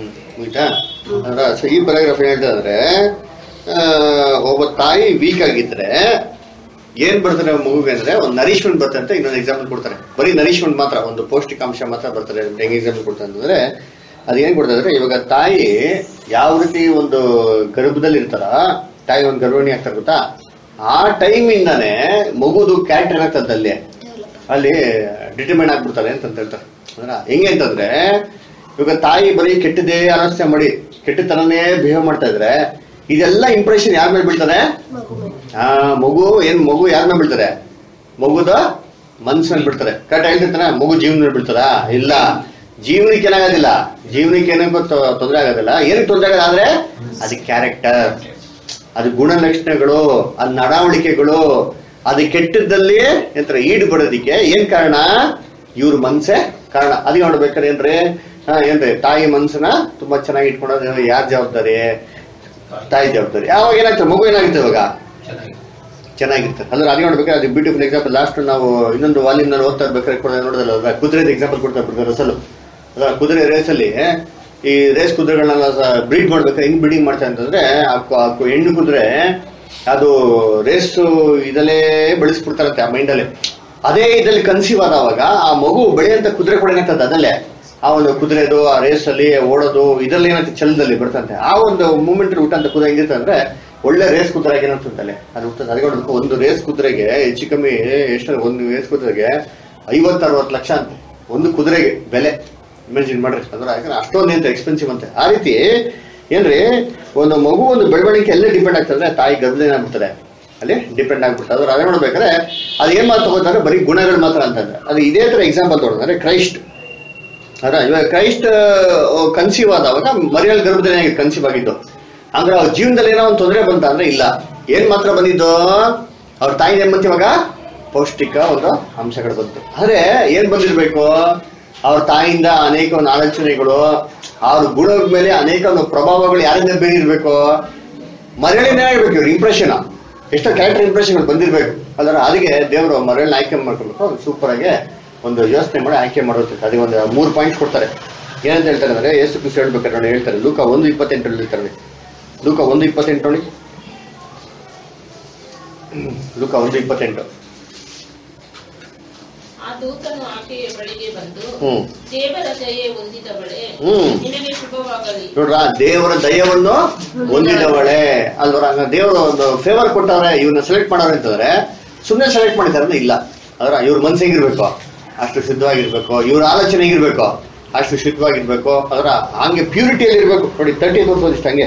ಈ ಪ್ಯಾರಾಗ್ರಾಫ್ ಹೇಳ್ತಂದ್ರೆ ಒಬ್ಬ ತಾಯಿ ವೀಕ್ ಆಗಿದ್ರೆ ಏನ್ ಬರ್ತಾರೆ ಮಗುಗೆ ಅಂದ್ರೆ ಒಂದು ನರಿಶ್ಮೆಂಟ್ ಬರ್ತದೆ ಅಂತ ಇನ್ನೊಂದು ಎಕ್ಸಾಂಪಲ್ ಕೊಡ್ತಾರೆ. ಬರೀ ನರಿಶ್ಮೆಂಟ್ ಮಾತ್ರ, ಒಂದು ಪೌಷ್ಟಿಕಾಂಶ ಮಾತ್ರ ಬರ್ತಾರೆ. ಹೆಂಗ್ ಎಕ್ಸಾಂಪಲ್ ಕೊಡ್ತಾರೆ ಅಂತಂದ್ರೆ ಅದೇನ್ ಕೊಡ್ತಾರೆ, ಇವಾಗ ತಾಯಿ ಯಾವ ರೀತಿ ಒಂದು ಗರ್ಭದಲ್ಲಿ ಇರ್ತಾರ, ತಾಯಿ ಒಂದು ಗರ್ಭಿಣಿ ಆಗ್ತಾರೆ ಗೊತ್ತಾ, ಆ ಟೈಮಿಂದಾನೆ ಮಗುದು ಕ್ಯಾರೆಕ್ಟರ್ ಏನಾಗ್ತದೆ ಅಲ್ಲಿ ಡಿಟರ್ಮೈನ್ ಆಗ್ಬಿಡ್ತಾರೆ ಅಂತ ಹೇಳ್ತಾರೆ. ಹೆಂಗೆ ಅಂತಂದ್ರೆ ಇವಾಗ ತಾಯಿ ಬರೀ ಕೆಟ್ಟದೇ ಆಲೋಚನೆ ಮಾಡಿ ಕೆಟ್ಟತನನೇ ಬಿಹೇವ್ ಮಾಡ್ತಾ ಇದ್ರೆ ಇದೆಲ್ಲ ಇಂಪ್ರೆಷನ್ ಯಾರ ಮೇಲೆ ಬೀಳ್ತಾರೆ? ಮಗು ಯಾರ ಮೇಲೆ ಬೀಳ್ತಾರೆ? ಮಗುದ ಮನ್ಸಲ್ಲಿ ಬಿಡ್ತಾರೆ. ಕರೆಕ್ಟ್ ಹೇಳ್ತಿರ್ತಾನೆ, ಮಗು ಜೀವನ ಬೀಳ್ತಾರ? ಇಲ್ಲ, ಜೀವನಕ್ಕೆ ಏನಾಗೋದಿಲ್ಲ, ಜೀವನಕ್ಕೆ ಏನಕ್ಕೂ ತೊಂದರೆ ಆಗೋದಿಲ್ಲ. ಏನಕ್ಕೆ ತೊಂದರೆ ಆಗೋದು ಆದ್ರೆ ಅದು ಕ್ಯಾರೆಕ್ಟರ್, ಅದು ಗುಣಲಕ್ಷಣಗಳು, ಅದು ನಡವಳಿಕೆಗಳು, ಅದು ಕೆಟ್ಟದ್ದಲ್ಲಿ ಎಂತ ಈಡು ಬರೋದಿಕ್ಕೆ ಏನ್ ಕಾರಣ? ಇವ್ರ ಮನ್ಸೇ ಕಾರಣ. ಅದಕ್ಕೆ ನೋಡ್ಬೇಕಾದ್ರೆ ಏನ್ರಿ ತಾಯಿ ಮನ್ಸನ್ನ ತುಂಬಾ ಚೆನ್ನಾಗಿ ಇಟ್ಕೊಂಡ್ರೆ ಯಾರ ಜವಾಬ್ದಾರಿ? ತಾಯಿ ಜವಾಬ್ದಾರಿ. ಯಾವಾಗ ಏನಾಗ್ತದೆ ಮಗು ಏನಾಗುತ್ತೆ ಇವಾಗ ಚೆನ್ನಾಗಿರ್ತದೆ. ಅಂದ್ರೆ ಅದೇ ನೋಡ್ಬೇಕಾದ್ರೆ ಅದು ಬ್ಯೂಟಿಫುಲ್ ಎಕ್ಸಾಂಪಲ್. ಲಾಸ್ಟ್ ನಾವು ಇನ್ನೊಂದು ವಾಲ್ಯೂಮ್ ನಲ್ಲಿ ಓದ್ತಾ ಇರ್ಬೇಕಾದ್ರೆ ನೋಡಿದಲ್ಲ, ಕುದುರೆದ ಎಕ್ಸಾಂಪಲ್ ಕೊಡ್ತಾ ಇರ್ತಾರೆ. ರಸಲು ಕುದುರೆ ರೇಸಲ್ಲಿ ಈ ರೇಸ್ ಕುದುರೆಗಳನ್ನೆಲ್ಲ ಬ್ರೀಡ್ ಮಾಡ್ಬೇಕಾದ್ರೆ ಹೆಂಗ್ ಬ್ರೀಡಿಂಗ್ ಮಾಡ್ತಾರೆ ಅಂತಂದ್ರೆ ಹೆಣ್ಣು ಕುದುರೆ ಅದು ರೇಸ್ ಇದಲ್ಲೇ ಬೆಳೆಸ್ಬಿಡ್ತಾರಂತೆ ಆ ಮೈಂಡಲ್ಲಿ. ಅದೇ ಇದ್ರಲ್ಲಿ ಕನ್ಸೀವ್ ಆದವಾಗ ಆ ಮಗು ಬೆಳೆಯಂತ ಕುದುರೆ ಕೂಡ ಏನಾಗ್ತದೆ ಅದಲ್ಲೇ ಆ ಒಂದು ಕುದುರೆದು ಆ ರೇಸ್ ಅಲ್ಲಿ ಓಡೋದು ಇದರಲ್ಲಿ ಏನಾಗ್ತದೆ ಛಲದಲ್ಲಿ ಬರ್ತಂತೆ. ಆ ಒಂದು ಮೂಮೆಂಟ್ ಅಲ್ಲಿ ಊಟ ಅಂತ ಕುದುರೆ ಹೆಂಗಿರ್ತದೆ ಅಂದ್ರೆ ಒಳ್ಳೆ ರೇಸ್ ಕುದುರೆಗೆ ಏನಾಗ್ತದೆ ಅದು ಹುಟ್ಟದ. ಅದಕ್ಕೆ ಒಂದು ರೇಸ್ ಕುದುರೆಗೆ ಹೆಚ್ಚು ಕಮ್ಮಿ ಎಷ್ಟು, ಒಂದು ರೇಸ್ ಕುದುರೆಗೆ 50-60 ಲಕ್ಷ ಅಂತೆ ಒಂದು ಕುದುರೆಗೆ ಬೆಲೆ. ಇಮ್ಯಾಜಿನ್ ಮಾಡ್ರಿ, ಅಂದ್ರೆ ಯಾಕಂದ್ರೆ ಅಷ್ಟೊಂದು ಅಂತ ಎಕ್ಸ್ಪೆನ್ಸಿವ್ ಅಂತೆ. ಆ ರೀತಿ ಏನ್ರಿ ಒಂದು ಮಗು ಒಂದು ಬೆಳವಣಿಗೆ ಎಲ್ಲೇ ಡಿಪೆಂಡ್ ಆಗ್ತದೆ, ತಾಯಿ ಗರ್ಭದಲ್ಲಿ ಏನಾಗ್ಬಿಡ್ತದೆ ಅಲ್ಲಿ ಡಿಪೆಂಡ್ ಆಗ್ಬಿಡ್ತದೆ. ಅದ್ರ ಅದೇ ನೋಡ್ಬೇಕಾದ್ರೆ ಅದು ಏನ್ ಮಾತು ತಗೋತಾರೆ, ಬರೀ ಗುಣಗಳು ಮಾತ್ರ ಅಂತಂದ್ರೆ. ಅದು ಇದೇ ತರ ಎಕ್ಸಾಂಪಲ್ ತಗೊಂಡ್ರೆ ಕ್ರೈಸ್ಟ್ ಇವಾಗ ಕ್ರೈಸ್ಟ್ ಕನ್ಸೀವ್ ಆದವಾಗ ಮರಿಯಲ್ ಗರ್ಭದಲ್ಲಿ ಕನ್ಸೀವ್ ಆಗಿದ್ದು. ಅಂದ್ರೆ ಅವ್ರ ಜೀವನದಲ್ಲಿ ಏನೋ ಒಂದು ತೊಂದರೆ ಬಂತ ಅಂದ್ರೆ ಇಲ್ಲ, ಏನ್ ಮಾತ್ರ ಬಂದಿದ್ದು ಅವ್ರ ತಾಯಿ ಏನ್ ಬಂತು ಇವಾಗ ಪೌಷ್ಟಿಕ ಒಂದು ಅಂಶಗಳು ಬಂತು. ಆದ್ರೆ ಏನ್ ಬಂದಿರ್ಬೇಕು, ಅವ್ರ ತಾಯಿಯಿಂದ ಅನೇಕ ಒಂದು ಆಲೋಚನೆಗಳು, ಅವ್ರ ಗುಣದ ಮೇಲೆ ಅನೇಕ ಒಂದು ಪ್ರಭಾವಗಳು ಯಾರಿಂದ ಬೀರಿರ್ಬೇಕು, ಮರಳಿನ ಇರ್ಬೇಕು. ಇವ್ರ ಇಂಪ್ರೆಷನ್ ಎಷ್ಟೋ ಕ್ಯಾರೆಕ್ಟರ್ ಇಂಪ್ರೆಷನ್ಗಳು ಬಂದಿರ್ಬೇಕು. ಅದರ ಅದಕ್ಕೆ ದೇವರು ಮರಳನ್ನ ಆಯ್ಕೆ ಮಾಡ್ಕೊಬೇಕು. ಸೂಪರ್ ಆಗಿ ಒಂದು ಯೋಚನೆ ಮಾಡಿ ಆಯ್ಕೆ ಮಾಡೋದಕ್ಕೆ ಅದಕ್ಕೆ ಒಂದು 3 ಪಾಯಿಂಟ್ಸ್ ಕೊಡ್ತಾರೆ. ಏನಂತ ಹೇಳ್ತಾರೆ ಅಂದ್ರೆ ಯೇಸು ಕ್ರಿಸ್ತ ಹೇಳ್ಬೇಕಾದ್ರೆ ನೋಡಿ ಹೇಳ್ತಾರೆ, ಲೂಕ 1:28 ಹೇಳ್ತಾರೆ. ಲೂಕ 1:28 ನೋಡಿ, ಲೂಕ 1:28. ಆ ದೂತನು ಆಕೆಯ ಬಳಿಗೆ ಬಂದು, ದೇವರ ದಯೆ ಹೊಂದಿದವಳೇ, ನಿನಗೆ ಶುಭವಾಗಲಿ. ನೋಡ್ರ, ದೇವರ ದಯವನ್ನು ಹೊಂದಿದವಳೆ ಅಲ್ವರ. ದೇವರು ಒಂದು ಫೇವರ್ ಕೊಟ್ಟವ್ರೆ, ಇವ್ರನ್ನ ಸೆಲೆಕ್ಟ್ ಮಾಡೋರು ಅಂತಂದ್ರೆ ಸುಮ್ಮನೆ ಸೆಲೆಕ್ಟ್ ಮಾಡಿದಾರೆ ಇಲ್ಲ. ಅದರ ಇವ್ರ ಮನ್ಸು ಹೆಂಗಿರ್ಬೇಕು ಅಷ್ಟು ಶುದ್ಧವಾಗಿರ್ಬೇಕು, ಇವ್ರ ಆಲೋಚನೆ ಹೆಂಗಿರ್ಬೇಕು ಅಷ್ಟು ಶುದ್ಧವಾಗಿರ್ಬೇಕು. ಅದರ ಹಂಗೆ ಪ್ಯೂರಿಟಿಯಲ್ಲಿ ಇರ್ಬೇಕು. ನೋಡಿ 30 ಇಷ್ಟ ಹಂಗೆ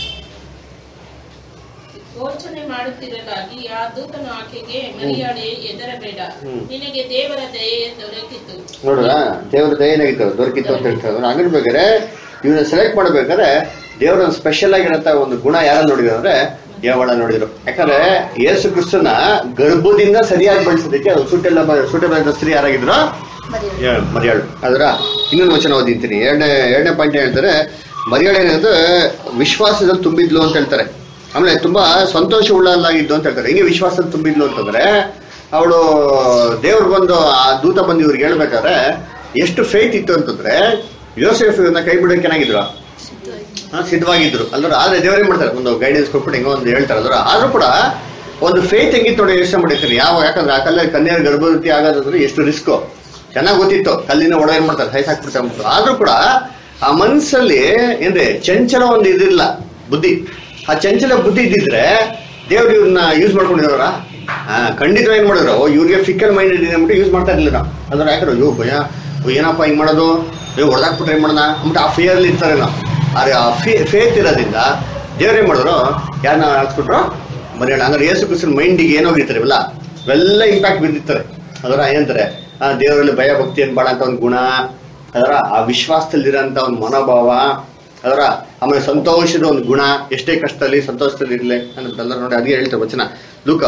ಯೋಚನೆ ಮಾಡುತ್ತಿರಲಾಗಿ ಆ ದೂತನು ಆಕೆಗೆ, ಮರಿಯಾಳೆ ಹೆದರಬೇಡ, ನಿನಗೆ ದೇವರ ದಯೆ ದೊರಕಿತು. ನೋಡ್ರ, ದೇವರ ದಯೆನಾಗಿತ್ತು ದೊರಕಿತ್ತು ಅಂತ ಹೇಳ್ತಾರೆ. ಹಂಗಿರ್ಬೇಕಾದ್ರೆ ಇವ್ರನ್ನ ಸೆಲೆಕ್ಟ್ ಮಾಡ್ಬೇಕಾದ್ರೆ ದೇವರ ಸ್ಪೆಷಲ್ ಆಗಿರಂತ ಒಂದು ಗುಣ ಯಾರನ್ನ ನೋಡಿದ್ರು ಅಂದ್ರೆ ದೇವಳ ನೋಡಿದ್ರು. ಯಾಕಂದ್ರೆ ಯೇಸು ಕ್ರಿಸ್ತನ ಗರ್ಭದಿಂದ ಸರಿಯಾಗಿ ಬಳಸೋದಕ್ಕೆ ಸೂಟಬಲ್ ಸ್ತ್ರೀ ಯಾರಾಗಿದ್ರು? ಮರಿಯಾಳು. ಅದರ ಇನ್ನೊಂದು ವಚನ ಓದಿಂತೀನಿ. ಎರಡನೇ ಪಾಯಿಂಟ್ ಹೇಳ್ತಾರೆ, ಮರಿಯಾಳು ಏನಂದ್ರೆ ವಿಶ್ವಾಸದಲ್ಲಿ ತುಂಬಿದ್ಲು ಅಂತ ಹೇಳ್ತಾರೆ. ಆಮೇಲೆ ತುಂಬಾ ಸಂತೋಷ ಉಳ್ಳಲಾಗಿದ್ದು ಅಂತ ಹೇಳ್ತಾರೆ. ಹೆಂಗೆ ವಿಶ್ವಾಸದಲ್ಲಿ ತುಂಬಿದ್ಲು ಅಂತಂದ್ರೆ, ಅವಳು ದೇವ್ರು ಬಂದು ಆ ದೂತ ಬಂದು ಇವ್ರಿಗೆ ಹೇಳ್ಬೇಕಾದ್ರೆ ಎಷ್ಟು ಫೇತ್ ಇತ್ತು ಅಂತಂದ್ರೆ, ಯೋಸೆಫ್ ಇವ್ರನ್ನ ಕೈ ಬಿಡೋಕೆ ಏನಾಗಿದ್ರು, ಸಿದ್ಧವಾಗಿದ್ರು ಅಲ್ವ. ಆದ್ರೆ ದೇವರೇ ಮಾಡ್ತಾರೆ, ಒಂದು ಗೈಡೆನ್ಸ್ ಕೊಟ್ಬಿಟ್ಟು ಹೆಂಗೋ ಒಂದು ಹೇಳ್ತಾರೆ ಅಲ್ವ. ಆದ್ರೂ ಕೂಡ ಒಂದು ಫೇತ್ ಹೆಂಗಿತ್ತು ನೋಡಿ ಯೋಚನೆ ಮಾಡಿರ್ತೀನಿ. ಯಾಕಂದ್ರೆ ಆ ಕಲ್ಲಲ್ಲಿ ಕನ್ಯೆಯ ಗರ್ಭವತಿ ಆಗೋದಂದ್ರೆ ಎಷ್ಟು ರಿಸ್ಕು ಚೆನ್ನಾಗಿ ಗೊತ್ತಿತ್ತು. ಕಲ್ಲಿನ ಒಡ ಏನ್ ಮಾಡ್ತಾರೆ, ಸಾಯ್ಸಾಕ್ಬಿಡ್ತಾರೆ. ಆದ್ರೂ ಕೂಡ ಆ ಮನ್ಸಲ್ಲಿ ಏನ್ರಿ ಚಂಚಲ ಒಂದು ಇದಿಲ್ಲ ಬುದ್ಧಿ. ಆ ಚಂಚಲ ಬುದ್ಧಿ ಇದ್ದಿದ್ರೆ ದೇವ್ರು ಇವ್ರನ್ನ ಯೂಸ್ ಮಾಡ್ಕೊಂಡಿರೋರ ಖಂಡಿತವಾಗಿ ಏನ್ ಮಾಡಿದ್ರು, ಇವ್ರಿಗೆ ಫಿಕಲ್ ಮೈಂಡ್ ಇದೆ ಅಂದ್ಬಿಟ್ಟು ಯೂಸ್ ಮಾಡ್ತಾ ಇರ್ಲಿಲ್ಲ ನಾವು. ಅಂದ್ರೆ ಯಾಕಂದ್ರೆ ಅಯ್ಯೋ ಭಯ, ಏನಪ್ಪ ಹಿಂಗ್ ಮಾಡೋದು, ಹೊಡೆದಾಕ್ಬಿಟ್ರೆ ಏನ್ ಮಾಡೋಣ ಅಂದ್ಬಿಟ್ಟು ಆ ಫಿಯರ್ಲಿ ಇರ್ತಾರೆ ನಾವು. ಆದ್ರೆ ಆ ಫೇತ್ ಇರೋದ್ರಿಂದ ದೇವ್ರು ಏನ್ ಮಾಡಿದ್ರು, ಯಾರನ್ನ ಹಾಕ್ಸ್ಬಿಟ್ರು ಮರಿಯೋಣ. ಹಂಗಾರೆ ಯೇಸು ಕ್ರಿಸ್ತನ ಮೈಂಡಿಗೆ ಏನೋಗಿರ್ತಾರೆ ಇವೆಲ್ಲ ಇವೆಲ್ಲ ಇಂಪ್ಯಾಕ್ಟ್ ಬಿದ್ದಿರ್ತಾರೆ. ಅದರ ಏನಂತಾರೆ, ದೇವರಲ್ಲಿ ಭಯ ಭಕ್ತಿ ಅನ್ಬೇಡ ಅಂತ ಒಂದು ಗುಣ, ಅದರ ಆ ವಿಶ್ವಾಸದಲ್ಲಿರೋಂಥ ಒಂದು ಮನೋಭಾವ, ಅದರ ಆಮೇಲೆ ಸಂತೋಷದ ಒಂದು ಗುಣ, ಎಷ್ಟೇ ಕಷ್ಟದಲ್ಲಿ ಸಂತೋಷದಲ್ಲಿ ಇರಲಿ ಅನ್ನೋದೆಲ್ಲ ನೋಡಿ. ಅದೇ ಹೇಳ್ತಾರೆ ವಚನ ಲೂಕ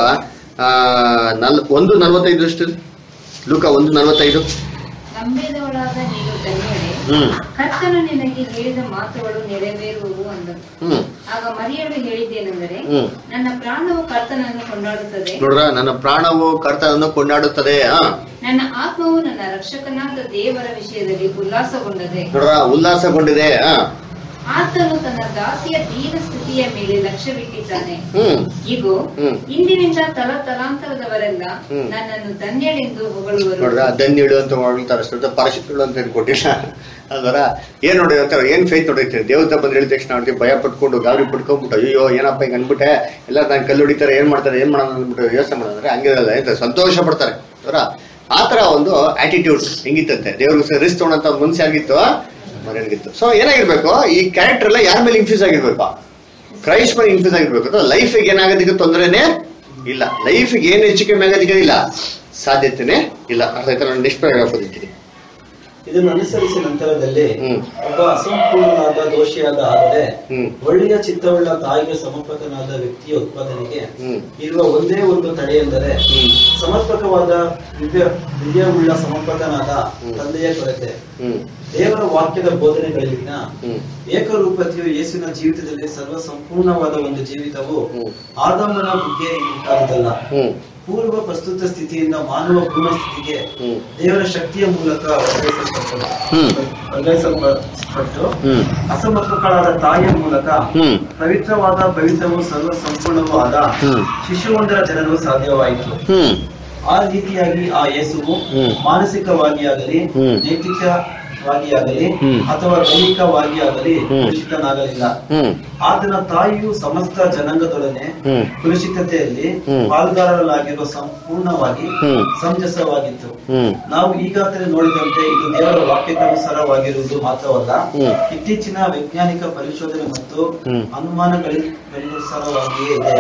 1:45 ಅಷ್ಟು. ಲೂಕ 1:45. ನಂಬಿದವಳಾದ ನೀನು ಧನ್ಯಳೇ, ಕರ್ತನು ನಿನಗೆ ಹೇಳಿದ ಮಾತುಗಳು ನೆರವೇರುವವು ಅಂದನು. ಆಗ ಮರಿಯಳು ಹೇಳಿದ್ದೇನೆಂದರೆ, ನನ್ನ ಪ್ರಾಣವು ಕರ್ತನನ್ನು ಕೊಂಡಾಡುತ್ತದೆ. ನೋಡ್ರ, ನನ್ನ ಪ್ರಾಣವು ಕರ್ತನನ್ನು ಕೊಂಡಾಡುತ್ತದೆ. ನನ್ನ ಆತ್ಮವು ನನ್ನ ರಕ್ಷಕನಾದ ದೇವರ ವಿಷಯದಲ್ಲಿ ಉಲ್ಲಾಸಗೊಂಡದೆ. ನೋಡ್ರ, ಉಲ್ಲಾಸಗೊಂಡಿದೆ. ಆತನು ತನ್ನ ದಾಸಿಯ ದೀನ ಸ್ಥಿತಿಯ ಮೇಲೆ ಲಕ್ಷ್ಯವಿಟ್ಟಿದ್ದಾನೆ. ಇಗೋ, ಇಂದಿನಿಂದ ತಲಾಂತರದವರೆಲ್ಲ ನನ್ನನ್ನು ಧನ್ಯಳೆಂದು ಹೊಗಳುವರು. ನೋಡ್ರ, ಧನ್ಯಳು ಅಂತ ಹೊಗಳ್ತಾರೆ, ಪರಿಶುದ್ಧಳು ಅಂತ ಏನು ಕೊಟ್ಟಿಲ್ಲ. ಅದರ ಏನ್ ನೋಡಿ ಅಂತ ಏನ್ ಫೇತ್ ನೋಡಿರ್ತೀರಿ, ದೇವತೆ ಬಂದು ಹೇಳಿದ ತಕ್ಷಣ ಅವ್ರಿಗೆ ಭಯ ಪಟ್ಕೊಂಡು ಗಾಬರಿ ಪಟ್ಕೊಂಡ್ಬಿಟ್ಟು ಅಯ್ಯೋ ಏನಪ್ಪ ಹಿಂಗೆ ಅನ್ಬಿಟ್ಟೆ, ಎಲ್ಲ ನಾನು ಕಲ್ಲು ಹೊಡಿತಾರೆ, ಏನ್ ಮಾಡ್ತಾರೆ ಏನ್ ಮಾಡೋಣ ಅಂದ್ಬಿಟ್ಟು ಯೋಚನೆ ಮಾಡಿದ್ರೆ ಹಂಗಿರಲ್ಲ, ಎಂತ ಸಂತೋಷ ಪಡ್ತಾರೆ. ಅವರ ಆತರ ಒಂದು ಆಟಿಟ್ಯೂಡ್ ಹೆಂಗಿತ್ತಂತೆ, ದೇವ್ರಿಗೆ ರಿಸ್ಕ್ ತೊಗೊಳಂತ ಮನ್ಸು ಆಗಿತ್ತು, ಮನೆಗಿತ್ತು. ಸೊ ಏನಾಗಿರ್ಬೇಕು, ಈ ಕ್ಯಾರೆಕ್ಟರ್ ಎಲ್ಲ ಯಾರ ಮೇಲೆ ಇನ್ಫ್ಯೂಸ್ ಆಗಿರ್ಬೇಕು, ಕ್ರೈಸ್ಟ್ ಮೇಲೆ ಇನ್ಫ್ಯೂಸ್ ಆಗಿರ್ಬೇಕು. ಲೈಫಿಗೆ ಏನಾಗೋದಕ್ಕೆ ತೊಂದರೆನೇ ಇಲ್ಲ, ಲೈಫಿಗೆ ಏನು ಹೆಚ್ಚು ಕಮ್ಮಿ ಆಗೋದಕ್ಕೆ ಇಲ್ಲ, ಸಾಧ್ಯತೆನೇ ಇಲ್ಲ. ಅರ್ಥ ಆಯ್ತಾ? ನಾನು ನೆಕ್ಸ್ಟ್ ಪ್ಯಾರಾಗ್ರಾಫ್ ಓದಿದ್ದೀನಿ. ಇದನ್ನು ಅನುಸರಿಸಿದ ನಂತರದಲ್ಲಿ ಒಬ್ಬ ಅಸಂಪೂರ್ಣನಾದ ದೋಷಿಯಾದ ಆದರೆ ಒಳ್ಳೆಯ ಚಿತ್ತವುಳ್ಳ ತಾಯಿಗೆ ಸಮರ್ಪಕನಾದ ವ್ಯಕ್ತಿಯ ಉತ್ಪಾದನೆಗೆ ಇರುವ ಒಂದೇ ಒಂದು ತಡೆಯೆಂದರೆ ಸಮರ್ಪಕವಾದ ವಿದ್ಯೆಯುಳ್ಳ ಸಮರ್ಪಕನಾದ ತಂದೆಯ ಕೊರತೆ. ದೇವರ ವಾಕ್ಯದ ಬೋಧನೆಗಳಲ್ಲಿನ ಏಕರೂಪತೆಯು ಯೇಸುವಿನ ಜೀವಿತದಲ್ಲಿ ಸರ್ವ ಸಂಪೂರ್ಣವಾದ ಒಂದು ಜೀವಿತವು ಆದಾಮನ ಬುಗ್ಗೆ ಉಂಟಾಗುವುದಲ್ಲ. ಪೂರ್ವ ಪ್ರಸ್ತುತ ಸ್ಥಿತಿಯಿಂದ ಮಾನವ ಪೂರ್ಣ ಸ್ಥಿತಿಗೆ ದೇವರ ಶಕ್ತಿಯ ಮೂಲಕ ವರ್ಗಾಯಿಸಲ್ಪಟ್ಟು ಅಸಮರ್ಪಕಳಾದ ತಾಯಿಯ ಮೂಲಕ ಪವಿತ್ರವೂ ಸರ್ವ ಸಂಪೂರ್ಣವೂ ಆದ ಶಿಶುವೊಂದರ ಜನರು ಸಾಧ್ಯವಾಯಿತು. ಆ ರೀತಿಯಾಗಿ ಆ ಯೇಸುವು ಮಾನಸಿಕವಾಗಿ ಆಗಲಿ, ನೈತಿಕವಾಗಿ ಆಗಲಿ ಅಥವಾ ದೈಹಿಕವಾಗಿ ಆಗಲಿ ಕಲುಷಿತನಾಗಲಿಲ್ಲ. ಆತನ ತಾಯಿಯು ಸಮಸ್ತ ಜನಾಂಗದೊಡನೆ ಕಲುಷಿತತೆಯಲ್ಲಿ ಪಾಲ್ಗಾರರಾಗಿರುವ ಸಂಪೂರ್ಣವಾಗಿ ಸಮಂಜಸವಾಗಿತ್ತು. ನಾವು ಈಗಾಗಲೇ ನೋಡಿದಂತೆ ಇದು ದೇವರ ವಾಕ್ಯಕ್ಕನುಸಾರವಾಗಿರುವುದು ಮಾತ್ರವಲ್ಲ, ಇತ್ತೀಚಿನ ವೈಜ್ಞಾನಿಕ ಪರಿಶೋಧನೆ ಮತ್ತು ಅನುಮಾನಗಳಿಗನುಸಾರವಾಗಿಯೇ ಇದೆ.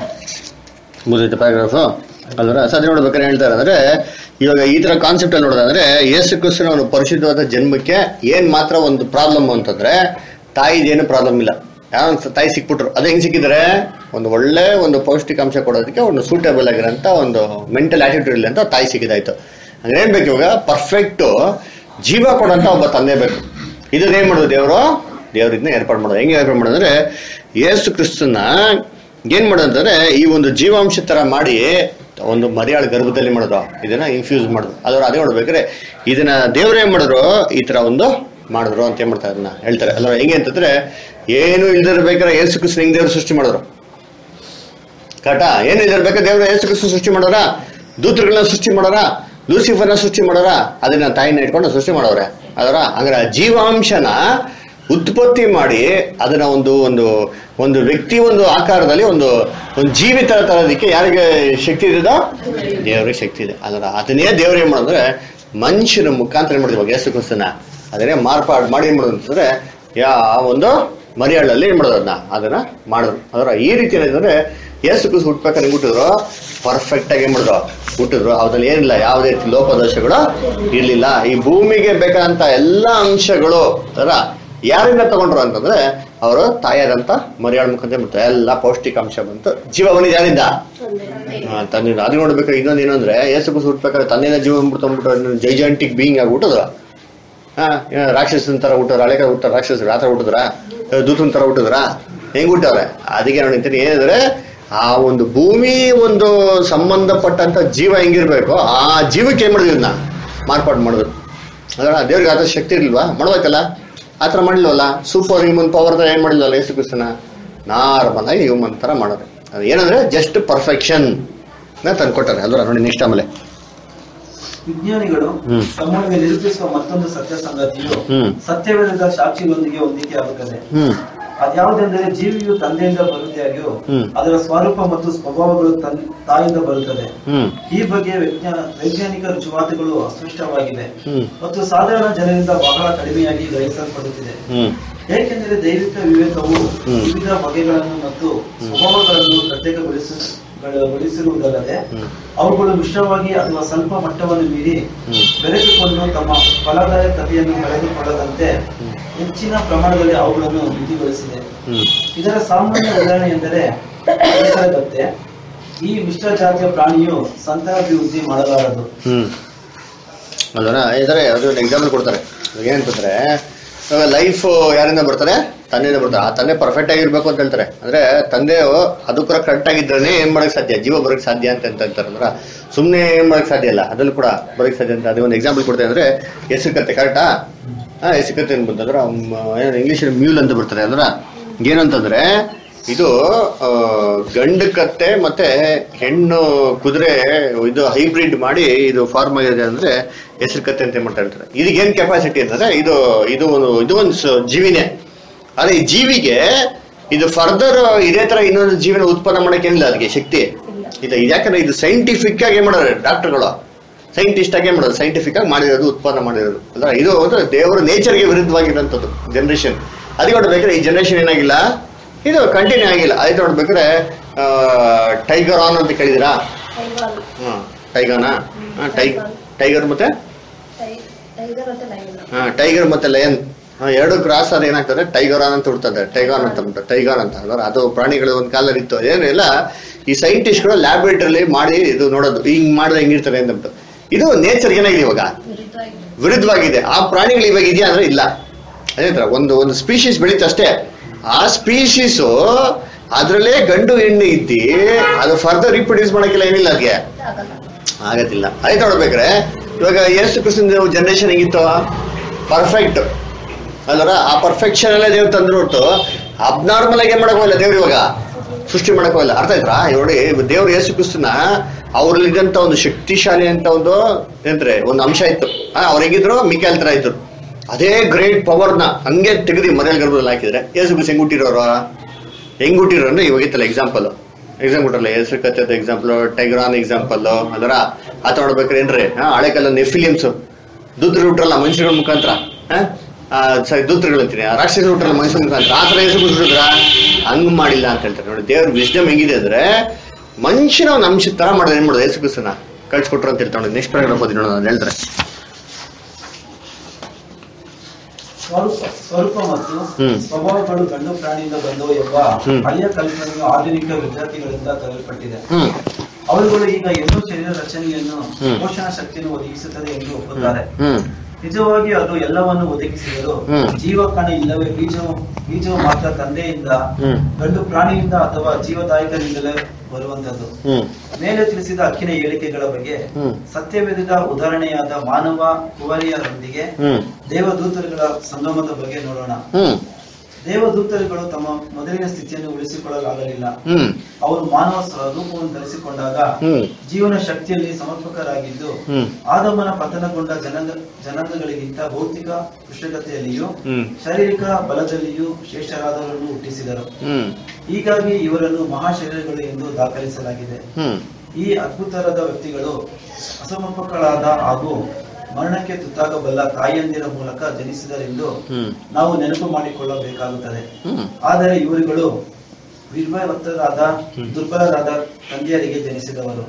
ಅಲ್ವರ ಸದ್ಯ ನೋಡ್ಬೇಕಾದ್ರೆ ಹೇಳ್ತಾರೆ ಅಂದ್ರೆ, ಇವಾಗ ಈ ತರ ಕಾನ್ಸೆಪ್ಟ್ ಅಲ್ಲಿ ನೋಡೋದಂದ್ರೆ, ಯೇಸು ಕ್ರಿಸ್ತನ ಒಂದು ಪರಿಶುದ್ಧವಾದ ಜನ್ಮಕ್ಕೆ ಏನ್ ಮಾತ್ರ ಒಂದು ಪ್ರಾಬ್ಲಮ್ ಅಂತಂದ್ರೆ, ತಾಯಿದೇನು ಪ್ರಾಬ್ಲಮ್ ಇಲ್ಲ. ಯಾವ ತಾಯಿ ಸಿಕ್ಬಿಟ್ರು, ಅದು ಹೆಂಗ್ ಸಿಕ್ಕಿದ್ರೆ, ಒಂದು ಒಳ್ಳೆ ಒಂದು ಪೌಷ್ಟಿಕಾಂಶ ಕೊಡೋದಕ್ಕೆ ಒಂದು ಸೂಟೇಬಲ್ ಆಗಿರೋಂಥ ಒಂದು ಮೆಂಟಲ್ ಆಟಿಟ್ಯೂಡ್ ಇಲ್ಲ ಅಂತ ತಾಯಿ ಸಿಕ್ಕಿದಾಯ್ತು. ಅಂದ್ರೆ ಏನ್ ಬೇಕು ಇವಾಗ, ಪರ್ಫೆಕ್ಟ್ ಜೀವ ಕೊಡೋಂಥ ಒಬ್ಬ ತಂದೆ ಬೇಕು. ಇದನ್ನೇನ್ ಮಾಡೋದು ದೇವರು ಇದನ್ನ ಏರ್ಪಾಡು ಮಾಡೋದು. ಹೆಂಗೆ ಏರ್ಪಾಡು ಮಾಡೋದಂದ್ರೆ, ಯೇಸು ಕ್ರಿಸ್ತನ ಏನ್ ಮಾಡೋದಂದ್ರೆ ಈ ಒಂದು ಜೀವಾಂಶ ತರ ಮಾಡಿ ಒಂದು ಮರಿಯಾಳ ಗರ್ಭದಲ್ಲಿ ಮಾಡಿದ್ರು, ಇದನ್ನ ಇನ್ಫ್ಯೂಸ್ ಮಾಡಿದ್ರು. ಅದೇ ನೋಡ್ಬೇಕಾದ್ರೆ ಇದನ್ನ ದೇವ್ರ ಏನ್ ಮಾಡಿದ್ರು, ಈ ತರ ಒಂದು ಮಾಡಿದ್ರು ಅಂತ ಏನ್ ಮಾಡ್ತಾರೆ ಅದನ್ನ ಹೇಳ್ತಾರೆ. ಅಲ್ವಾ ಹೆಂಗೆ ಅಂತಂದ್ರೆ, ಏನು ಇಲ್ದಿರ್ಬೇಕಾದ್ರೆ ಯೇಸು ಕ್ರಿಸ್ತ ಹೆಂಗ್ ದೇವ್ರು ಸೃಷ್ಟಿ ಮಾಡಿದ್ರು, ಕಟ ಏನು ಇಲ್ದಿರ್ಬೇಕಾದ್ರೆ ದೇವ್ರ ಯೇಸು ಕ್ರಿಸ್ತ ಸೃಷ್ಟಿ ಮಾಡೋರ, ದೂತರುಗಳನ್ನ ಸೃಷ್ಟಿ ಮಾಡೋರ, ಲೂಸಿಫರ್ನ ಸೃಷ್ಟಿ ಮಾಡೋರ, ಅದನ್ನ ತಾಯಿನ ಇಟ್ಕೊಂಡು ಸೃಷ್ಟಿ ಮಾಡೋರೆ. ಅದರ ಹಂಗಾರೆ ಜೀವಾಂಶನ ಉತ್ಪತ್ತಿ ಮಾಡಿ ಅದನ್ನ ಒಂದು ಒಂದು ಒಂದು ವ್ಯಕ್ತಿ ಒಂದು ಆಕಾರದಲ್ಲಿ ಒಂದು ಒಂದು ಜೀವಿತ ತರೋದಕ್ಕೆ ಯಾರಿಗೆ ಶಕ್ತಿ ಇದೆಯೋ ದೇವರಿಗೆ ಶಕ್ತಿ ಇದೆ. ಅದನ್ನೇ ದೇವ್ರು ಏನ್ ಮಾಡೋದ್ರೆ ಮನುಷ್ಯನ ಮುಖಾಂತರ ಏನ್ ಮಾಡಿದ್ವಿ ಯೇಸು ಕ್ರಿಸ್ತನ ಅದನ್ನೇ ಮಾರ್ಪಾಡು ಮಾಡಿ ಏನ್ ಮಾಡೋದು ಅಂತಂದ್ರೆ ಒಂದು ಮರಿಯಾಳಲ್ಲಿ ಏನ್ ಮಾಡೋದು ಅದನ್ನ ಮಾಡಿದ್ರು. ಈ ರೀತಿ ಏನಂದ್ರೆ ಯೇಸು ಕ್ರಿಸ್ತ ಹುಟ್ಬೇಕಾದ್ರೆ ಹುಟ್ಟಿದ್ರು, ಪರ್ಫೆಕ್ಟ್ ಆಗಿ ಏನ್ ಮಾಡಿದ್ರು ಹುಟ್ಟಿದ್ರು. ಅದ್ರಲ್ಲಿ ಏನಿಲ್ಲ, ಯಾವುದೇ ರೀತಿ ಲೋಪದೋಷಗಳು ಇರ್ಲಿಲ್ಲ. ಈ ಭೂಮಿಗೆ ಬೇಕಾದಂತ ಎಲ್ಲಾ ಅಂಶಗಳು ಯಾರಿಂದ ತಗೊಂಡ್ರು ಅಂತಂದ್ರೆ ಅವರು ತಾಯಾದಂತ ಮರಿಯಾಳ ಮುಖಾಂತರ ಬಿಡ್ತಾರೆ. ಎಲ್ಲ ಪೌಷ್ಟಿಕಾಂಶ ಬಂತು, ಜೀವ ಬಂದಿದ್ದು ಯಾರಿಂದ, ತಂದಿಂದ. ಅದು ನೋಡ್ಬೇಕಾದ್ರೆ ಇನ್ನೊಂದು ಏನಂದ್ರೆ, ಯೇಸು ಕ್ರಿಸ್ತ ಹುಟ್ಬೇಕಾದ್ರೆ ತಂದೆಯಿಂದ ಜೀವ ಬಂದ್ಬಿಟ್ಟು ಜೈಜಾಂಟಿಕ್ ಬೀಯಿಂಗ್ ಆಗಿ ಹುಟ್ಟಿದ್ರು. ರಾಕ್ಷಸನ ತರ ಹುಟ್ಟಿದ್ರು, ಹಳೆಕ ಹುಟ್ಟ ರಾಕ್ಷಸರು ಆ ತರ ಹುಟ್ಟಿದ್ರ, ದೂತನ ತರ ಹುಟ್ಟಿದ್ರ, ಹೆಂಗ್ ಹುಟ್ಟವ್ರೆ. ಅದಕ್ಕೆ ನೋಡಿಂತೀನಿ ಏನಂದ್ರೆ, ಆ ಒಂದು ಭೂಮಿ ಒಂದು ಸಂಬಂಧಪಟ್ಟಂತ ಜೀವ ಹೆಂಗಿರ್ಬೇಕು ಆ ಜೀವಕ್ಕೆ ಏನ್ ಮಾಡಿದ್ವಿ, ಮಾರ್ಪಾಡು ಮಾಡಿದ್ರು. ಅದರ ದೇವ್ರಿಗೆ ಆತ ಶಕ್ತಿ ಇರ್ಲಿಲ್ವಾ, ಮಾಡ್ಬೇಕಲ್ಲ, ಆತರ ಮಾಡಿಲ್ವಲ್ಲ. ಸೂಪರ್ ಹ್ಯೂಮನ್ ಪವರ್ ತರ ಏನ್ ಮಾಡಿಲ್ವಲ್ಲ ಯೇಸು ಕ್ರಿಸ್ತನ, ನಾರ್ಮಲ್ ಆಗಿ ಹ್ಯೂಮನ್ ತರ ಮಾಡೋದು. ಅದು ಏನಂದ್ರೆ ಜಸ್ಟ್ ಪರ್ಫೆಕ್ಷನ್ ತಂದ್ಕೊಟ್ಟಾರೆ ಅಲ್ವ. ನೋಡಿ ನೆಕ್ಸ್ಟ್ ಆಮೇಲೆ ವಿಜ್ಞಾನಿಗಳು ತಮ್ಮೊಳಗೆ ನಿರೂಪಿಸುವ ಮತ್ತೊಂದು ಸತ್ಯ ಸಂಗತಿಯು ಸತ್ಯವೇದದ ಸಾಕ್ಷಿಗಳೊಂದಿಗೆ ಹೊಂದಿಕೆ ಆಗುತ್ತದೆ. ಅದ್ಯಾವುದೆಂದರೆ ಜೀವಿಯು ತಂದೆಯಿಂದ ಬರುವುದಾಗಿಯೂ ಅದರ ಸ್ವರೂಪ ಮತ್ತು ಸ್ವಭಾವಗಳು ತಾಯಿಯಿಂದ ಬರುತ್ತದೆ. ಈ ಬಗ್ಗೆ ವೈಜ್ಞಾನಿಕ ರುಜುವಾತುಗಳು ಅಸ್ಪಷ್ಟವಾಗಿವೆ ಮತ್ತು ಸಾಧಾರಣ ಜನರಿಂದ ಬಹಳ ಕಡಿಮೆಯಾಗಿ ಗ್ರಹಿಸಲ್ಪಡುತ್ತಿದೆ. ಏಕೆಂದರೆ ದೈವಿಕ ವಿವೇಕವು ವಿವಿಧ ಬಗೆಗಳನ್ನು ಮತ್ತು ಸ್ವಭಾವಗಳನ್ನು ಪ್ರತ್ಯೇಕಗೊಳಿಸಿರುವುದಲ್ಲದೆ ಅವುಗಳು ಮಿಶ್ರವಾಗಿ ಅಥವಾ ಸ್ವಲ್ಪ ಮಟ್ಟವನ್ನು ಮೀರಿ ಬೆರೆತುಕೊಂಡು ತಮ್ಮ ಫಲದಾಯಕತೆಯನ್ನು ಕಳೆದುಕೊಳ್ಳದಂತೆ ಹೆಚ್ಚಿನ ಪ್ರಮಾಣದಲ್ಲಿ ಅವುಗಳನ್ನು ಮಿತಿಗೊಳಿಸಿದೆ. ಇದರ ಸಾಮಾನ್ಯ ಉದಾಹರಣೆ ಎಂದರೆ ನಿಸರ್ಗತೆ. ಈ ಮಿಶ್ರ ಜಾತಿಯ ಪ್ರಾಣಿಯು ಸಂತಾನಾಭಿವೃದ್ಧಿ ಮಾಡಲಾರದು. ಇದರ ಎಕ್ಸಾಂಪಲ್ ಕೊಡ್ತಾರೆ. ಏನಂತಂದ್ರೆ ಲೈಫ್ ಯಾರಿಂದ ಬರ್ತಾರೆ? ತಂದೆಯಿಂದ ಬರ್ತಾರೆ. ಆ ತಂದೆ ಪರ್ಫೆಕ್ಟ್ ಆಗಿರ್ಬೇಕು ಅಂತ ಹೇಳ್ತಾರೆ. ಅಂದ್ರೆ ತಂದೆಯು ಅದಕ್ಕೂ ಕರೆಕ್ಟ್ ಆಗಿದ್ರೆ ಏನ್ ಮಾಡಕ್ ಸಾಧ್ಯ, ಜೀವ ಬರಕ್ ಸಾಧ್ಯ ಅಂತ ಹೇಳ್ತಾರೆ. ಅಂದ್ರ ಸುಮ್ನೆ ಏನ್ ಮಾಡಕ್ ಸಾಧ್ಯ ಇಲ್ಲ, ಅದ್ರಲ್ಲಿ ಕೂಡ ಬರಕ್ ಸಾಧ್ಯ ಅಂತ. ಅದೇ ಒಂದು ಎಕ್ಸಾಂಪಲ್ ಕೊಡ್ತೇನೆ ಅಂದ್ರೆ ಹೆಸರು ಕತ್ತೆ. ಕರೆಕ್ಟಾ? ಹೆಸರು ಕತ್ತೆ ಏನ್ ಬಂತಂದ್ರ ಇಂಗ್ಲಿಷ್ ಮ್ಯೂಲ್ ಅಂತ ಬರ್ತಾರೆ. ಅಂದ್ರ ಏನಂತಂದ್ರೆ ಇದು ಗಂಡು ಕತ್ತೆ ಮತ್ತೆ ಹೆಣ್ಣು ಕುದುರೆ ಇದು ಹೈಬ್ರಿಡ್ ಮಾಡಿ ಇದು ಫಾರ್ಮ್ ಆಗಿದೆ ಅಂದ್ರೆ ಹೆಸರು ಕತ್ತೆ ಅಂತ ಮಾಡ್ತಾ ಇರ್ತಾರೆ. ಇದಕ್ಕೇನ್ ಕೆಪಾಸಿಟಿ ಅಂತಂದ್ರೆ ಇದು ಒಂದು ಜೀವಿನೇ. ಆದ್ರೆ ಈ ಜೀವಿಗೆ ಇದು ಫರ್ದರ್ ಇದೇ ತರ ಇನ್ನೊಂದು ಜೀವನ ಉತ್ಪನ್ನ ಮಾಡಕ್ಕೆ ಏನಿಲ್ಲ, ಅದಕ್ಕೆ ಶಕ್ತಿ ಇಲ್ಲ. ಯಾಕಂದ್ರೆ ಇದು ಸೈಂಟಿಫಿಕ್ ಆಗಿ ಏನ್ ಮಾಡೋರು ಡಾಕ್ಟರ್ಗಳು, ಸೈಂಟಿಸ್ಟ್ ಆಗಿ ಏನ್ ಮಾಡೋದು, ಸೈಂಟಿಫಿಕ್ ಆಗಿ ಮಾಡಿರೋದು, ಉತ್ಪನ್ನ ಮಾಡಿರೋದು ಅಲ್ಲ. ಇದು ದೇವರ ನೇಚರ್ಗೆ ವಿರುದ್ಧವಾಗಿರೋಂಥದ್ದು ಜನ್ರೇಷನ್. ಅದಕ್ಕೆ ನೋಡ್ಬೇಕಾದ್ರೆ ಈ ಜನ್ರೇಷನ್ ಏನಾಗಿಲ್ಲ, ಇದು ಕಂಟಿನ್ಯೂ ಆಗಿಲ್ಲ. ಆಯ್ತು ನೋಡ್ಬೇಕಾದ್ರೆ ಟೈಗರ್ ಆನ್ ಅಂತ ಕೇಳಿದಿರಾ? ಟೈಗಾನ ಟೈಗರ್ ಮತ್ತೆ ಟೈಗರ್ ಮತ್ತೆ ಲಯನ್ ಎರಡು ಕ್ರಾಸ್ ಆದ್ರೆ ಏನಾಗ್ತದೆ, ಟೈಗರ್ ಆನ್ ಅಂತ ಹುಡ್ತದೆ. ಟೈಗಾನ್ ಅಂತ ಬಿಟ್ಟು ಟೈಗಾನ್ ಅಂತ ಅದು ಪ್ರಾಣಿಗಳು ಒಂದ್ ಕಾಲದಲ್ಲಿ ಇತ್ತು. ಏನಿಲ್ಲ, ಈ ಸೈಂಟಿಸ್ಟ್ಗಳು ಲ್ಯಾಬ್ರೇಟರಿಲಿ ಮಾಡಿ ಇದು ನೋಡೋದು, ಹಿಂಗ್ ಮಾಡಿದ್ರೆ ಹೆಂಗಿರ್ತಾರೆ ಅಂತ. ಇದು ನೇಚರ್ ಏನಾಗಿದೆ ಇವಾಗ ವಿರುದ್ಧವಾಗಿದೆ. ಆ ಪ್ರಾಣಿಗಳು ಇವಾಗ ಇದೆಯಾ ಅಂದ್ರೆ ಇಲ್ಲ. ಅದೇ ತರ ಒಂದು ಸ್ಪೀಶೀಸ್ ಬೆಳೀತು ಅಷ್ಟೇ. ಆ ಸ್ಪೀಶೀಸು ಅದ್ರಲ್ಲೇ ಗಂಡು ಹೆಣ್ಣು ಇದ್ದಿ ಅದು ಫರ್ದರ್ ರಿಪ್ರೊಡ್ಯೂಸ್ ಮಾಡಕ್ಕೆಲ್ಲ ಏನಿಲ್ಲ, ಅದಕ್ಕೆ ಆಗತ್ತಿಲ್ಲ. ಆಯ್ತು ನೋಡ್ಬೇಕ್ರೆ ಇವಾಗ ಯೇಸು ಕ್ರಿಸ್ತನ ಜನರೇಷನ್ ಹೆಂಗಿತ್ತು, ಪರ್ಫೆಕ್ಟ್ ಅಲ್ವರ. ಆ ಪರ್ಫೆಕ್ಷನ್ ಅಲ್ಲೇ ದೇವ್ರು ತಂದ್ರು ಹೊರತು ಅಬ್ನಾರ್ಮಲ್ ಆಗಿ ಏನ್ ಮಾಡಕ್ ಹೋಗಿಲ್ಲ ದೇವ್ರು, ಇವಾಗ ಸೃಷ್ಟಿ ಮಾಡಕ್ ಹೋಗಿಲ್ಲ. ಅರ್ಥ ಆಯ್ತಾ? ನೋಡಿ, ದೇವ್ರು ಯೇಸು ಕ್ರಿಸ್ತನ ಅವ್ರಲ್ಲಿದ್ದಂತ ಒಂದು ಶಕ್ತಿಶಾಲಿ ಅಂತ ಏನಂದ್ರೆ ಒಂದು ಅಂಶ ಇತ್ತು. ಅವ್ರು ಹೆಂಗಿದ್ರು ಮಿಕೇಲ್ ತರ ಇದ್ರು. ಅದೇ ಗ್ರೇಟ್ ಪವರ್ನ ಹಂಗೆ ತೆಗೆದು ಮನೆಯಲ್ಲಿ ಗರ್ಭದಲ್ಲಿ ಹಾಕಿದ್ರೆ ಯೇಸು ಕ್ರಿಸ್ತ ಹೆಂಗ್ ಹುಟ್ಟಿರೋ ಅಂದ್ರೆ ಇವಾಗಿತ್ತಲ್ಲ ಎಕ್ಸಾಂಪಲ್ ಕೊಟ್ಟರಲ್ಲ, ಹೆಸರು ಕತ್ತೆ ಎಕ್ಸಾಂಪಲ್, ಟೈಗ್ರಾನ್ ಎಕ್ಸಾಂಪಲ್ ಅಲ್ವರ. ಆತ ನೋಡ್ಬೇಕ್ರೆ ಏನ್ರಿ ಹಳೆ ಕಾಲ ನೆಫಿಲಿಯಮ್ಸ್ ದೂತರು ಹುಟ್ರಲ್ಲ ಮನುಷ್ಯರ ಮುಖಾಂತರ, ದೂತರುಗಳು ಅಂತೀನಿ, ರಾಕ್ಷಸರು ಹುಟ್ರಲ್ಲ ಮನುಷ್ಯರ ಮುಖಾಂತರ. ಆ ತರ ಹೆಸರು ಹುಟ್ಟಿದ್ರ ಹಂಗ್ ಮಾಡಿಲ್ಲ ಅಂತ ಹೇಳ್ತಾರೆ. ನೋಡಿ, ದೇವ್ರ ವಿಸ್ಡಮ್ ಹೆಂಗಿದೆ ಅಂದ್ರೆ ಮನುಷ್ಯನ ಒಂದು ಅಂಶದ ತರ ಮಾಡಿದ್ರೆ ಏನ್ ಮಾಡೋದು, ಯೇಸು ಕ್ರಿಸ್ತನ ಕಳ್ಸಿಕೊಟ್ರು ಅಂತ ಹೇಳ್ತಾ ನೋಡಿ. ನೆಕ್ಸ್ಟ್ ಪ್ಯಾರಾಗ್ರಾಫ್ ಓದಿ ನೋಡೋಣ. ಹೇಳ್ತಾರೆ ಸ್ವರೂಪ ಮತ್ತು ಸ್ವಭಾವಗಳು ಗಂಡು ಪ್ರಾಣಿಯಿಂದ ಬಂದವು ಎಂಬ ಹಳೆಯ ಕಲ್ಪನೆಯು ಆಧುನಿಕ ವಿದ್ಯಾರ್ಥಿಗಳಿಂದ ತರಲ್ಪಟ್ಟಿದೆ. ಅವುಗಳು ಈಗ ಇನ್ನೂ ಶರೀರ ರಚನೆಯನ್ನು ಪೋಷಣ ಶಕ್ತಿಯನ್ನು ಒದಗಿಸುತ್ತದೆ ಎಂದು ಒಪ್ಪುತ್ತಾರೆ. ನಿಜವಾಗಿ ಅದು ಎಲ್ಲವನ್ನು ಒದಗಿಸಿದರೂ ಜೀವಕಣ ಇಲ್ಲವೇ ಬೀಜವು ಮಾತ್ರ ತಂದೆಯಿಂದ, ಗಂಡು ಪ್ರಾಣಿಯಿಂದ ಅಥವಾ ಜೀವದಾಯಕರಿಂದಲೇ ಬರುವಂತದ್ದು. ಮೇಲೆ ತಿಳಿಸಿದ ಹಕ್ಕಿನ ಹೇಳಿಕೆಗಳ ಬಗ್ಗೆ ಸತ್ಯವೇದದ ಉದಾಹರಣೆಯಾದ ಮಾನವ ಕುವರಿಯರೊಂದಿಗೆ ದೇವದೂತರುಗಳ ಸಂಗಮದ ಬಗ್ಗೆ ನೋಡೋಣ. ದೇವದೂತರುಗಳು ತಮ್ಮ ಮೊದಲಿನ ಸ್ಥಿತಿಯನ್ನು ಉಳಿಸಿಕೊಳ್ಳಲಾಗಲಿಲ್ಲ. ಅವರು ಮಾನವ ಸ್ವರೂಪವನ್ನು ಧರಿಸಿಕೊಂಡಾಗ ಜೀವನ ಶಕ್ತಿಯಲ್ಲಿ ಸಮರ್ಪಕರಾಗಿದ್ದು ಆದಮನ ಪತನಗೊಂಡ ಜನಾಂಗಗಳಿಗಿಂತ ಭೌತಿಕ ಕುಶಲತೆಯಲ್ಲಿಯೂ ಶಾರೀರಿಕ ಬಲದಲ್ಲಿಯೂ ಶ್ರೇಷ್ಠರಾದವರನ್ನು ಹುಟ್ಟಿಸಿದರು. ಹೀಗಾಗಿ ಇವರನ್ನು ಮಹಾಶರೀರಗಳು ಎಂದು ದಾಖಲಿಸಲಾಗಿದೆ. ಈ ಅದ್ಭುತರಾದ ವ್ಯಕ್ತಿಗಳು ಅಸಮರ್ಪಕರಾದ ಹಾಗೂ ಮರಣಕ್ಕೆ ತುತ್ತಾಗಬಲ್ಲ ತಾಯಿಯಂದಿರ ಮೂಲಕ ಜನಿಸಿದರೆಂದು ನಾವು ನೆನಪು ಮಾಡಿಕೊಳ್ಳಬೇಕಾಗುತ್ತದೆ. ಆದರೆ ಇವರುಗಳು ವಿರ್ಭವತ್ತರಾದ ದುರ್ಬಲರಾದ ತಂದೆಯರಿಗೆ ಜನಿಸಿದವರು.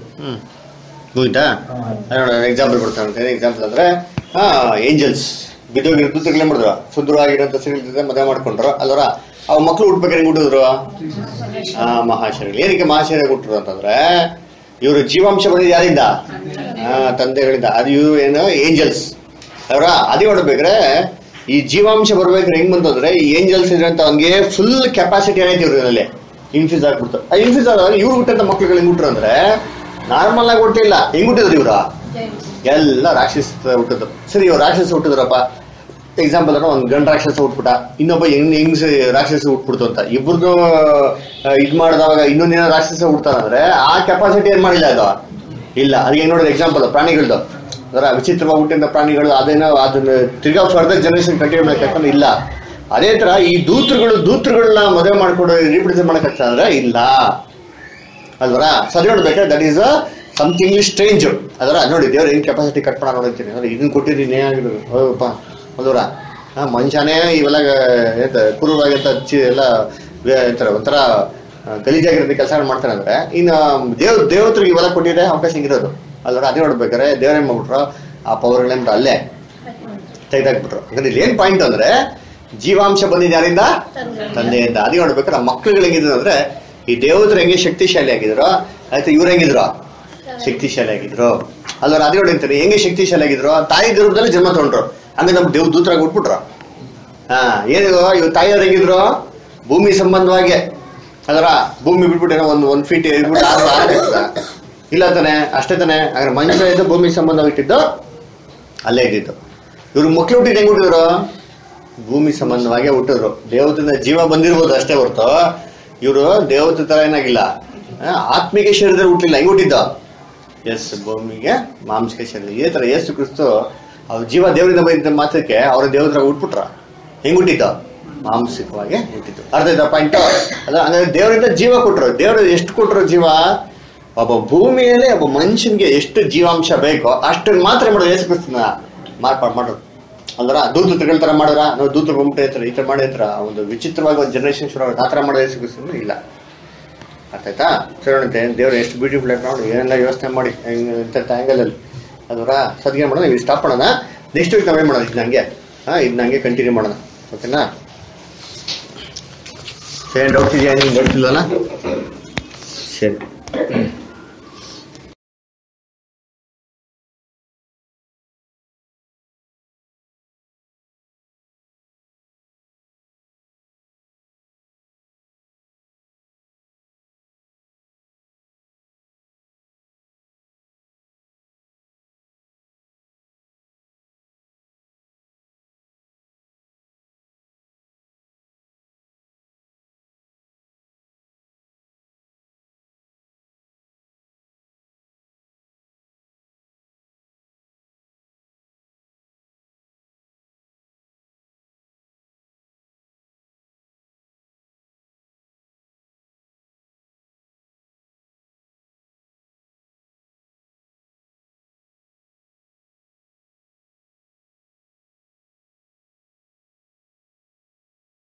ಎಕ್ಸಾಂಪಲ್ ಕೊಡ್ತಾರೆ. ಎಕ್ಸಾಂಪಲ್ ಅಂದ್ರೆ ಏಂಜಲ್ಸ್ ಬಿದ್ದೋಗಿರೋ ದೂತಗಳೇ ಮಾಡಿದ್ರು, ಶುದ್ಧವಾಗಿರೋಂಥ ಶರೀರ ಮದುವೆ ಮಾಡ್ಕೊಂಡ್ರು ಅಲ್ವರ. ಅವ್ ಮಕ್ಳು ಹುಟ್ಬೇಕಾದ್ರೆ ಹೆಂಗ್ ಹುಟ್ಟಿದ್ರು? ಮಹಾಶರೀರ. ಏನಕ್ಕೆ ಮಹಾಶರೀರ ಹುಟ್ಟರು ಅಂತಂದ್ರೆ ಇವರು ಜೀವಾಂಶ ಬಂದಿದ್ದು ಯಾರಿಂದ? ತಂದೆಗಳಿಂದ. ಅದು ಇವರು ಏನು ಏಂಜಲ್ಸ್ ಅವರ. ಅದೇ ನೋಡ್ಬೇಕ್ರೆ ಈ ಜೀವಾಂಶ ಬರ್ಬೇಕ್ರೆ ಹೆಂಗ್ ಬಂತಂದ್ರೆ ಈ ಏಂಜಲ್ಸ್ ಇದ್ರಂತ ಹಂಗೆ ಫುಲ್ ಕೆಪಾಸಿಟಿ ಏನೈತಿ ಇವ್ರಲ್ಲಿ ಇನ್ಫ್ಯೂಸ್ ಆಗ್ಬಿಡ್ತು. ಆ ಇನ್ಫ್ಯೂಸ್ ಆದಾಗ ಇವ್ರು ಹುಟ್ಟಂತ ಮಕ್ಳುಗಳು ಹೆಂಗ್ ಹುಟ್ರು ಅಂದ್ರೆ ನಾರ್ಮಲ್ ಆಗಿ ಹುಟ್ಟಿಲ್ಲ. ಹೆಂಗ್ ಹುಟ್ಟಿದ್ರು ಇವ್ರ? ಎಲ್ಲ ರಾಕ್ಷಸ ಹುಟ್ಟಿದ್ರು. ಸರಿ, ಇವ್ರು ರಾಕ್ಷಸ ಹುಟ್ಟಿದ್ರಪ್ಪ. ಎಕ್ಸಾಂಪಲ್ ಅಂದ್ರೆ ಒಂದು ಗಂಡ ರಾಕ್ಷಸ ಹುಟ್ಬಿಟ್ಟ, ಇನ್ನೊಬ್ಬ ಹೆಂಗ್ ರಾಕ್ಷಸ ಹುಟ್ಬಿಡ್ತು ಅಂತ ಇಬ್ಬರದು ಇದ್ ಮಾಡಿದವಾಗ ಇನ್ನೊಂದೇನೋ ರಾಕ್ಷಸ ಹುಡ್ತಾನಂದ್ರೆ ಆ ಕೆಪಾಸಿಟಿ ಏನ್ ಮಾಡಿಲ್ಲ ಅದು ಇಲ್ಲ. ಅದಕ್ಕೆ ನೋಡಿದ್ರೆ ಎಕ್ಸಾಂಪಲ್ ಪ್ರಾಣಿಗಳದ್ದು ಅದರ ವಿಚಿತ್ರವಾಗಿ ಹುಟ್ಟಿದ ಪ್ರಾಣಿಗಳು ಅದೇನೋ ಅದನ್ನ ತಿರ್ಗಾ ಫರ್ದರ್ ಜನರೇಷನ್ ಕಂಟಿನ್ಯೂ ಮಾಡಕ್ಕೆ ಇಲ್ಲ. ಅದೇ ತರ ಈ ದೂತರುಗಳನ್ನ ಮದುವೆ ಮಾಡ್ಕೊಂಡು ರೀಪ್ರೆಸೆಂಟ್ ಮಾಡಕ್ ಅಂದ್ರೆ ಇಲ್ಲ ಅಲ್ವರ. ಸರಿ ನೋಡ್ಬೇಕಾದ್ರೆ ದಟ್ ಈಸ್ ಸಮಥಿಂಗ್ ಸ್ಟ್ರೇಂಜ್ ಅದರ. ನೋಡಿ ದೇವ್ರ ಏನ್ ಕೆಪಾಸಿಟಿ ಕಟ್ ಮಾಡ ನೋಡಿರ್ತೀನಿ ಅಂದ್ರೆ ಇದನ್ನ ಕೊಟ್ಟಿದ್ದೀನಿ ಏನಾಗಿರೋದು ಹೋಗಪ್ಪ ಅಲ್ವರ. ಮನುಷ್ಯನೇ ಇವೆಲ್ಲ ಕುರುವಾಗಿಂತ ಎಲ್ಲ ಒಂಥರ ಗಲೀಜಾಗಿರೋದು ಕೆಲಸ ಮಾಡ್ತಾರೆ ಅಂದ್ರೆ ಇನ್ನು ದೇವತ್ರಿಗೆ ಇವೆಲ್ಲ ಕೊಟ್ಟಿದ್ರೆ ಅವಕಾಶ ಹಿಂಗಿರೋದು ಅಲ್ವರ. ಅದೇ ನೋಡ್ಬೇಕಾರೆ ದೇವ್ರ ಏನ್ ಮಾಡ್ಬಿಟ್ರು ಆ ಪವರ್ಗಳೇನ್ ಅಲ್ಲೇ ತೆಗೆದಾಕ್ಬಿಟ್ರು. ಹಾಗಾದ್ರೆ ಇಲ್ಲಿ ಏನ್ ಪಾಯಿಂಟ್ ಅಂದ್ರೆ ಜೀವಾಂಶ ಬಂದಿದ್ದು ಯಾರಿಂದ? ತಂದೆಯಿಂದ. ಅದೇ ನೋಡ್ಬೇಕಾದ್ರೆ ಆ ಮಕ್ಳುಗಳು ಹೆಂಗಿದ್ರು ಅಂದ್ರೆ ಈ ದೇವದ್ರು ಹೆಂಗೆ ಶಕ್ತಿಶಾಲಿ ಆಗಿದ್ರು ಆಯ್ತು ಇವ್ರು ಹೆಂಗಿದ್ರು ಶಕ್ತಿಶಾಲಿ ಆಗಿದ್ರು ಅಲ್ವರ. ಅದೇ ನೋಡಿ ಹೆಂಗೆ ಶಕ್ತಿಶಾಲಿ ಆಗಿದ್ರು ತಾಯಿ ಗರ್ಭದಲ್ಲಿ ಜನ್ಮ ತಗೊಂಡ್ರು ಹಂಗೆ ನಮ್ ದೂತರಾಗಿ ಹುಟ್ಬಿಟ್ರು. ಏನು ಇವ್ ತಾಯಿಯವ್ರು ಹೆಂಗಿದ್ರು ಭೂಮಿ ಸಂಬಂಧವಾಗಿ ಅದರ ಭೂಮಿ ಬಿಟ್ಬಿಟ್ಟು ಏನೋ ಒಂದ್ ಫೀಟ್ ಇಟ್ಬಿಟ್ಟು ಇಲ್ಲ ತಾನೆ ಅಷ್ಟೇ ತಾನೆ. ಹಾಗಾದ್ರೆ ಮನುಷ್ಯ ಇದ್ದು ಭೂಮಿ ಸಂಬಂಧ ಇಟ್ಟಿದ್ದು ಅಲ್ಲೇ ಇದ್ದಿದ್ದು. ಇವ್ರು ಮಕ್ಳು ಹುಟ್ಟಿದ್ದು ಹೆಂಗ್ ಹುಟ್ಟಿದ್ರು? ಭೂಮಿ ಸಂಬಂಧವಾಗಿ ಹುಟ್ಟಿದ್ರು. ದೇವತೆಯಿಂದ ಜೀವ ಬಂದಿರ್ಬೋದು ಅಷ್ಟೇ ಹೊರ್ತು ಇವರು ದೇವತೆ ತರ ಏನಾಗಿಲ್ಲ ಆತ್ಮಿಕ ಶರೀರದಲ್ಲಿ ಹುಟ್ಟಿಲ್ಲ. ಹೆಂಗ್ ಹುಟ್ಟಿದ್ದ? ಎಸ್ ಭೂಮಿಗೆ ಮಾಂಸಿಕ ಶರೀರ. ಇದೇ ತರ ಯೇಸು ಕ್ರಿಸ್ತು ಅವ್ರ ಜೀವ ದೇವರಿಂದ ಬಂದಿದ್ದ ಮಾತ್ರಕ್ಕೆ ಅವ್ರ ದೇವತರ ಹುಟ್ಬಿಟ್ರ. ಹೆಂಗ್ ಹುಟ್ಟಿದ್ದ? ಮಾಂಸಿಕವಾಗಿ ಹುಟ್ಟಿದ್ದು. ಅರ್ಥ ಆಯ್ತಾ ಪಾಯಿಂಟ್? ಅದ ಅಂದ್ರೆ ದೇವರಿಂದ ಜೀವ ಕೊಟ್ರು. ದೇವರು ಎಷ್ಟು ಕೊಟ್ರು ಜೀವ? ಒಬ್ಬ ಭೂಮಿಯಲ್ಲಿ ಒಬ್ಬ ಮನುಷ್ಯನ್ಗೆ ಎಷ್ಟು ಜೀವಾಂಶ ಬೇಕೋ ಅಷ್ಟನ್ನು ಮಾತ್ರ ಮಾಡೋದು ಯೇಸು ಕ್ರಿಸ್ತನ ಮಾರ್ಪಾಡು ಮಾಡೋದು ಅಲ್ವರ. ದೂತಗಳ ತರ ಮಾಡಿದ್ರ ನಾವು ದೂತರು ಬಂದ್ಬಿಟ್ಟು ಈ ತರ ಮಾಡಿದ್ರ ಒಂದು ವಿಚಿತ್ರವಾಗಿ ಒಂದು ಜನರೇಷನ್ ಶುರು ಆಗುತ್ತೆ. ಆ ತರ ಮಾಡೋ ಯೇಸು ಕ್ರಿಸ್ತನು ಇಲ್ಲ. ಅರ್ಥ ಆಯ್ತಾ? ಸರಿಯಂತೆ ದೇವ್ರು ಎಷ್ಟು ಬ್ಯೂಟಿಫುಲ್ ಆಗಿ ನೋಡಿ ಏನೆಲ್ಲ ಯೋಚನೆ ಮಾಡಿ ಇಂಥ ಆ್ಯಂಗಲ್ ಅಲ್ಲಿ ಅಲ್ವರ. ಸದ್ಗೆ ಮಾಡೋಣ, ನೀವು ಸ್ಟಾಪ್ ಮಾಡೋಣ. ನೆಕ್ಸ್ಟ್ ವೀಕ್ ನಾವೇನು ಮಾಡೋಣ? ಇದು ನಂಗೆ ಕಂಟಿನ್ಯೂ ಮಾಡೋಣ. ಓಕೆನಾ? ಏನು ಡೌಟ್ಸ್ ಇದೆಯಾ? ನಿಮ್ಗೆ ಡೌಟ್ಸ್ ಇಲ್ಲಲ್ಲ? ಸರಿ.